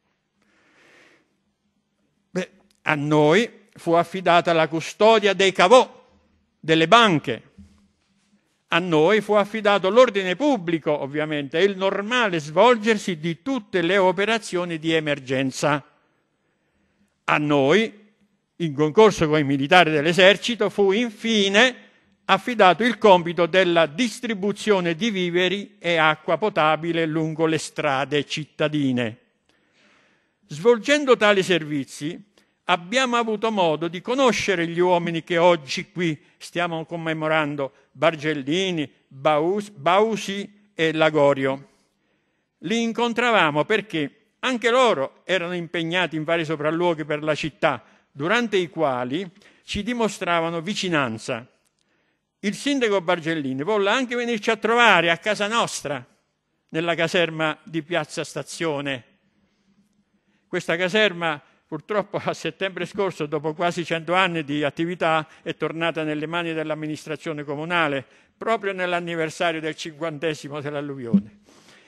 A noi fu affidata la custodia dei cavò, delle banche. A noi fu affidato l'ordine pubblico, ovviamente, e il normale svolgersi di tutte le operazioni di emergenza. A noi, in concorso con i militari dell'esercito, fu infine affidato il compito della distribuzione di viveri e acqua potabile lungo le strade cittadine. Svolgendo tali servizi, abbiamo avuto modo di conoscere gli uomini che oggi qui stiamo commemorando, Bargellini, Bausi e Lagorio. Li incontravamo perché anche loro erano impegnati in vari sopralluoghi per la città, durante i quali ci dimostravano vicinanza. Il sindaco Bargellini volle anche venirci a trovare a casa nostra, nella caserma di Piazza Stazione. Questa caserma, purtroppo a settembre scorso, dopo quasi 100 anni di attività, è tornata nelle mani dell'amministrazione comunale, proprio nell'anniversario del 50° dell'alluvione.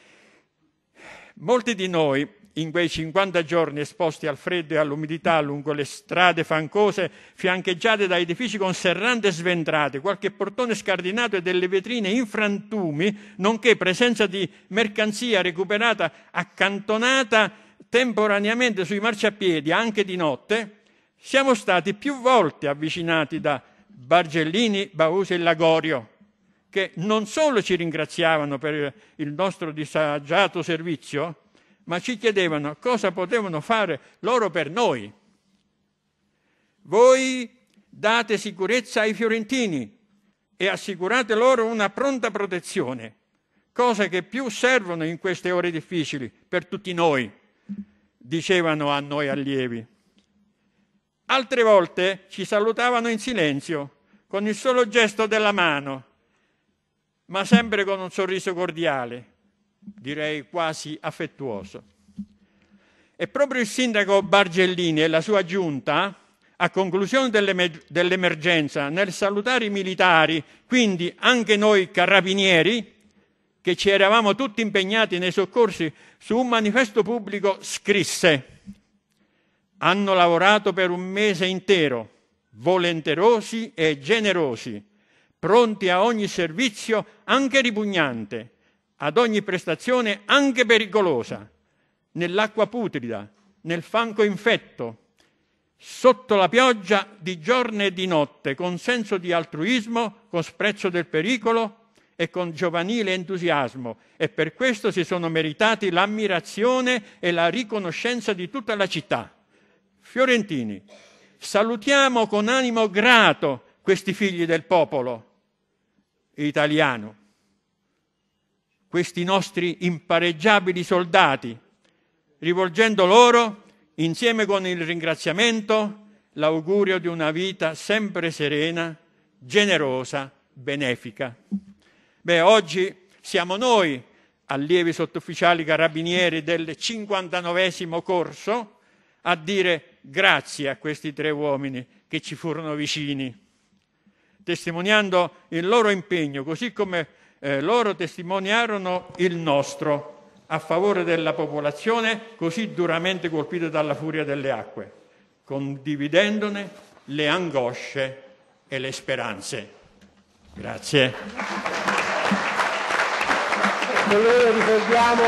Molti di noi, in quei 50 giorni esposti al freddo e all'umidità lungo le strade fancose, fiancheggiate da edifici con serrande sventrate, qualche portone scardinato e delle vetrine in frantumi, nonché presenza di mercanzia recuperata accantonata temporaneamente sui marciapiedi anche di notte, siamo stati più volte avvicinati da Bargellini, Bausi e Lagorio, che non solo ci ringraziavano per il nostro disagiato servizio, ma ci chiedevano cosa potevano fare loro per noi. Voi date sicurezza ai fiorentini e assicurate loro una pronta protezione, cosa che più servono in queste ore difficili per tutti noi, dicevano a noi allievi. Altre volte ci salutavano in silenzio, con il solo gesto della mano, ma sempre con un sorriso cordiale, direi quasi affettuoso. E proprio il sindaco Bargellini e la sua giunta, a conclusione dell'emergenza, nel salutare i militari, quindi anche noi carabinieri, che ci eravamo tutti impegnati nei soccorsi, su un manifesto pubblico scrisse: hanno lavorato per un mese intero, volenterosi e generosi, pronti a ogni servizio anche ripugnante, ad ogni prestazione anche pericolosa, nell'acqua putrida, nel fango infetto, sotto la pioggia di giorno e di notte, con senso di altruismo, con sprezzo del pericolo e con giovanile entusiasmo, e per questo si sono meritati l'ammirazione e la riconoscenza di tutta la città. Fiorentini, salutiamo con animo grato questi figli del popolo italiano, questi nostri impareggiabili soldati, rivolgendo loro, insieme con il ringraziamento, l'augurio di una vita sempre serena, generosa, benefica. Oggi siamo noi, allievi sottufficiali carabinieri del 59° corso, a dire grazie a questi 3 uomini che ci furono vicini, testimoniando il loro impegno, così come loro testimoniarono il nostro, a favore della popolazione così duramente colpita dalla furia delle acque, condividendone le angosce e le speranze. Grazie. Con loro ricordiamo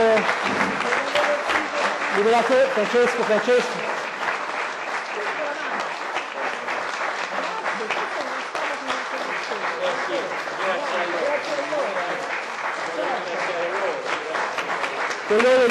liberatore Francesco. Con loro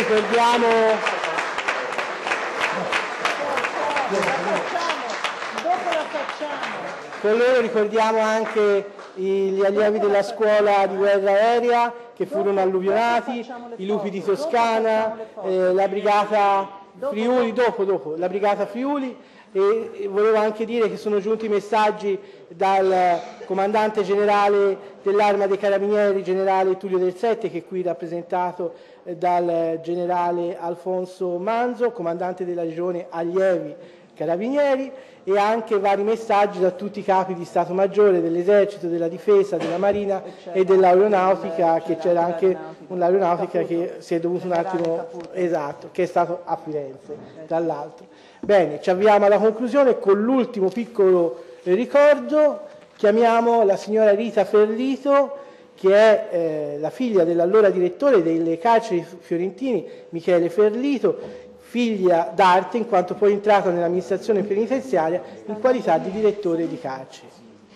ricordiamo anche gli allievi della scuola di guerra aerea che furono alluvionati, i lupi di Toscana, la brigata Friuli, dopo la brigata Friuli, e volevo anche dire che sono giunti messaggi dal comandante generale dell'Arma dei Carabinieri, generale Tullio Del Sette, che è qui rappresentato dal generale Alfonso Manzo, comandante della regione allievi Carabinieri, e anche vari messaggi da tutti i capi di Stato Maggiore dell'Esercito, della Difesa, della Marina e dell'Aeronautica, che c'era anche un'aeronautica che si è dovuto un attimo, esatto, che è stato a Firenze, dall'altro. Bene, ci avviamo alla conclusione con l'ultimo piccolo ricordo. Chiamiamo la signora Rita Ferlito, che è la figlia dell'allora direttore delle carceri fiorentini, Michele Ferlito, figlia d'arte in quanto poi entrata nell'amministrazione penitenziaria in qualità di direttore di carceri.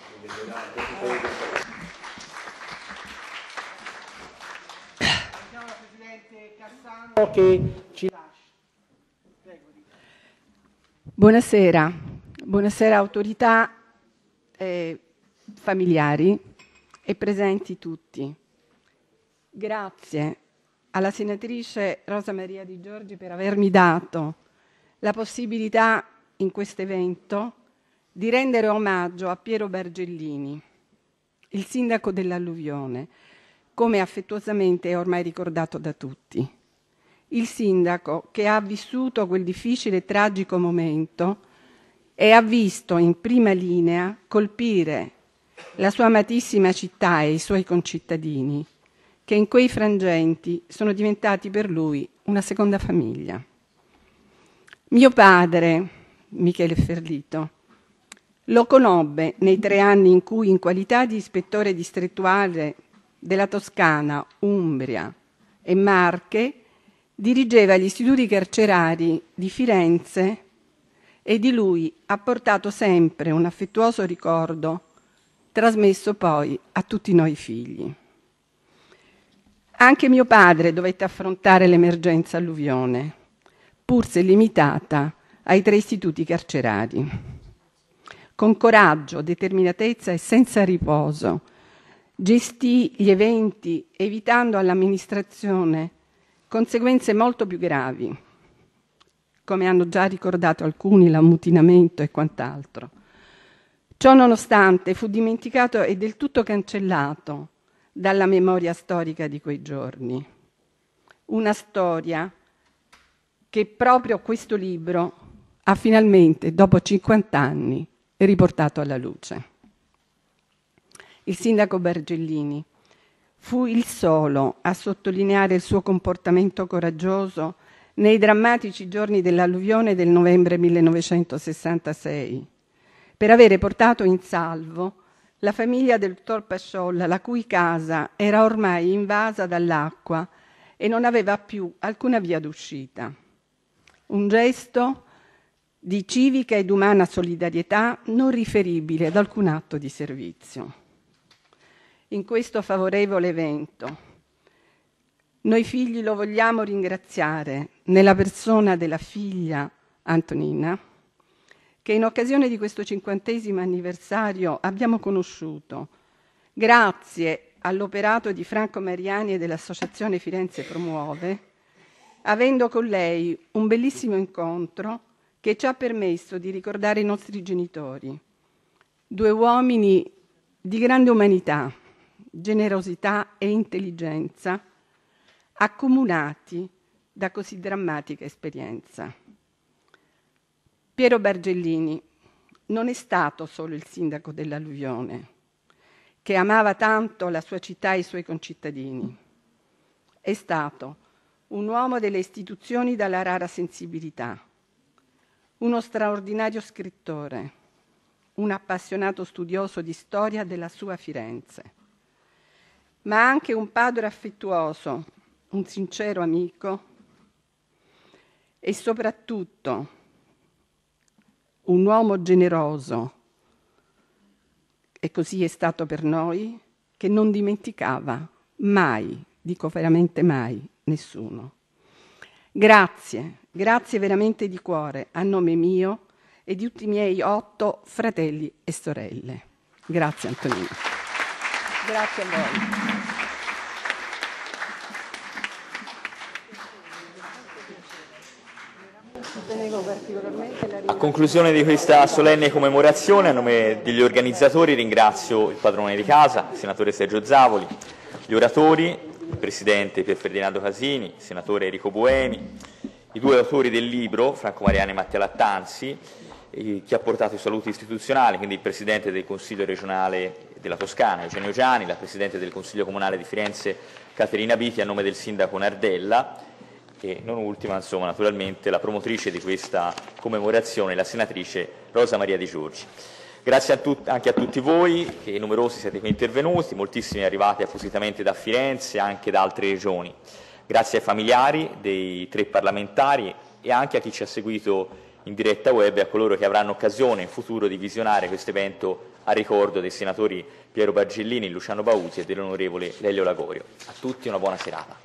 Che ci lascia. Buonasera, autorità, familiari e presenti tutti. Grazie alla senatrice Rosa Maria Di Giorgi per avermi dato la possibilità in questo evento di rendere omaggio a Piero Bargellini, il sindaco dell'alluvione, come affettuosamente è ormai ricordato da tutti. Il sindaco che ha vissuto quel difficile e tragico momento e ha visto in prima linea colpire la sua amatissima città e i suoi concittadini, che in quei frangenti sono diventati per lui una seconda famiglia. Mio padre, Michele Ferlito, lo conobbe nei 3 anni in cui, in qualità di ispettore distrettuale della Toscana, Umbria e Marche, dirigeva gli istituti carcerari di Firenze, e di lui ha portato sempre un affettuoso ricordo, trasmesso poi a tutti noi figli. Anche mio padre dovette affrontare l'emergenza alluvione, pur se limitata ai 3 istituti carcerari. Con coraggio, determinatezza e senza riposo gestì gli eventi, evitando all'amministrazione conseguenze molto più gravi, come hanno già ricordato alcuni, l'ammutinamento e quant'altro. Ciò nonostante fu dimenticato e del tutto cancellato dalla memoria storica di quei giorni. Una storia che proprio questo libro ha finalmente, dopo 50 anni, riportato alla luce. Il sindaco Bargellini fu il solo a sottolineare il suo comportamento coraggioso nei drammatici giorni dell'alluvione del novembre 1966, per avere portato in salvo la famiglia del dottor Pasciolla, la cui casa era ormai invasa dall'acqua e non aveva più alcuna via d'uscita. Un gesto di civica ed umana solidarietà non riferibile ad alcun atto di servizio. In questo favorevole evento, noi figli lo vogliamo ringraziare nella persona della figlia Antonina, che in occasione di questo 50° anniversario abbiamo conosciuto, grazie all'operato di Franco Mariani e dell'Associazione Firenze Promuove, avendo con lei un bellissimo incontro che ci ha permesso di ricordare i nostri genitori, 2 uomini di grande umanità, generosità e intelligenza, accomunati da così drammatica esperienza. Piero Bargellini non è stato solo il sindaco dell'alluvione, che amava tanto la sua città e i suoi concittadini. È stato un uomo delle istituzioni dalla rara sensibilità, uno straordinario scrittore, un appassionato studioso di storia della sua Firenze, ma anche un padre affettuoso, un sincero amico e soprattutto un uomo generoso, e così è stato per noi, che non dimenticava mai, dico veramente mai, nessuno. Grazie, grazie veramente di cuore a nome mio e di tutti i miei 8 fratelli e sorelle. Grazie Antonino. Grazie a voi. A conclusione di questa solenne commemorazione, a nome degli organizzatori ringrazio il padrone di casa, il senatore Sergio Zavoli, gli oratori, il presidente Pier Ferdinando Casini, il senatore Enrico Buemi, i 2 autori del libro, Franco Mariani e Mattia Lattanzi, chi ha portato i saluti istituzionali, quindi il presidente del Consiglio regionale della Toscana, Eugenio Giani, la presidente del Consiglio comunale di Firenze, Caterina Biti, a nome del sindaco Nardella, e non ultima, insomma, naturalmente la promotrice di questa commemorazione, la senatrice Rosa Maria Di Giorgi. Grazie anche a tutti voi, che numerosi siete qui intervenuti, moltissimi arrivati appositamente da Firenze e anche da altre regioni. Grazie ai familiari dei 3 parlamentari e anche a chi ci ha seguito in diretta web e a coloro che avranno occasione in futuro di visionare questo evento a ricordo dei senatori Piero Bargellini, Luciano Bausi e dell'onorevole Lelio Lagorio. A tutti una buona serata.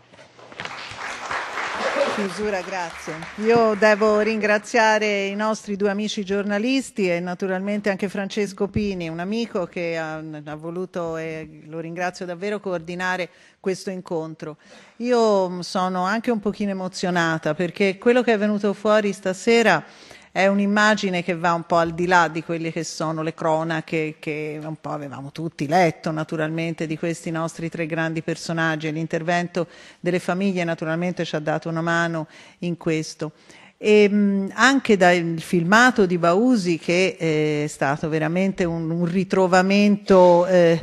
Chiusura, grazie. Io devo ringraziare i nostri 2 amici giornalisti e naturalmente anche Francesco Pini, un amico che ha voluto, e lo ringrazio davvero, coordinare questo incontro. Io sono anche un pochino emozionata perché quello che è venuto fuori stasera è un'immagine che va un po' al di là di quelle che sono le cronache che un po' avevamo tutti letto naturalmente di questi nostri 3 grandi personaggi, e l'intervento delle famiglie naturalmente ci ha dato una mano in questo. E anche dal filmato di Bausi, che è stato veramente un ritrovamento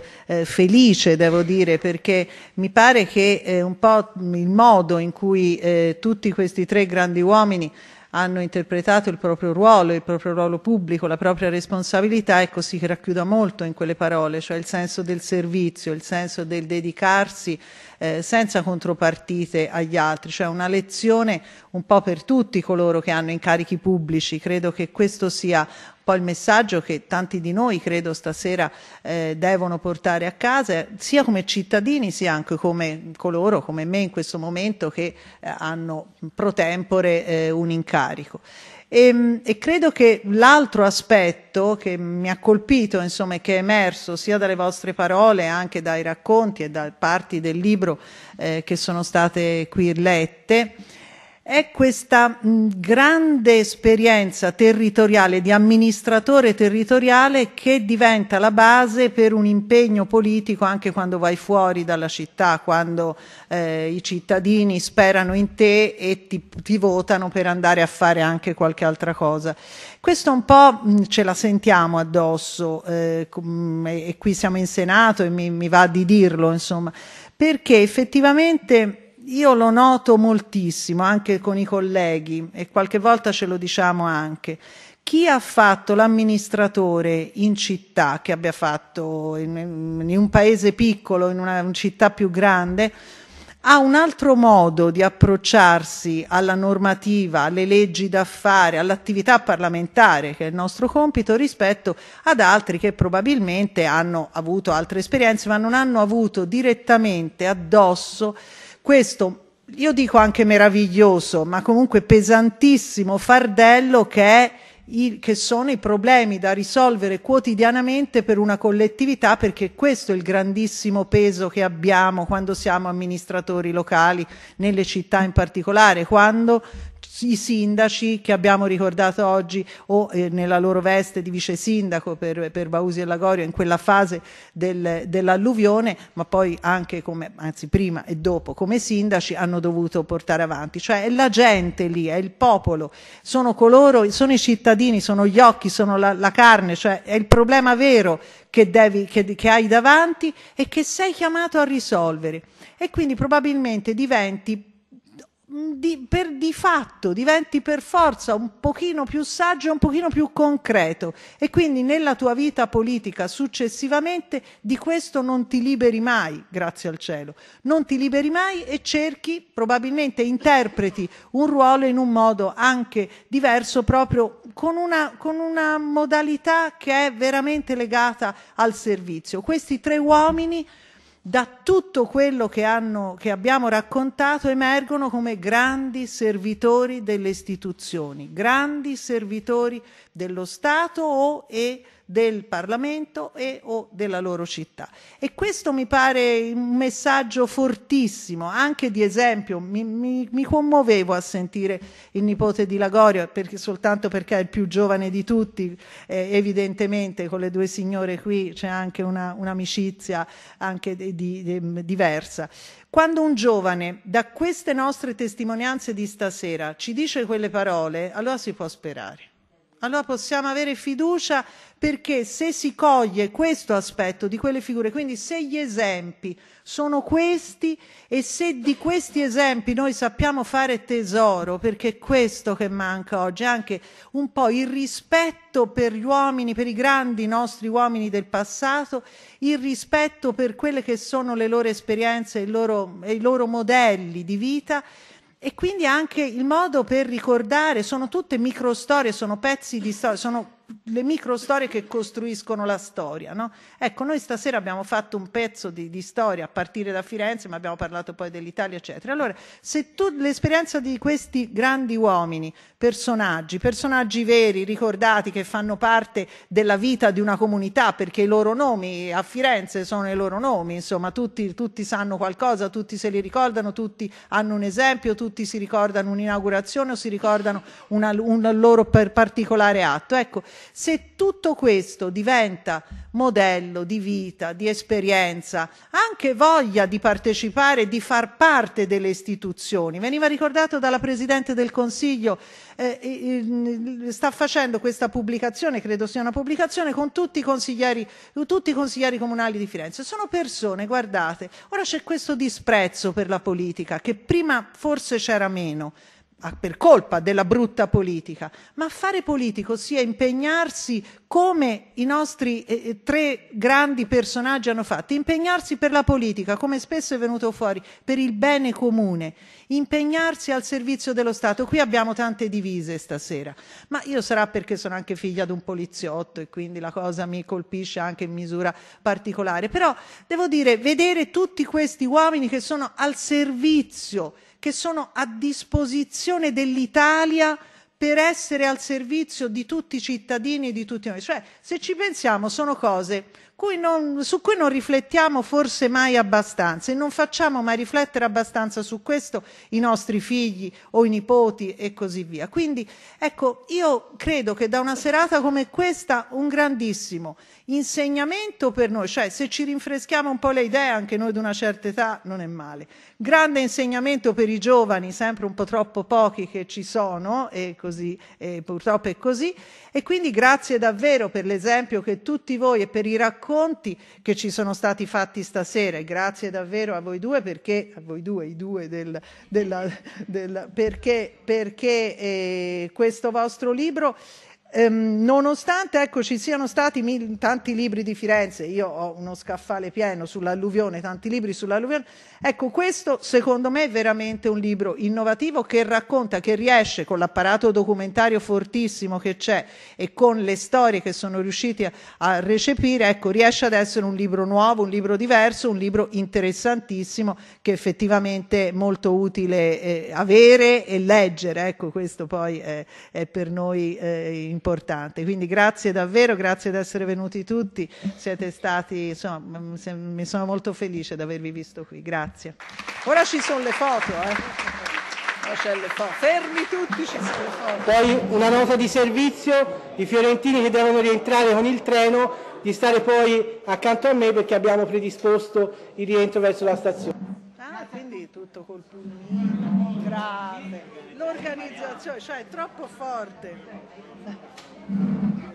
felice, devo dire, perché mi pare che un po' il modo in cui tutti questi 3 grandi uomini hanno interpretato il proprio ruolo pubblico, la propria responsabilità, ecco, si racchiude molto in quelle parole, cioè il senso del servizio, il senso del dedicarsi senza contropartite agli altri, cioè una lezione un po' per tutti coloro che hanno incarichi pubblici. Credo che questo sia un po' il messaggio che tanti di noi, credo, stasera devono portare a casa, sia come cittadini, sia anche come coloro, come me in questo momento, che hanno pro tempore un incarico. E credo che l'altro aspetto che mi ha colpito, insomma, e che è emerso sia dalle vostre parole, anche dai racconti e da parti del libro che sono state qui lette, è questa grande esperienza territoriale, di amministratore territoriale, che diventa la base per un impegno politico anche quando vai fuori dalla città, quando i cittadini sperano in te e ti votano per andare a fare anche qualche altra cosa. Questo un po' ce la sentiamo addosso, e qui siamo in Senato e mi va di dirlo, insomma, perché effettivamente io lo noto moltissimo anche con i colleghi, e qualche volta ce lo diciamo anche. Chi ha fatto l'amministratore in città, che abbia fatto in un paese piccolo, in una città più grande, ha un altro modo di approcciarsi alla normativa, alle leggi da fare, all'attività parlamentare, che è il nostro compito, rispetto ad altri che probabilmente hanno avuto altre esperienze, ma non hanno avuto direttamente addosso questo, io dico anche meraviglioso, ma comunque pesantissimo fardello che sono i problemi da risolvere quotidianamente per una collettività, perché questo è il grandissimo peso che abbiamo quando siamo amministratori locali, nelle città in particolare, quando i sindaci che abbiamo ricordato oggi o nella loro veste di vice sindaco per Bausi e Lagorio in quella fase dell'alluvione, ma poi anche come, anzi prima e dopo, come sindaci hanno dovuto portare avanti. Cioè è la gente lì, è il popolo, sono coloro, sono i cittadini, sono gli occhi, sono la carne, cioè è il problema vero che hai davanti e che sei chiamato a risolvere. E quindi probabilmente diventi per forza un pochino più saggio e un pochino più concreto, e quindi nella tua vita politica successivamente di questo non ti liberi mai, grazie al cielo, non ti liberi mai, e cerchi, probabilmente interpreti un ruolo in un modo anche diverso, proprio con una modalità che è veramente legata al servizio. Questi tre uomini, da tutto quello che abbiamo raccontato, emergono come grandi servitori delle istituzioni, grandi servitori dello Stato e del Parlamento o della loro città. E questo mi pare un messaggio fortissimo, anche di esempio. Mi commuovevo a sentire il nipote di Lagorio, soltanto perché è il più giovane di tutti, evidentemente con le due signore qui c'è anche un'amicizia anche diversa. Quando un giovane da queste nostre testimonianze di stasera ci dice quelle parole, allora si può sperare. Allora possiamo avere fiducia, perché se si coglie questo aspetto di quelle figure, quindi se gli esempi sono questi e se di questi esempi noi sappiamo fare tesoro, perché è questo che manca oggi, anche un po' il rispetto per gli uomini, per i grandi nostri uomini del passato, il rispetto per quelle che sono le loro esperienze e i loro modelli di vita. E quindi anche il modo per ricordare, sono tutte microstorie, sono pezzi di storia, sono le microstorie che costruiscono la storia, no? Ecco, noi stasera abbiamo fatto un pezzo di storia a partire da Firenze, ma abbiamo parlato poi dell'Italia, eccetera. Allora, se l'esperienza di questi grandi uomini, personaggi veri, ricordati, che fanno parte della vita di una comunità, perché i loro nomi a Firenze sono i loro nomi, insomma, tutti sanno qualcosa, tutti se li ricordano, tutti hanno un esempio, tutti si ricordano un'inaugurazione o si ricordano un loro particolare atto. Ecco, se tutto questo diventa modello di vita, di esperienza, anche voglia di partecipare, di far parte delle istituzioni. Veniva ricordato dalla Presidente del Consiglio, sta facendo questa pubblicazione, credo sia una pubblicazione, con tutti i consiglieri comunali di Firenze. Sono persone, guardate, ora c'è questo disprezzo per la politica, che prima forse c'era meno, per colpa della brutta politica, ma fare politico sia impegnarsi come i nostri tre grandi personaggi hanno fatto, impegnarsi per la politica, come spesso è venuto fuori, per il bene comune, impegnarsi al servizio dello Stato. Qui abbiamo tante divise stasera, ma io sarà perché sono anche figlia di un poliziotto e quindi la cosa mi colpisce anche in misura particolare, però devo dire, vedere tutti questi uomini che sono al servizio, che sono a disposizione dell'Italia per essere al servizio di tutti i cittadini e di tutti noi. Cioè, se ci pensiamo, sono cose su cui non riflettiamo forse mai abbastanza, e non facciamo mai riflettere abbastanza su questo i nostri figli o i nipoti e così via. Quindi, ecco, io credo che da una serata come questa un grandissimo insegnamento per noi, cioè se ci rinfreschiamo un po' le idee, anche noi di una certa età, non è male. Grande insegnamento per i giovani, sempre un po' troppo pochi che ci sono, e così, purtroppo è così. E quindi grazie davvero per l'esempio che tutti voi e per i racconti che ci sono stati fatti stasera, e grazie davvero a voi due, perché a voi due, i due perché questo vostro libro Nonostante ecco, ci siano stati tanti libri di Firenze, io ho uno scaffale pieno sull'alluvione, tanti libri sull'alluvione, ecco questo secondo me è veramente un libro innovativo che racconta, che riesce con l'apparato documentario fortissimo che c'è e con le storie che sono riusciti a recepire, ecco, riesce ad essere un libro nuovo, un libro diverso, un libro interessantissimo che effettivamente è molto utile avere e leggere, ecco questo poi è per noi importante. Quindi grazie davvero, grazie di essere venuti tutti, siete stati, insomma, mi sono molto felice di avervi visto qui, grazie. Ora ci sono le foto, c'è le foto. Fermi tutti, ci sono le foto. Poi una nota di servizio, i fiorentini che devono rientrare con il treno, di stare poi accanto a me perché abbiamo predisposto il rientro verso la stazione. Ah, quindi tutto col pulmino, grande, l'organizzazione, cioè è troppo forte.